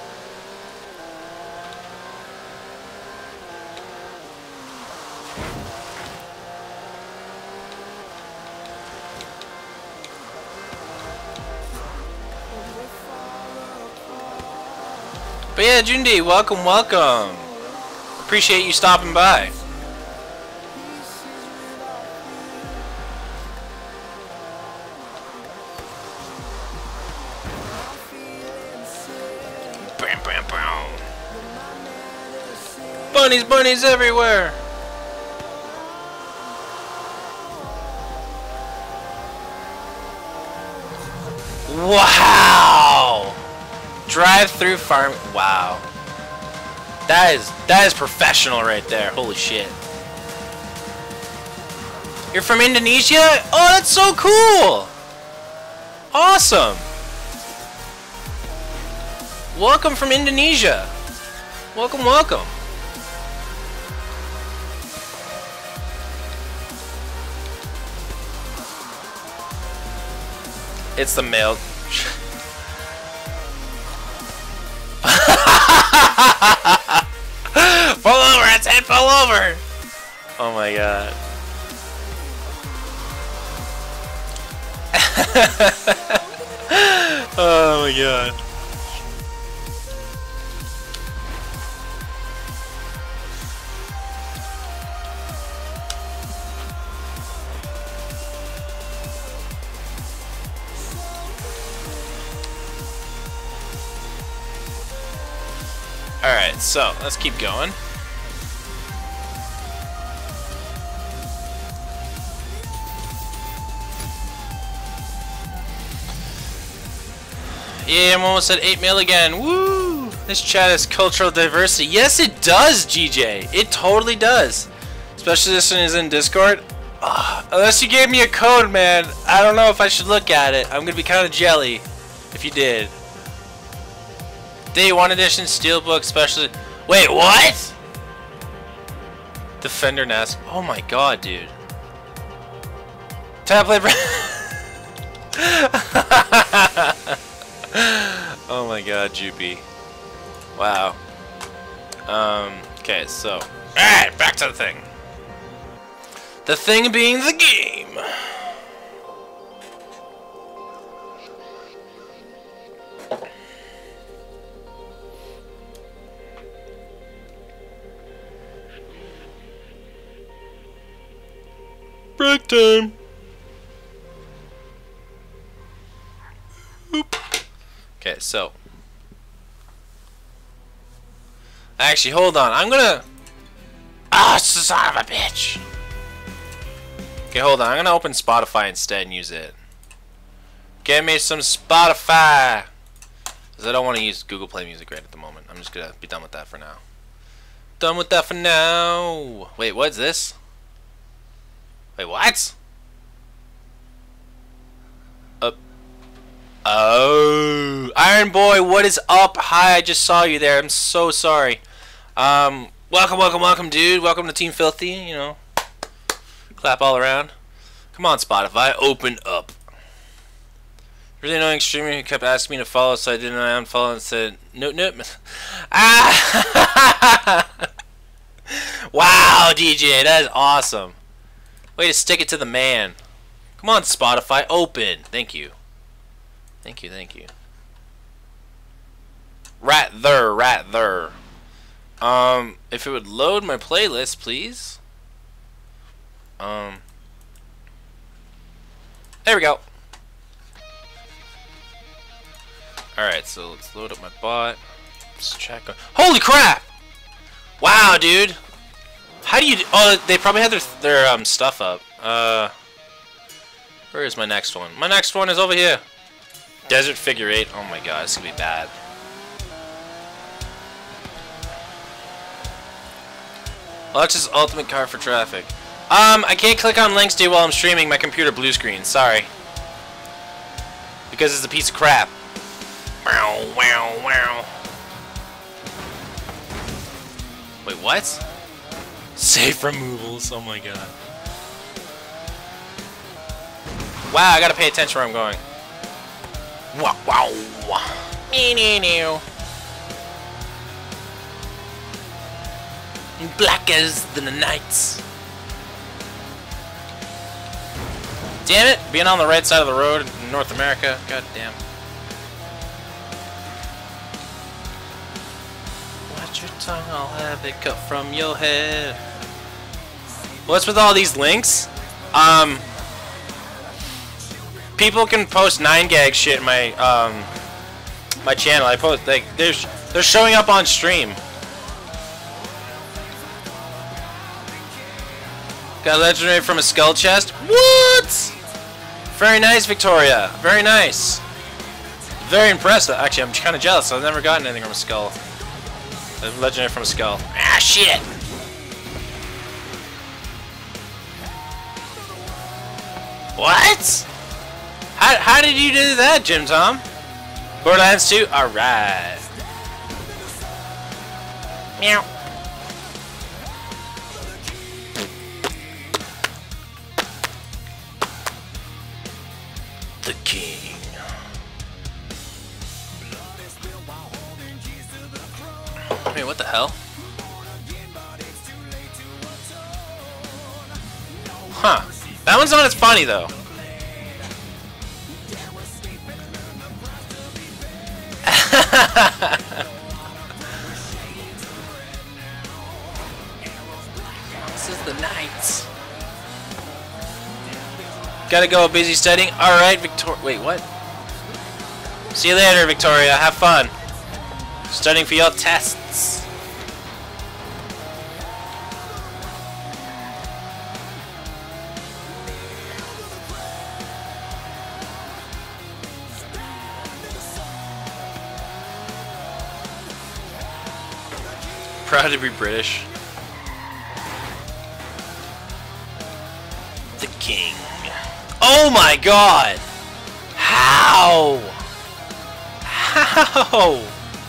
But yeah, Jundi, welcome, welcome. Appreciate you stopping by. Bam, bam, bam. Bunnies, bunnies everywhere. Wow. Drive-through farm. Wow. That is professional right there. Holy shit. You're from Indonesia? Oh, that's so cool. Awesome. Welcome from Indonesia. Welcome, welcome. It's the mail. Pull over, I said pull over. Oh my god. Oh my god. Alright, so let's keep going. Yeah, I'm almost at 8 mil again. Woo! This chat has cultural diversity. Yes, it does, GJ. It totally does. Especially this one is in Discord. Unless you gave me a code, man. I don't know if I should look at it. I'm gonna be kind of jelly if you did. Day 1 edition Steelbook special. Wait, what? Defender Nest. Oh my god, dude. Tablet. Oh my god, Joopy. Wow. Okay, so. Alright, back to the thing. The thing being the game. Break time. Oop. Okay, so. Actually, hold on. I'm gonna. Ah, son of a bitch. Okay, hold on. I'm gonna open Spotify instead and use it. Get me some Spotify. Because I don't want to use Google Play Music right at the moment. I'm just gonna be done with that for now. Done with that for now. Wait, what's this? Wait, what? Oh, Iron Boy, what is up? Hi, I just saw you there. I'm so sorry. Welcome, welcome, welcome, dude. Welcome to Team Filthy. You know, clap all around. Come on, Spotify, open up. Really annoying streamer who kept asking me to follow, so I didn't. I unfollowed and said, nope, nope. Ah! Wow, DJ, that is awesome. Way to stick it to the man. Come on, Spotify, open. Thank you. Thank you, thank you. Right there, right there. If it would load my playlist, please. There we go. Alright, so let's load up my bot. Let's check. Holy crap! Wow, dude. How do you? Oh, they probably had their stuff up. Where is my next one? My next one is over here. Desert Figure 8. Oh my god, this is gonna be bad. Well, that's just ultimate car for traffic. I can't click on links, dude, while I'm streaming. My computer blue screen. Sorry. Because it's a piece of crap. Wow, wow, wow. Wait, what? Safe removals. Oh my god. Wow, I gotta pay attention where I'm going. Wow, wow. Black as the nights. Damn it, being on the right side of the road in North America. God damn. Watch your tongue, I'll have it cut from your head. What's with all these links? People can post 9gag shit in my my channel. I post like they're showing up on stream. Got legendary from a skull chest. What? Very nice, Victoria. Very nice. Very impressed. Actually, I'm kind of jealous. I've never gotten anything from a skull. Legendary from a skull. Ah, shit. What? How did you do that, Jim Tom? Borderlands 2? Alright. Meow. The king. Wait, what the hell? Huh. That one's not as funny though. This is the night. Gotta go, busy studying. Alright, Victoria. Wait, what? See you later, Victoria. Have fun. Studying for your tests. Proud to be British. The king. Oh my god! How? How?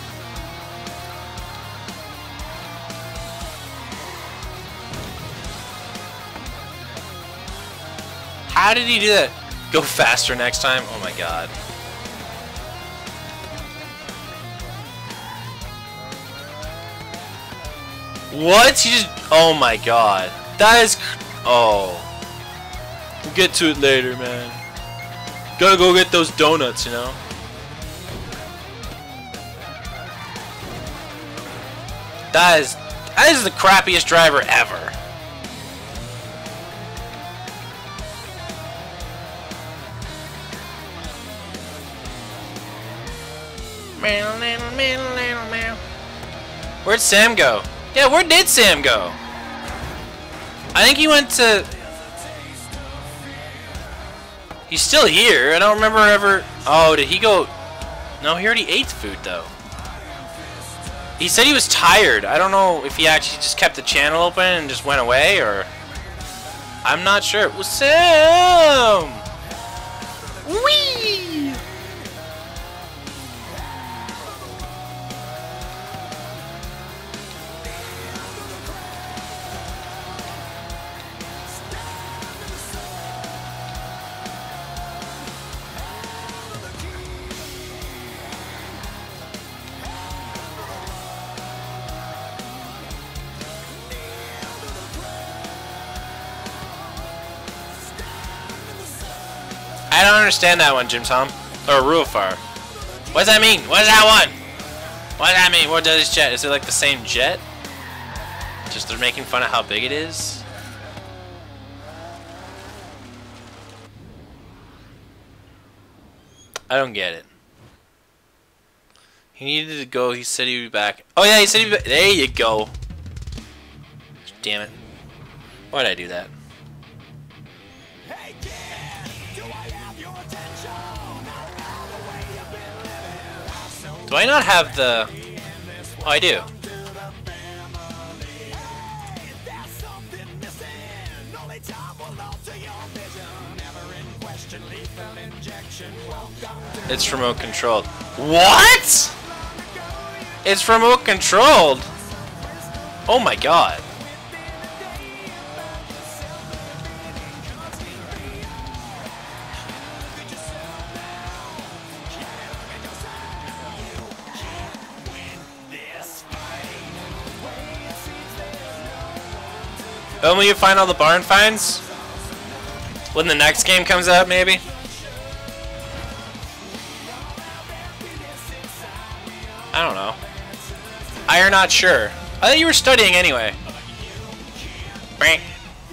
How did he do that? Go faster next time? Oh my god. What? He just... Oh my god. That is... Oh. We'll get to it later, man. Gotta go get those donuts, you know? That is the crappiest driver ever. Where'd Sam go? Yeah, where did Sam go? I think he went to... He's still here. I don't remember ever... Oh, did he go... No, he already ate food, though. He said he was tired. I don't know if he actually just kept the channel open and just went away, or... I'm not sure. Well, Sam! Whee! I don't understand that one, Jim Tom. Or Rulefar. What does that mean? What is that one? What does that mean? What does this jet? Is it like the same jet? Just they're making fun of how big it is? I don't get it. He needed to go. He said he'd be back. Oh yeah, he said he'd be back. There you go. Damn it. Why did I do that? Do I not have the... Oh, I do. It's remote controlled. What? It's remote controlled? Oh my god. When will you find all the barn finds? When the next game comes out, maybe? I don't know. You're not sure. I thought you were studying anyway. Bang.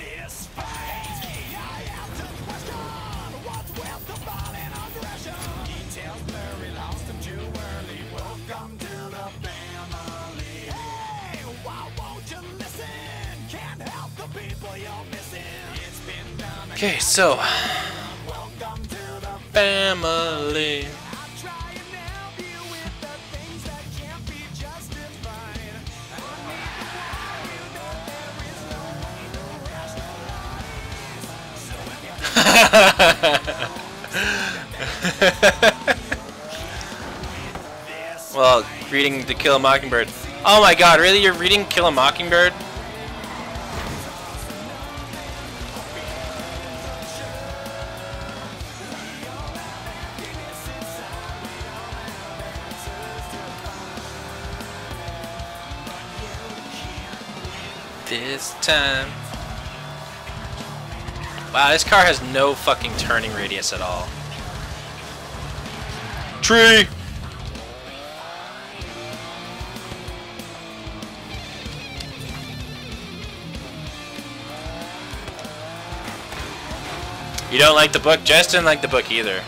Okay, so family. Well, reading To Kill a Mockingbird. Oh my god, really? You're reading Kill a Mockingbird? This time. Wow, this car has no fucking turning radius at all. Tree! You don't like the book? Jess didn't like the book either.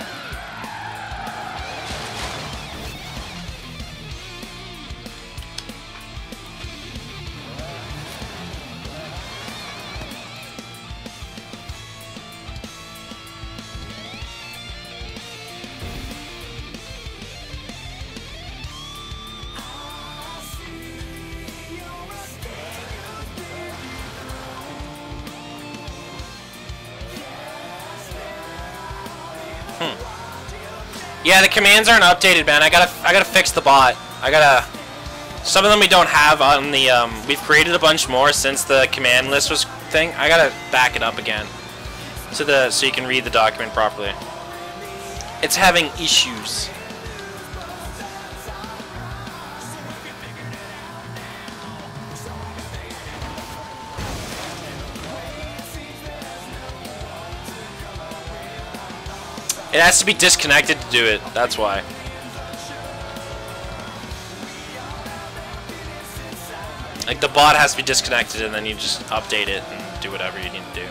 Yeah, the commands aren't updated, man. I gotta fix the bot. Some of them we don't have on the we've created a bunch more since the command list was thing. I gotta back it up again so you can read the document properly. It's having issues. It has to be disconnected to do it, that's why. Like, the bot has to be disconnected and then you just update it and do whatever you need to do.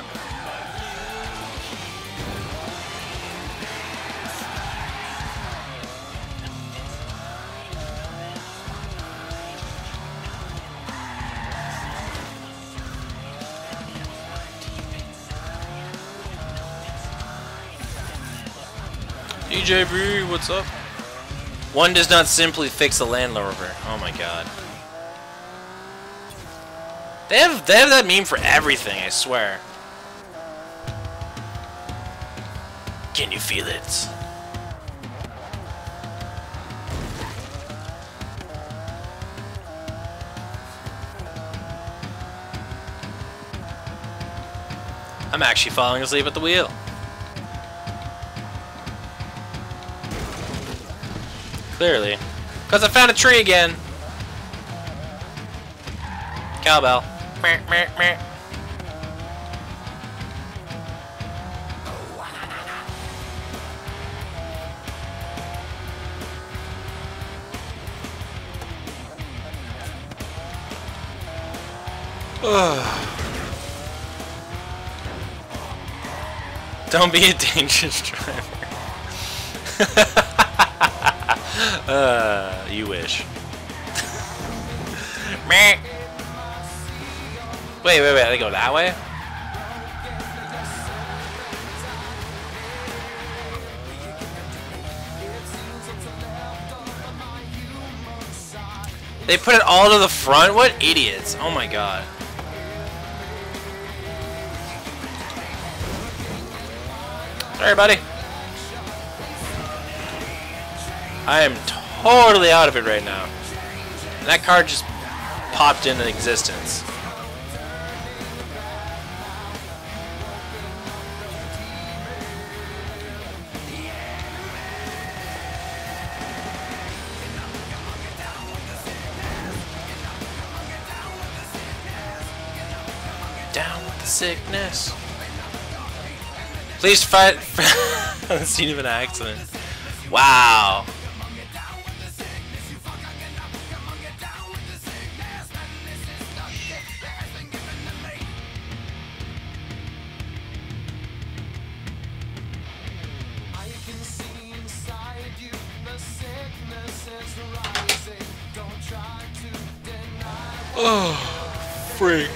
DJ Bree, what's up? One does not simply fix the Land Rover. Oh my god. They have that meme for everything, I swear. Can you feel it? I'm actually falling asleep at the wheel. Clearly. Because I found a tree again. Cowbell. Meh, meh, meh. Don't be a dangerous driver. You wish. Meh. Wait, they go that way? They put it all to the front? What idiots. Oh my god. Sorry, buddy. I am totally out of it right now. And that car just popped into existence. sickness. Please fight on the scene of an accident. Wow. Oh, freak.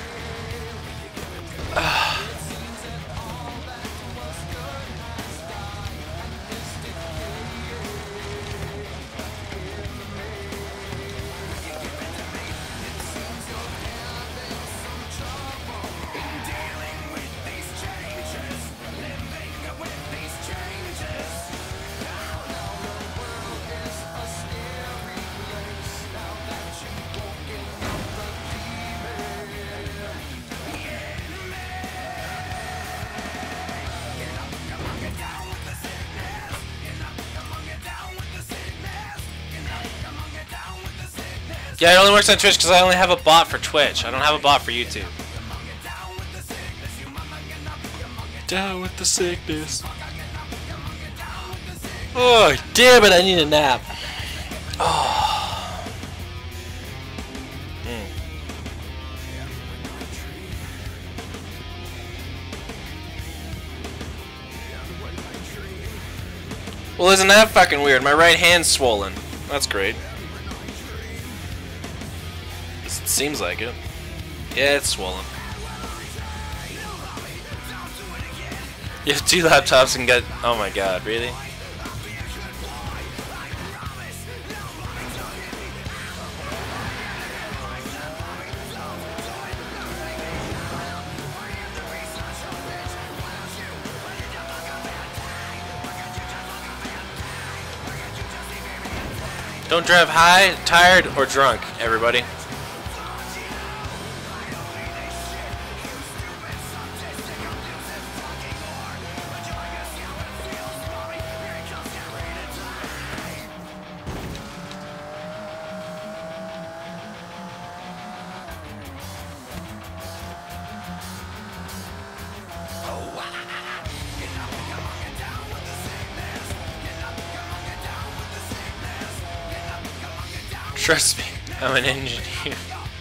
Yeah, it only works on Twitch because I only have a bot for Twitch. I don't have a bot for YouTube. Down with the sickness. Oh, damn it, I need a nap. Oh. Well, isn't that fucking weird? My right hand's swollen. That's great. Seems like it. Yeah, it's swollen. You have 2 laptops and got... Oh my god, really? Don't drive high, tired, or drunk, everybody. Trust me, I'm an engineer.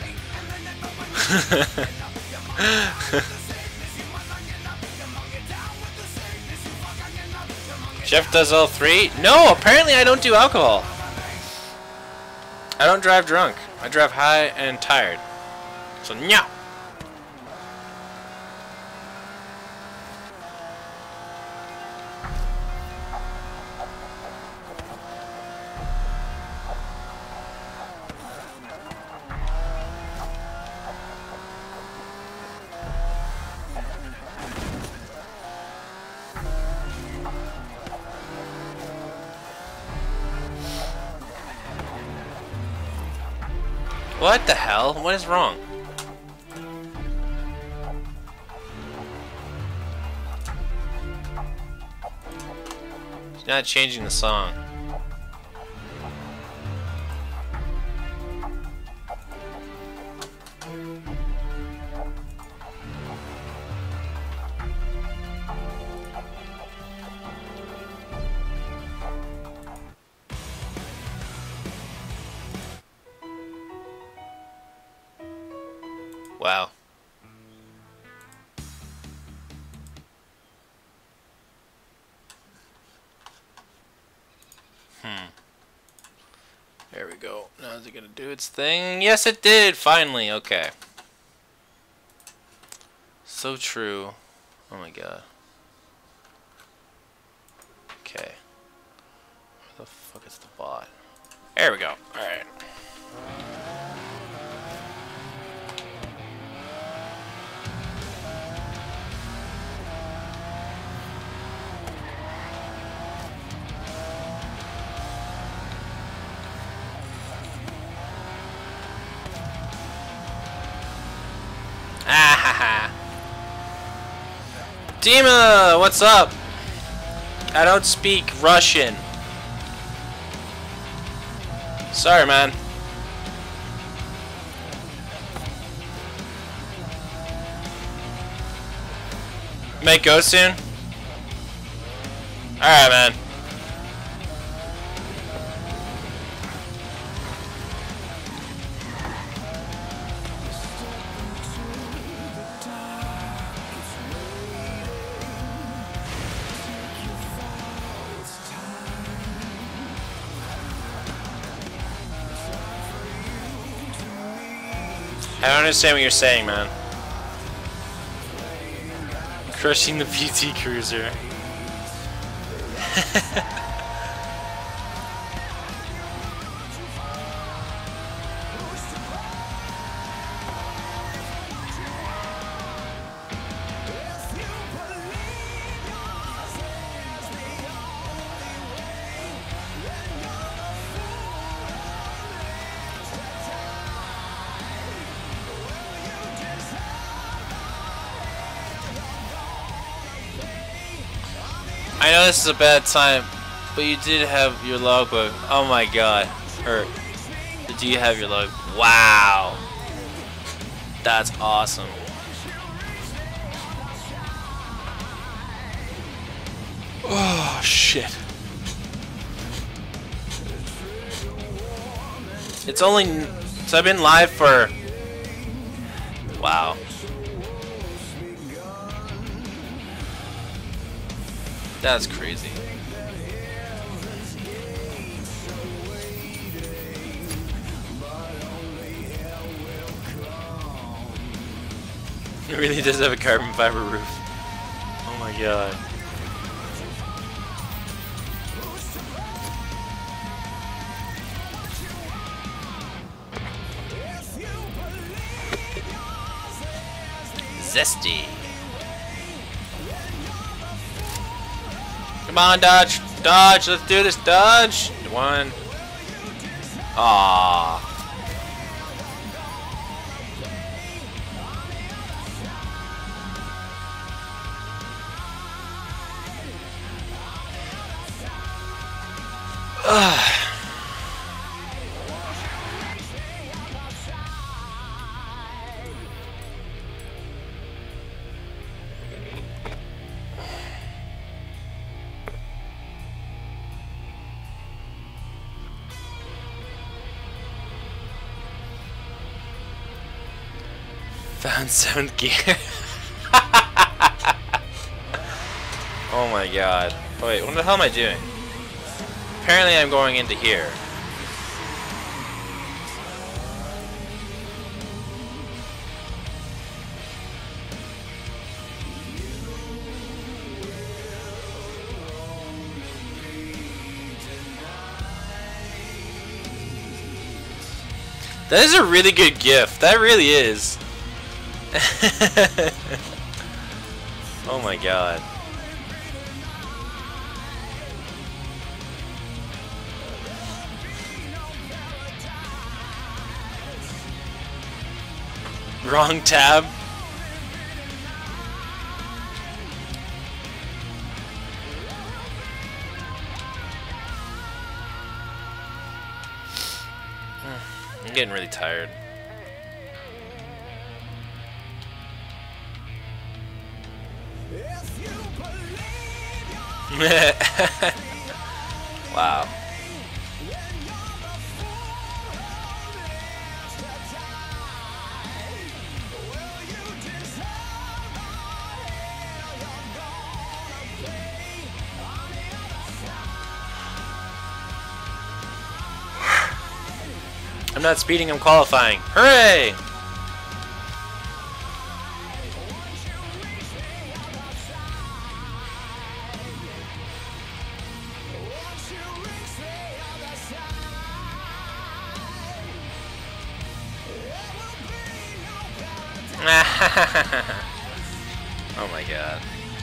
Jeff does all 3? No, apparently I don't do alcohol. I don't drive drunk. I drive high and tired. So, no. What the hell? What is wrong? It's not changing the song. Wow. There we go. Now is it gonna do its thing? Yes, it did! Finally! Okay. So true. Oh my god. Okay. Where the fuck is the bot? There we go. Alright. Dima, what's up? I don't speak Russian. Sorry, man. May go soon? Alright, man. I don't understand what you're saying, man. Crushing the PT Cruiser. I know this is a bad time, but you did have your logbook. Oh my god. Or, do you have your log? Wow. That's awesome. Oh, shit. It's only... So I've been live for... Wow. That's crazy. It really does have a carbon fiber roof. Oh my god. Zesty. Come on, Dodge! Dodge! Let's do this, Dodge! One. Aww. Found 7th gear. Oh my god. Wait, what the hell am I doing? Apparently I'm going into here. That is a really good gift. That really is. Oh my god. Wrong tab. I'm getting really tired. Wow. I'm not speeding, I'm qualifying. Hooray! Oh my god.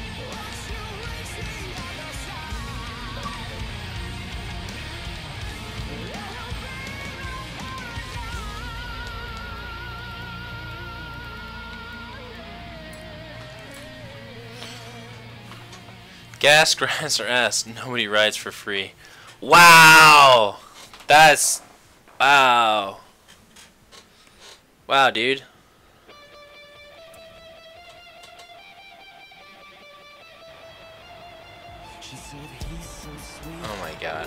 Gas, grass, or ass. Nobody rides for free. Wow! That's... Wow. Wow, dude. Oh my god.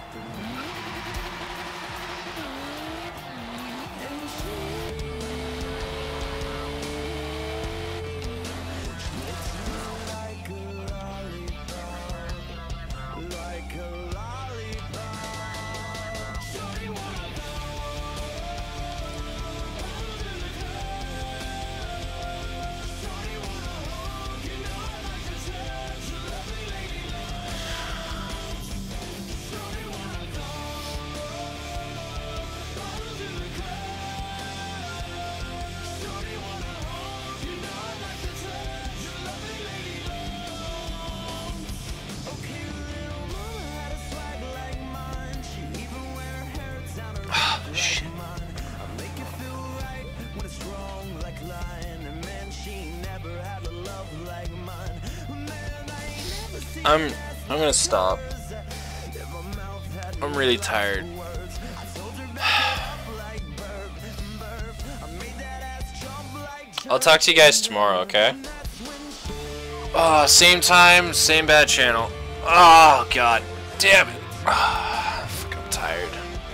I'm gonna stop. I'm really tired. I'll talk to you guys tomorrow, okay? Same time, same bad channel. Oh god, damn it. Fuck, I'm tired.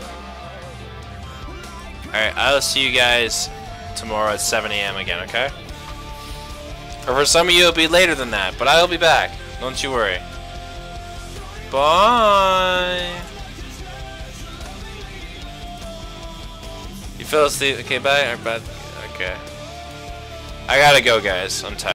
Alright, I'll see you guys tomorrow at 7 AM again, okay? Or for some of you it'll be later than that, but I'll be back. Don't you worry. Bye. You fell asleep? Okay, bye. Okay. I gotta go, guys. I'm tired.